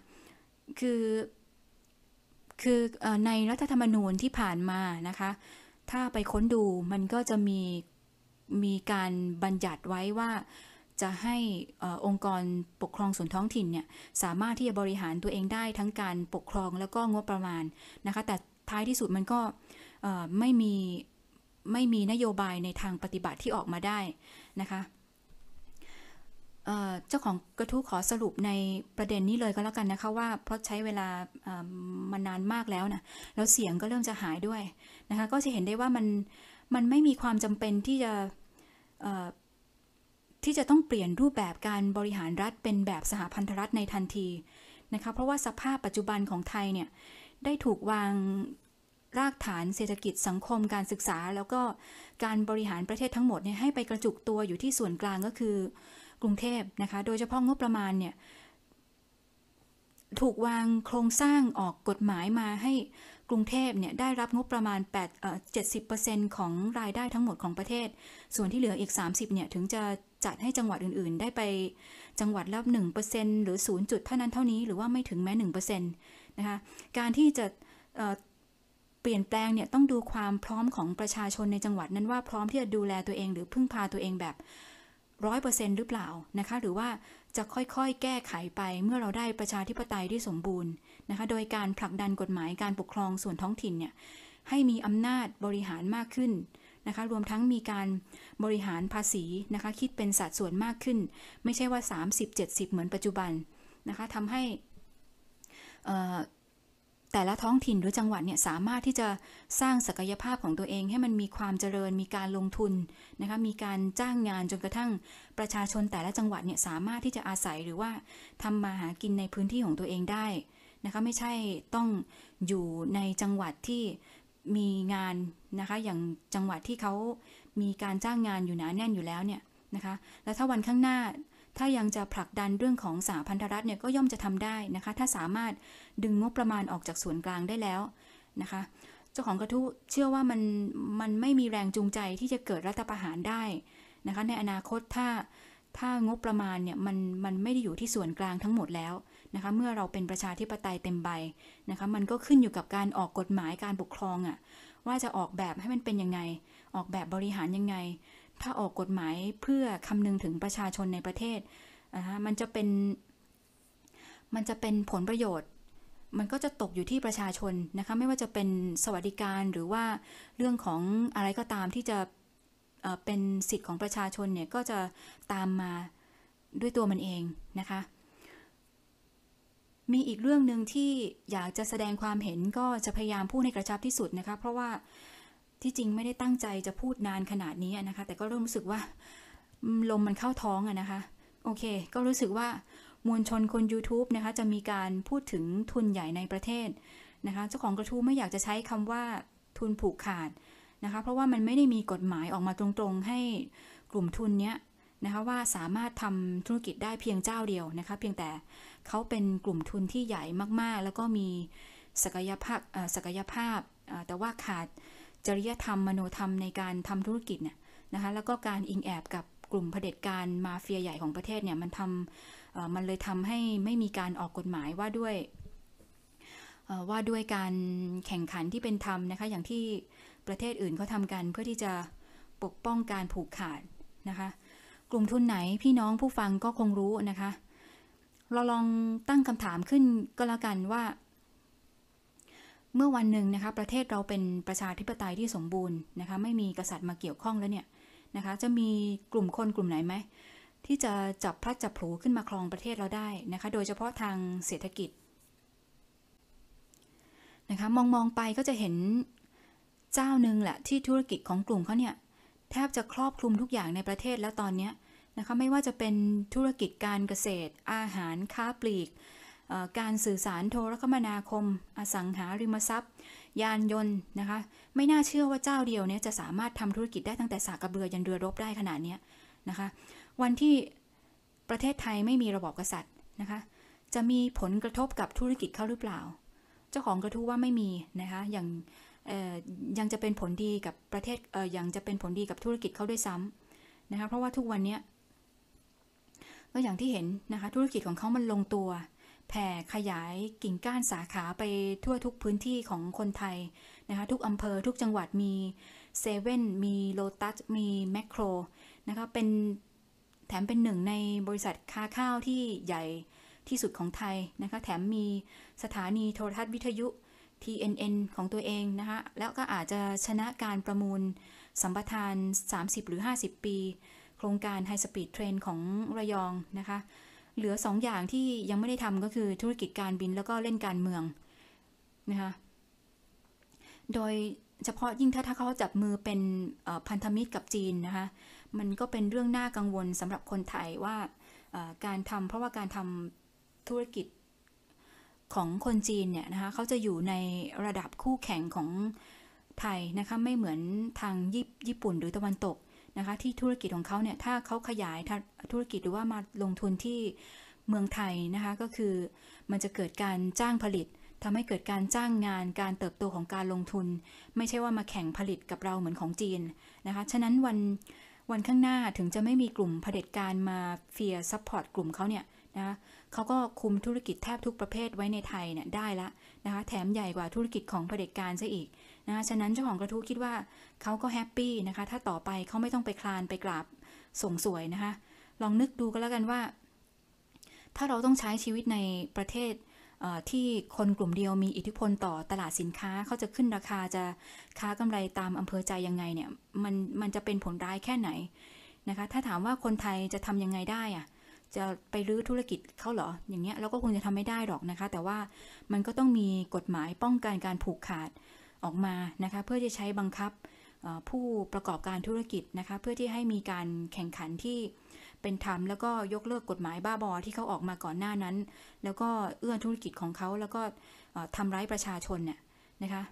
คือในรัฐธรรมนูญที่ผ่านมานะคะถ้าไปค้นดูมันก็จะมีการบัญญัติไว้ว่าจะให้องค์กรปกครองส่วนท้องถิ่นเนี่ยสามารถที่จะบริหารตัวเองได้ทั้งการปกครองแล้วก็งบประมาณนะคะแต่ท้ายที่สุดมันก็ไม่มีนโยบายในทางปฏิบัติที่ออกมาได้นะคะเจ้าของกระทู้ขอสรุปในประเด็นนี้เลยก็แล้วกันนะคะว่าเพราะใช้เวลามานานมากแล้วนะแล้วเสียงก็เริ่มจะหายด้วยนะคะก็จะเห็นได้ว่ามันไม่มีความจำเป็นที่จะต้องเปลี่ยนรูปแบบการบริหารรัฐเป็นแบบสหพันธรัฐในทันทีนะคะเพราะว่าสภาพปัจจุบันของไทยเนี่ยได้ถูกวางรากฐานเศรษฐกิจสังคมการศึกษาแล้วก็การบริหารประเทศทั้งหมดเนี่ยให้ไปกระจุกตัวอยู่ที่ส่วนกลางก็คือกรุงเทพนะคะโดยเฉพาะงบประมาณเนี่ยถูกวางโครงสร้างออกกฎหมายมาให้กรุงเทพเนี่ยได้รับงบประมาณ70% ของรายได้ทั้งหมดของประเทศส่วนที่เหลืออีก30%เนี่ยถึงจะจัดให้จังหวัดอื่นๆได้ไปจังหวัดละ 1% หรือ0จุดเท่านั้นเท่านี้หรือว่าไม่ถึงแม้ 1% นะคะการที่จะเปลี่ยนแปลงเนี่ยต้องดูความพร้อมของประชาชนในจังหวัดนั้นว่าพร้อมที่จะดูแลตัวเองหรือพึ่งพาตัวเองแบบ 100% หรือเปล่านะคะหรือว่าจะค่อยๆแก้ไขไปเมื่อเราได้ประชาธิปไตยที่สมบูรณ์นะคะโดยการผลักดันกฎหมายการปกครองส่วนท้องถิ่นเนี่ยให้มีอำนาจบริหารมากขึ้นนะคะรวมทั้งมีการบริหารภาษีนะคะคิดเป็นสัดส่วนมากขึ้นไม่ใช่ว่า30-70เหมือนปัจจุบันนะคะทำให้แต่ละท้องถิ่นหรือจังหวัดเนี่ยสามารถที่จะสร้างศักยภาพของตัวเองให้มันมีความเจริญมีการลงทุนนะคะมีการจ้างงานจนกระทั่งประชาชนแต่ละจังหวัดเนี่ยสามารถที่จะอาศัยหรือว่าทำมาหากินในพื้นที่ของตัวเองได้นะคะไม่ใช่ต้องอยู่ในจังหวัดที่มีงานนะคะอย่างจังหวัดที่เขามีการจ้างงานอยู่หนาแน่นอยู่แล้วเนี่ยนะคะแล้วถ้าวันข้างหน้าถ้ายังจะผลักดันเรื่องของสหพันธรัฐเนี่ยก็ย่อมจะทำได้นะคะถ้าสามารถดึงงบประมาณออกจากส่วนกลางได้แล้วนะคะเจ้าของกระทู้เชื่อว่ามันไม่มีแรงจูงใจที่จะเกิดรัฐประหารได้นะคะในอนาคตถ้างบประมาณเนี่ยมันไม่ได้อยู่ที่ส่วนกลางทั้งหมดแล้วนะคะเมื่อเราเป็นประชาธิปไตยเต็มใบนะคะมันก็ขึ้นอยู่กับการออกกฎหมายการปกครองอ่ะว่าจะออกแบบให้มันเป็นยังไงออกแบบบริหารยังไงถ้าออกกฎหมายเพื่อคำนึงถึงประชาชนในประเทศมันจะเป็นผลประโยชน์มันก็จะตกอยู่ที่ประชาชนนะคะไม่ว่าจะเป็นสวัสดิการหรือว่าเรื่องของอะไรก็ตามที่จะเป็นสิทธิ์ของประชาชนเนี่ยก็จะตามมาด้วยตัวมันเองนะคะมีอีกเรื่องนึงที่อยากจะแสดงความเห็นก็จะพยายามพูดให้กระชับที่สุดนะคะเพราะว่าที่จริงไม่ได้ตั้งใจจะพูดนานขนาดนี้นะคะแต่ก็เริ่มรู้สึกว่าลมมันเข้าท้องนะคะโอเคก็รู้สึกว่ามวลชนคน YouTube นะคะจะมีการพูดถึงทุนใหญ่ในประเทศนะคะเจ้าของกระทู้ไม่อยากจะใช้คำว่าทุนผูกขาดนะคะเพราะว่ามันไม่ได้มีกฎหมายออกมาตรงๆให้กลุ่มทุนเนี้ยนะคะว่าสามารถทำธุรกิจได้เพียงเจ้าเดียวนะคะเพียงแต่เขาเป็นกลุ่มทุนที่ใหญ่มากๆแล้วก็มีศักยภาพแต่ว่าขาดจริยธรรมมโนธรรมในการทำธุรกิจเนี่ยนะคะแล้วก็การอิงแอบกับกลุ่มเผด็จการมาเฟียใหญ่ของประเทศเนี่ยมันเลยทำให้ไม่มีการออกกฎหมายว่าด้วยการแข่งขันที่เป็นธรรมนะคะอย่างที่ประเทศอื่นเขาทำกันเพื่อที่จะปกป้องการผูกขาดนะคะกลุ่มทุนไหนพี่น้องผู้ฟังก็คงรู้นะคะเราลองตั้งคำถามขึ้นก็แล้วกันว่าเมื่อวันหนึ่งนะคะประเทศเราเป็นประชาธิปไตยที่สมบูรณ์นะคะไม่มีกษัตริย์มาเกี่ยวข้องแล้วเนี่ยนะคะจะมีกลุ่มคนกลุ่มไหนไหมที่จะจับพลัดจับผลูขึ้นมาครองประเทศเราได้นะคะโดยเฉพาะทางเศรษฐกิจนะคะมองไปก็จะเห็นเจ้าหนึ่งแหละที่ธุรกิจของกลุ่มเขาเนี่ยแทบจะครอบคลุมทุกอย่างในประเทศแล้วตอนนี้นะคะไม่ว่าจะเป็นธุรกิจการเกษตรอาหารค้าปลีกการสื่อสารโทรคมนาคมอสังหาริมทรัพย์ยานยนต์นะคะไม่น่าเชื่อว่าเจ้าเดียวเนี่ยจะสามารถทำธุรกิจได้ตั้งแต่สากกระเบือยันเรือรบได้ขนาดนี้นะคะวันที่ประเทศไทยไม่มีระบอบกษัตริย์นะคะจะมีผลกระทบกับธุรกิจเขาหรือเปล่าเจ้าของกระทู้ว่าไม่มีนะคะยังจะเป็นผลดีกับประเทศยังจะเป็นผลดีกับธุรกิจเขาด้วยซ้ำนะคะเพราะว่าทุกวันนี้ก็อย่างที่เห็นนะคะธุรกิจของเขามันลงตัวแผ่ขยายกิ่งก้านสาขาไปทั่วทุกพื้นที่ของคนไทยนะคะทุกอำเภอทุกจังหวัดมีเซเว่นมีโลตัสมีแมคโครนะคะแถมเป็นหนึ่งในบริษัทค้าข้าวที่ใหญ่ที่สุดของไทยนะคะแถมมีสถานีโทรทัศน์วิทยุ TNN ของตัวเองนะคะแล้วก็อาจจะชนะการประมูลสัมปทาน30หรือ50ปีโครงการไฮสปีดเทรนของระยองนะคะเหลือ2อย่างที่ยังไม่ได้ทำก็คือธุรกิจการบินแล้วก็เล่นการเมืองนะคะโดยเฉพาะยิ่งถ้าเขาจับมือเป็นพันธมิตรกับจีนนะคะมันก็เป็นเรื่องน่ากังวลสำหรับคนไทยว่าเพราะว่าการทำธุรกิจของคนจีนเนี่ยนะคะเขาจะอยู่ในระดับคู่แข่งของไทยนะคะไม่เหมือนทางญี่ปุ่นหรือตะวันตกนะคะที่ธุรกิจของเขาเนี่ยถ้าเขาขยายธุรกิจหรือว่ามาลงทุนที่เมืองไทยนะคะก็คือมันจะเกิดการจ้างผลิตทำให้เกิดการจ้างงานการเติบโตของการลงทุนไม่ใช่ว่ามาแข่งผลิตกับเราเหมือนของจีนนะคะฉะนั้นวันข้างหน้าถึงจะไม่มีกลุ่มเผด็จการมาเฟียซัพพอร์ตกลุ่มเขาเนี่ยนะเขาก็คุมธุรกิจแทบทุกประเภทไว้ในไทยเนี่ยได้ละนะคะแถมใหญ่กว่าธุรกิจของเผด็จการซะอีกนะคะฉะนั้นเจ้าของกระทู้คิดว่าเขาก็แฮปปี้นะคะถ้าต่อไปเขาไม่ต้องไปคลานไปกราบส่งสวยนะคะลองนึกดูก็แล้วกันว่าถ้าเราต้องใช้ชีวิตในประเทศที่คนกลุ่มเดียวมีอิทธิพลต่อตลาดสินค้าเขาจะขึ้นราคาจะค้ากำไรตามอำเภอใจยังไงเนี่ยมันจะเป็นผลร้ายแค่ไหนนะคะถ้าถามว่าคนไทยจะทำยังไงได้อะจะไปรื้อธุรกิจเขาเหรออย่างเงี้ยเราก็คงจะทำไม่ได้หรอกนะคะแต่ว่ามันก็ต้องมีกฎหมายป้องกันการผูกขาดออกมานะคะเพื่อจะใช้บังคับผู้ประกอบการธุรกิจนะคะเพื่อที่ให้มีการแข่งขันที่เป็นธรรมแล้วก็ยกเลิกกฎหมายบ้าบอที่เขาออกมาก่อนหน้านั้นแล้วก็เอื้อธุรกิจของเขาแล้วก็ทำร้ายประชาชนเนี่ยนะคะ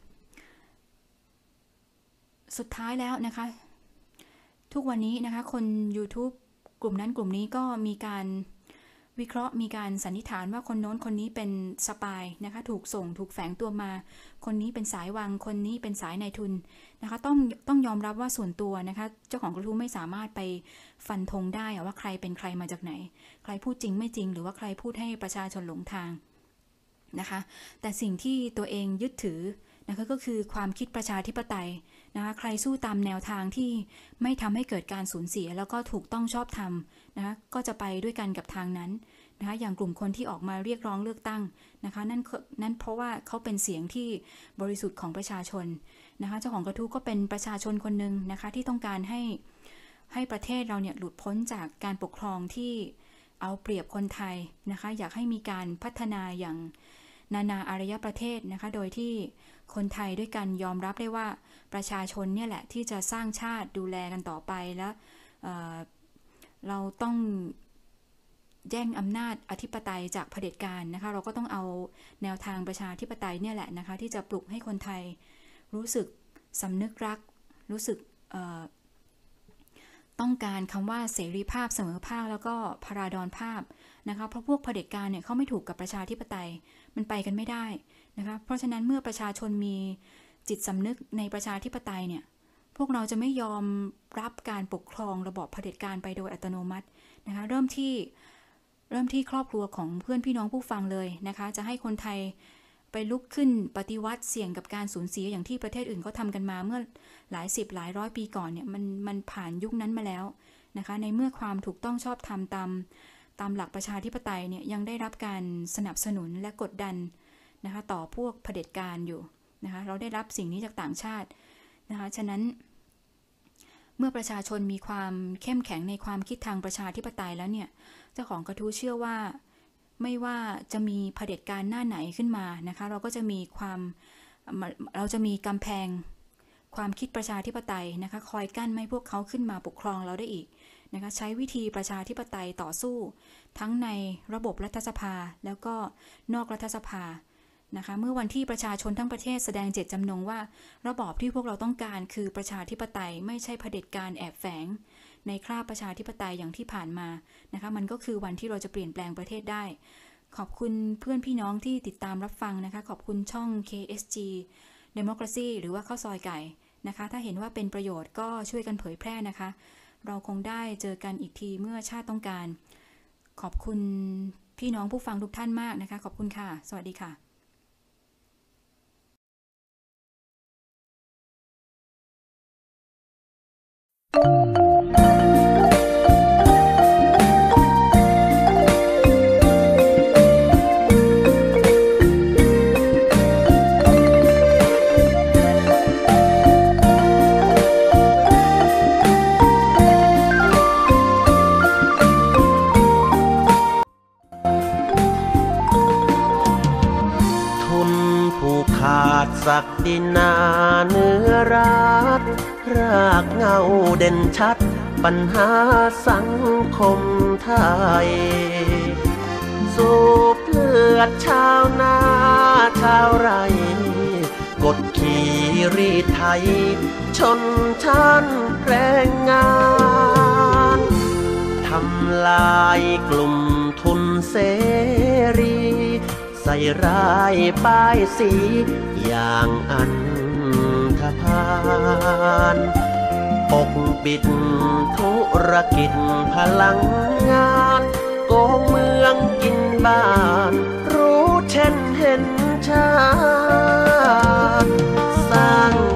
สุดท้ายแล้วนะคะทุกวันนี้นะคะคน YouTube กลุ่มนั้นกลุ่มนี้ก็มีการวิเคราะห์มีการสันนิษฐานว่าคนโน้นคนนี้เป็นสปายนะคะถูกแฝงตัวมาคนนี้เป็นสายวางคนนี้เป็นสายนายทุนนะคะต้องยอมรับว่าส่วนตัวนะคะเจ้าของกระทู้ไม่สามารถไปฟันธงได้ว่าใครเป็นใครมาจากไหนใครพูดจริงไม่จริงหรือว่าใครพูดให้ประชาชนหลงทางนะคะแต่สิ่งที่ตัวเองยึดถือนะคะก็คือความคิดประชาธิปไตยนะคะใครสู้ตามแนวทางที่ไม่ทำให้เกิดการสูญเสียแล้วก็ถูกต้องชอบธรรมนะคะก็จะไปด้วยกันกับทางนั้นนะคะอย่างกลุ่มคนที่ออกมาเรียกร้องเลือกตั้งนะคะนั่นเพราะว่าเขาเป็นเสียงที่บริสุทธิ์ของประชาชนนะคะเจ้าของกระทู้ก็เป็นประชาชนคนหนึ่งนะคะที่ต้องการให้ประเทศเราเนี่ยหลุดพ้นจากการปกครองที่เอาเปรียบคนไทยนะคะอยากให้มีการพัฒนาอย่างนานาอารยประเทศนะคะโดยที่คนไทยด้วยกันยอมรับได้ว่าประชาชนเนี่ยแหละที่จะสร้างชาติดูแลกันต่อไปแล้วเราต้องแย่งอำนาจอธิปไตยจากเผด็จการนะคะเราก็ต้องเอาแนวทางประชาธิปไตยเนี่ยแหละนะคะที่จะปลุกให้คนไทยรู้สึกสำนึกรักรู้สึกต้องการคำว่าเสรีภาพเสมอภาคแล้วก็พราดอนภาพนะคะเพราะพวกเผด็จการเนี่ยเขาไม่ถูกกับประชาธิปไตยมันไปกันไม่ได้นะคะเพราะฉะนั้นเมื่อประชาชนมีจิตสำนึกในประชาธิปไตยเนี่ยพวกเราจะไม่ยอมรับการปกครองระบอบเผด็จการไปโดยอัตโนมัตินะคะเริ่มที่ครอบครัวของเพื่อนพี่น้องผู้ฟังเลยนะคะจะให้คนไทยไปลุกขึ้นปฏิวัติเสี่ยงกับการสูญเสียอย่างที่ประเทศอื่นก็ทำกันมาเมื่อหลายสิบหลายร้อยปีก่อนเนี่ยมันผ่านยุคนั้นมาแล้วนะคะในเมื่อความถูกต้องชอบธรรมตามหลักประชาธิปไตยเนี่ยยังได้รับการสนับสนุนและกดดันนะคะต่อพวกเผด็จการอยู่นะคะเราได้รับสิ่งนี้จากต่างชาตินะคะฉะนั้นเมื่อประชาชนมีความเข้มแข็งในความคิดทางประชาธิปไตยแล้วเนี่ยเจ้าของกระทู้เชื่อว่าไม่ว่าจะมีเผด็จการหน้าไหนขึ้นมานะคะเราจะมีกำแพงความคิดประชาธิปไตยนะคะคอยกั้นไม่ให้พวกเขาขึ้นมาปกครองเราได้อีกนะคะใช้วิธีประชาธิปไตยต่อสู้ทั้งในระบบรัฐสภาแล้วก็นอกรัฐสภานะคะเมื่อวันที่ประชาชนทั้งประเทศแสดงเจตจำนงว่าระบอบที่พวกเราต้องการคือประชาธิปไตยไม่ใช่เผด็จการแอบแฝงในคราบประชาธิปไตยอย่างที่ผ่านมานะคะมันก็คือวันที่เราจะเปลี่ยนแปลงประเทศได้ขอบคุณเพื่อนพี่น้องที่ติดตามรับฟังนะคะขอบคุณช่อง KSG Democracy หรือว่าข้าวซอยไก่นะคะถ้าเห็นว่าเป็นประโยชน์ก็ช่วยกันเผยแพร่นะคะเราคงได้เจอกันอีกทีเมื่อชาติต้องการขอบคุณพี่น้องผู้ฟังทุกท่านมากนะคะขอบคุณค่ะสวัสดีค่ะศักดินาเนื้อรักรากเงาเด่นชัดปัญหาสังคมไทยสูบเลือดชาวนาชาวไร่กดขี่รีดไถชนชั้นแรงงานทำลายกลุ่มทุนเสรีใส่ร้ายป้ายสีอย่างอันธพาลปกปิดธุรกิจพลังงานโกงเมืองกินบ้านรู้เช่นเห็นชาติสร้าง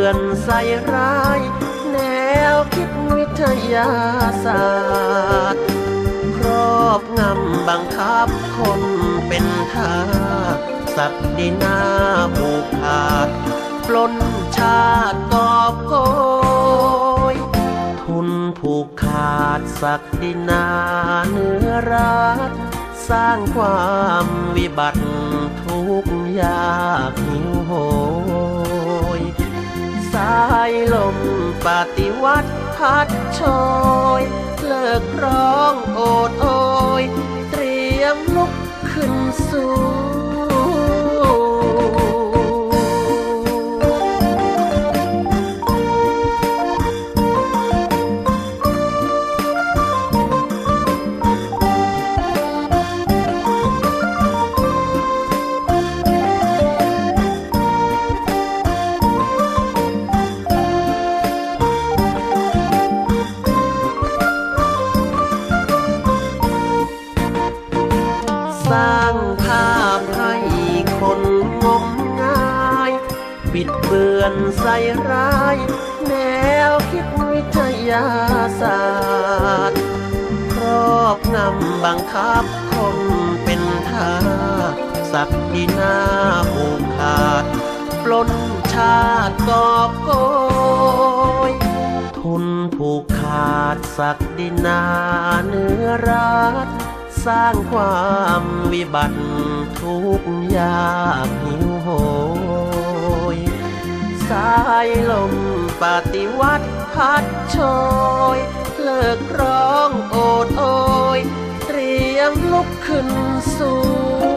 อนใส่ร้ายแนวคิดวิทยาศาสตร์ครอบงำบังคับคนเป็นทาสศักดินาผูกขาดปล้นชาติกอบโกยทุนผูกขาดศักดินาเนื้อรัฐสร้างความวิบัติทุกข์ยากหิวโหยสายลมปฏิวัติพัดโชยเลิกร้องโอดโอยเตรียมลุกขึ้นสู้สร้างภาพให้คนงมงายบิดเบือนใส่ร้ายแนวคิดวิทยาศาสตร์ครอบงำบังคับคนเป็นทาสศักดินาผูกขาดปล้นชาติกอบโกยทุนผูกขาดศักดินาเนื้อรัฐสร้างความวิบัติทุกข์ยากหิวโหยสายลมปฏิวัติพัดโชยเลิกร้องโอดโอยเตรียมลุกขึ้นสู้